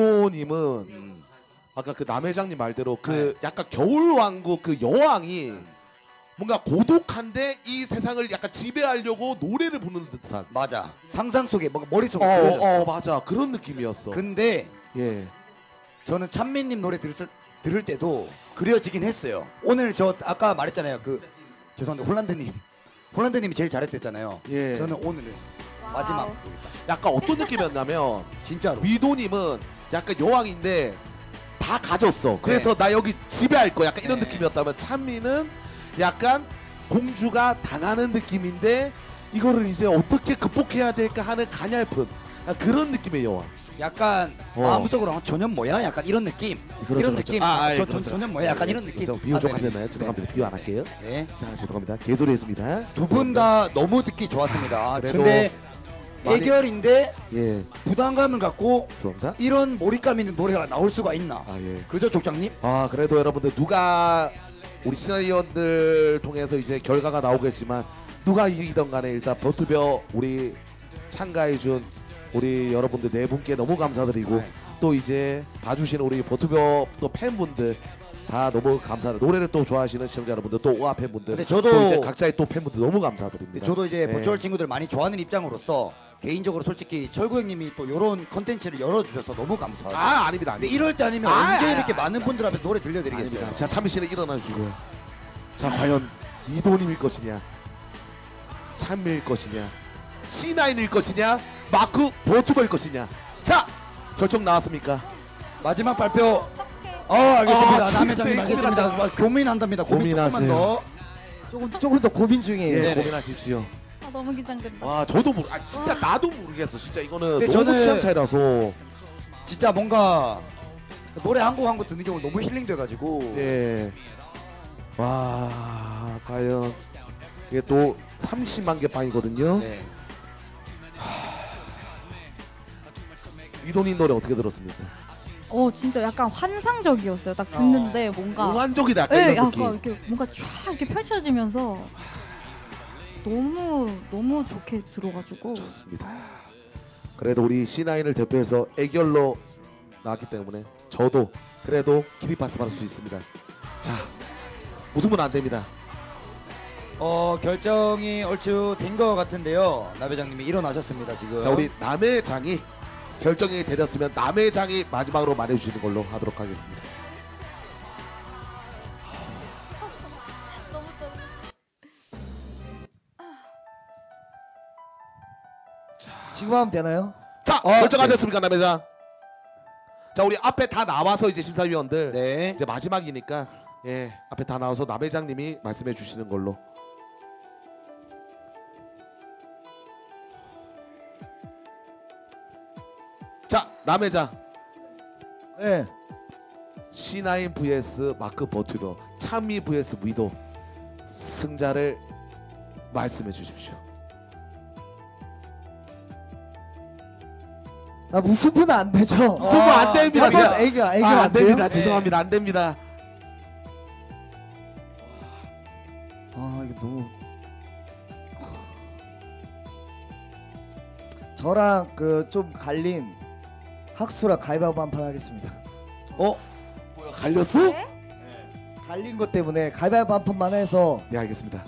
위도님은 아까 그 남 회장님 말대로 그 약간 겨울왕국 그 여왕이 뭔가 고독한데 이 세상을 약간 지배하려고 노래를 부르는 듯한. 맞아. 상상 속에 뭔가 머릿속에 어, 그려졌어. 어, 맞아. 그런 느낌이었어. 근데 예. 저는 찬미님 노래 들을, 들을 때도 그려지긴 했어요. 오늘 저 아까 말했잖아요. 그 죄송한데 홀란드님, 홀란드님이 제일 잘했댔잖아요. 예. 저는 오늘은 마지막 약간 어떤 느낌이었냐면 진짜로 위도님은 약간 여왕인데 다 가졌어. 그래서 네. 나 여기 지배할 거야. 약간 이런 느낌이었다면 찬미는 약간 공주가 당하는 느낌인데 이거를 이제 어떻게 극복해야 될까 하는 가냘픈 그런 느낌의 여왕. 약간 어. 마음속으로 저년 뭐야? 약간 이런 느낌. 그렇죠, 이런 그렇죠. 느낌. 아, 아, 저, 그렇죠. 저, 저년 뭐야? 약간 이런 느낌. 그래서 비유 좀 아, 안 네. 되나요? 죄송합니다. 비유 안 할게요. 네. 자, 죄송합니다. 개소리했습니다. 두 분 다 너무 듣기 좋았습니다. 그래도 근데 많이- 애결인데 예. 부담감을 갖고 죄송합니다. 이런 몰입감 있는 노래가 나올 수가 있나? 아, 예. 그죠, 족장님? 아, 그래도 여러분들 누가 우리 시나리오들 통해서 이제 결과가 나오겠지만 누가 이기던 간에 일단 버투벼 우리 참가해준 우리 여러분들 네 분께 너무 감사드리고 네. 또 이제 봐주시는 우리 버투벼 또 팬분들 다 너무 감사드려요. 노래를 또 좋아하시는 시청자 여러분들 또 오아 팬분들 근데 저도- 또 이제 각자의 또 팬분들 너무 감사드립니다. 저도 이제 네. 버추얼 친구들 많이 좋아하는 입장으로서 개인적으로 솔직히 철구 형님이 또 이런 컨텐츠를 열어주셔서 너무 감사하죠. 아, 아닙니다. 근데 아닙니다. 이럴 때 아니면 아, 언제 아, 이렇게 아, 많은 분들 앞에서 노래 들려드리겠어요. 아닙니다. 자, 찬미 씨는 일어나 주시고요. 자, 과연 이도님일 것이냐, 찬미일 것이냐, 씨나인일 것이냐, 마크 버투버일 것이냐. 자, 결정 나왔습니까? 마지막 발표. 어, 알겠습니다. 아, 남회장님 진짜 알겠습니다. 고민하세요. 와, 고민한답니다. 고민 조금만 고민하세요. 더. 조금 조금 더 고민 중이에요. 예, 네네. 고민하십시오. 아, 너무 긴장된다. 와, 저도 모르. 아, 진짜 나도 모르겠어. 진짜 이거는 근데 너무 저는- 취향 차이라서. 진짜 뭔가 그 노래 한 곡 한 곡 듣는 게 오늘 너무 힐링 돼가지고. 예. 와, 과연 이게 또 삼십만 개 빵이거든요. 네. 이도님 노래 어떻게 들었습니까? 어 진짜 약간 환상적이었어요. 딱 듣는데 뭔가 몽환적이다, 약간 네, 이런 약간 느낌. 이렇게 뭔가 쫙 이렇게 펼쳐지면서 너무 너무 좋게 들어가지고 좋습니다. 그래도 우리 씨나인을 대표해서 애결로 나왔기 때문에 저도 그래도 기립박수 받을 수 있습니다. 자, 무승부는 안 됩니다. 어 결정이 얼추 된 것 같은데요. 나 회장님이 일어나셨습니다 지금. 자, 우리 남의 장이 결정이 되렸으면 남의 장이 마지막으로 말해주시는 걸로 하도록 하겠습니다. 지금 하면 되나요? 자, 어, 결정하셨습니까, 남의 장? 자, 우리 앞에 다 나와서 이제 심사위원들 네. 이제 마지막이니까 예 앞에 다 나와서 남 회장님이 말씀해 주시는 걸로. 자, 남 회장. 네. 씨나인 vs 마크 버튜버, 찬미 vs 위도 승자를 말씀해 주십시오. 아 무승부는 안 되죠. 무승부 안 됩니다. 아, 제가- 애교 애교 아, 안 안 돼요? 됩니다. 죄송합니다. 안 됩니다. 아 이거 너무 저랑 그 좀 갈린 학수랑 가위바위보 한 판 하겠습니다. 어? 뭐야 갈렸어? 갈린 것 때문에 가위바위보 한 판만 해서. 예 알겠습니다.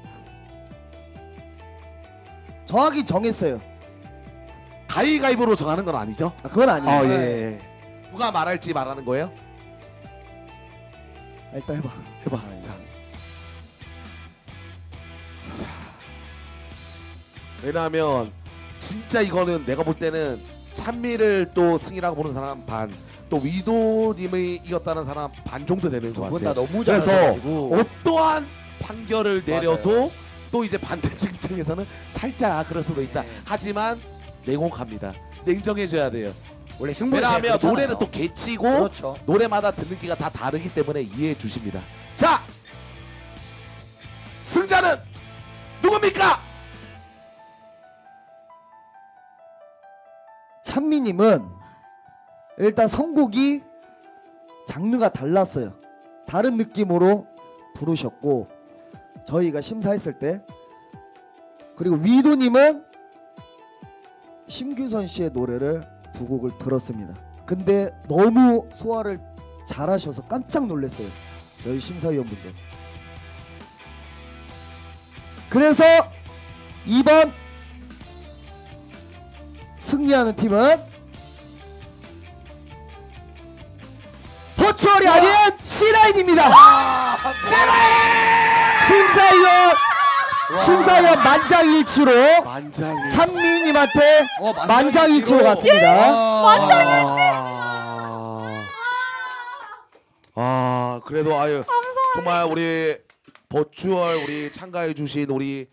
정하긴 정했어요. 가위가위보로 정하는 건 아니죠? 아, 그건 아니에요. 어, 예, 네. 예. 누가 말할지 말하는 거예요? 아, 일단 해봐. 해봐. 아, 자. 자. 왜냐하면 진짜 이거는 내가 볼 때는 찬미를 또 승이라고 보는 사람 반, 또 위도님이 이겼다는 사람 반 정도 되는 것 두 분 같아요. 다 너무 그래서 잘하셔가지고. 어떠한 판결을 내려도 맞아요. 또 이제 반대측 입장에서는 살짝 그럴 수도 있다. 하지만 냉혹합니다. 냉정해져야 돼요. 원래 승부는 왜냐하면 그렇잖아요. 노래는 또 개치고 그렇죠. 노래마다 듣는 기가 다 다르기 때문에 이해해 주십니다. 자, 승자는 누굽니까? 찬미님은 일단 선곡이 장르가 달랐어요. 다른 느낌으로 부르셨고 저희가 심사했을 때, 그리고 위도님은 심규선 씨의 노래를 두 곡을 들었습니다. 근데 너무 소화를 잘하셔서 깜짝 놀랐어요. 저희 심사위원분들. 그래서 이번 승리하는 팀은 버추얼이 아닌 씨라인입니다. 심사위원 심사위원 만장일치로 만장일치. 찬미님한테 어, 만장일치로 갔습니다. 만장일치. 아, 그래도 아유 정말 우리 버추얼 우리 참가해 주신 우리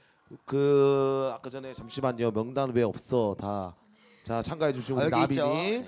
그 아까 전에 잠시만요 명단 왜 없어 다. 자 참가해 주신 우리 아, 여기 있죠. 나비님,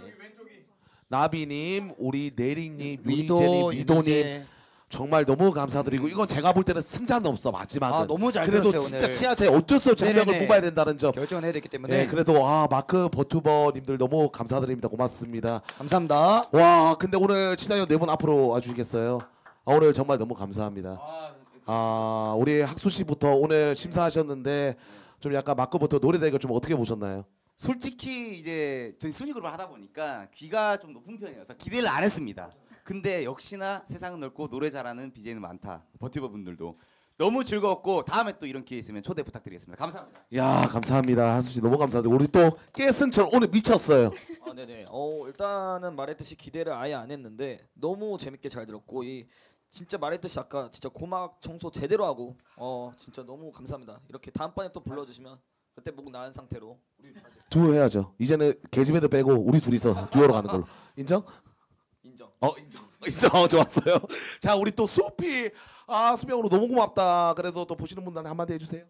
나비님, 우리 내리님, 위도, 유이제님, 위도님 이도제. 정말 너무 감사드리고 이건 제가 볼 때는 승자는 없어 마지막은. 아, 너무 잘 그래도 들었어요, 진짜 오늘. 치아차에 어쩔 수 없이 한 명을 네네네. 뽑아야 된다는 점. 결정을 해야 되기 때문에. 네, 그래도 아 마크 버튜버님들 너무 감사드립니다. 고맙습니다. 감사합니다. 와, 근데 오늘 친하연 네 분 앞으로 와주시겠어요? 아, 오늘 정말 너무 감사합니다. 아, 우리 학수 씨부터 오늘 심사하셨는데 좀 약간 마크부터 노래 대결 좀 어떻게 보셨나요? 솔직히 이제 저희 순위 그룹을 하다 보니까 귀가 좀 높은 편이어서 기대를 안 했습니다. 근데 역시나 세상은 넓고 노래 잘하는 비제이는 많다. 버티버 분들도 너무 즐거웠고 다음에 또 이런 기회 있으면 초대 부탁드리겠습니다. 감사합니다. 야, 감사합니다. 하수 씨 너무 감사드리고 우리 또 깨승철 오늘 미쳤어요. 아, 네네. 어, 일단은 말했듯이 기대를 아예 안 했는데 너무 재밌게 잘 들었고 이 진짜 말했듯이 아까 진짜 고막 청소 제대로 하고 어 진짜 너무 감사합니다. 이렇게 다음번에 또 불러주시면 그때 목 나은 상태로 우리 다시 듀오 해야죠. 이제는 개집애들 빼고 우리 둘이서 듀오로 가는 걸로. 인정? 인정. 어, 인정. 인정. 좋았어요. 자, 우리 또 수피. 아, 수명으로 너무 고맙다. 그래도 또 보시는 분들한테 한마디 해주세요.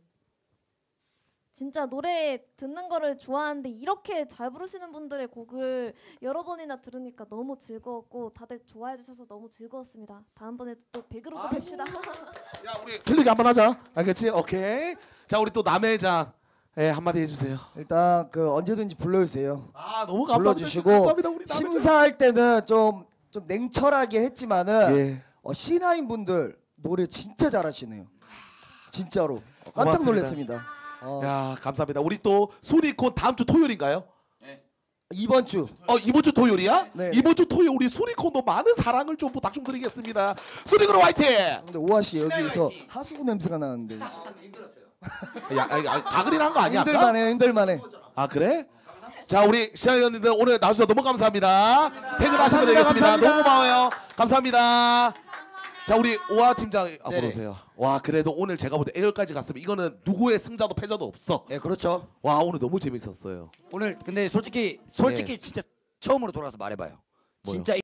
진짜 노래 듣는 거를 좋아하는데 이렇게 잘 부르시는 분들의 곡을 여러 번이나 들으니까 너무 즐거웠고 다들 좋아해 주셔서 너무 즐거웠습니다. 다음번에도 또 백으로 또 뵙시다. 야, 우리 클릭 한번 하자. 알겠지? 오케이. 자, 우리 또 남회장. 예, 한마디 해주세요. 일단 그 언제든지 불러주세요. 아, 너무 감사합니다. 불러주시고 감사합니다, 우리 남회장. 심사할 때는 좀 좀 냉철하게 했지만은 예. 어, 씨나인 분들 노래 진짜 잘하시네요. 진짜로 깜짝 고맙습니다. 놀랐습니다. 어, 야, 감사합니다. 우리 또 수리콘 다음 주 토요일인가요? 이번 주. 어, 이번 주 토요일이야? 네. 이번 주 토요일 우리 수리콘도 많은 사랑을 좀 부탁 좀 드리겠습니다. 수리콘 화이팅! 근데 오아 씨 여기서 하수구 냄새가 나는데. 야, 아니, 아니, 가글이란 거 아니야? 아까? 힘들만해, 힘들만해. 아, 그래? 자, 우리 시청자님들 오늘 나와주셔서 너무 감사합니다. 퇴근하시면 감사합니다, 되겠습니다. 감사합니다. 너무 고마워요. 감사합니다. 자, 우리 오아 팀장 앞으로 네네. 오세요. 와, 그래도 오늘 제가 볼 때 A열까지 갔으면 이거는 누구의 승자도 패자도 없어. 네, 그렇죠. 와, 오늘 너무 재밌었어요. 오늘 근데 솔직히 솔직히 진짜 처음으로 돌아가서 말해봐요. 뭐요? 진짜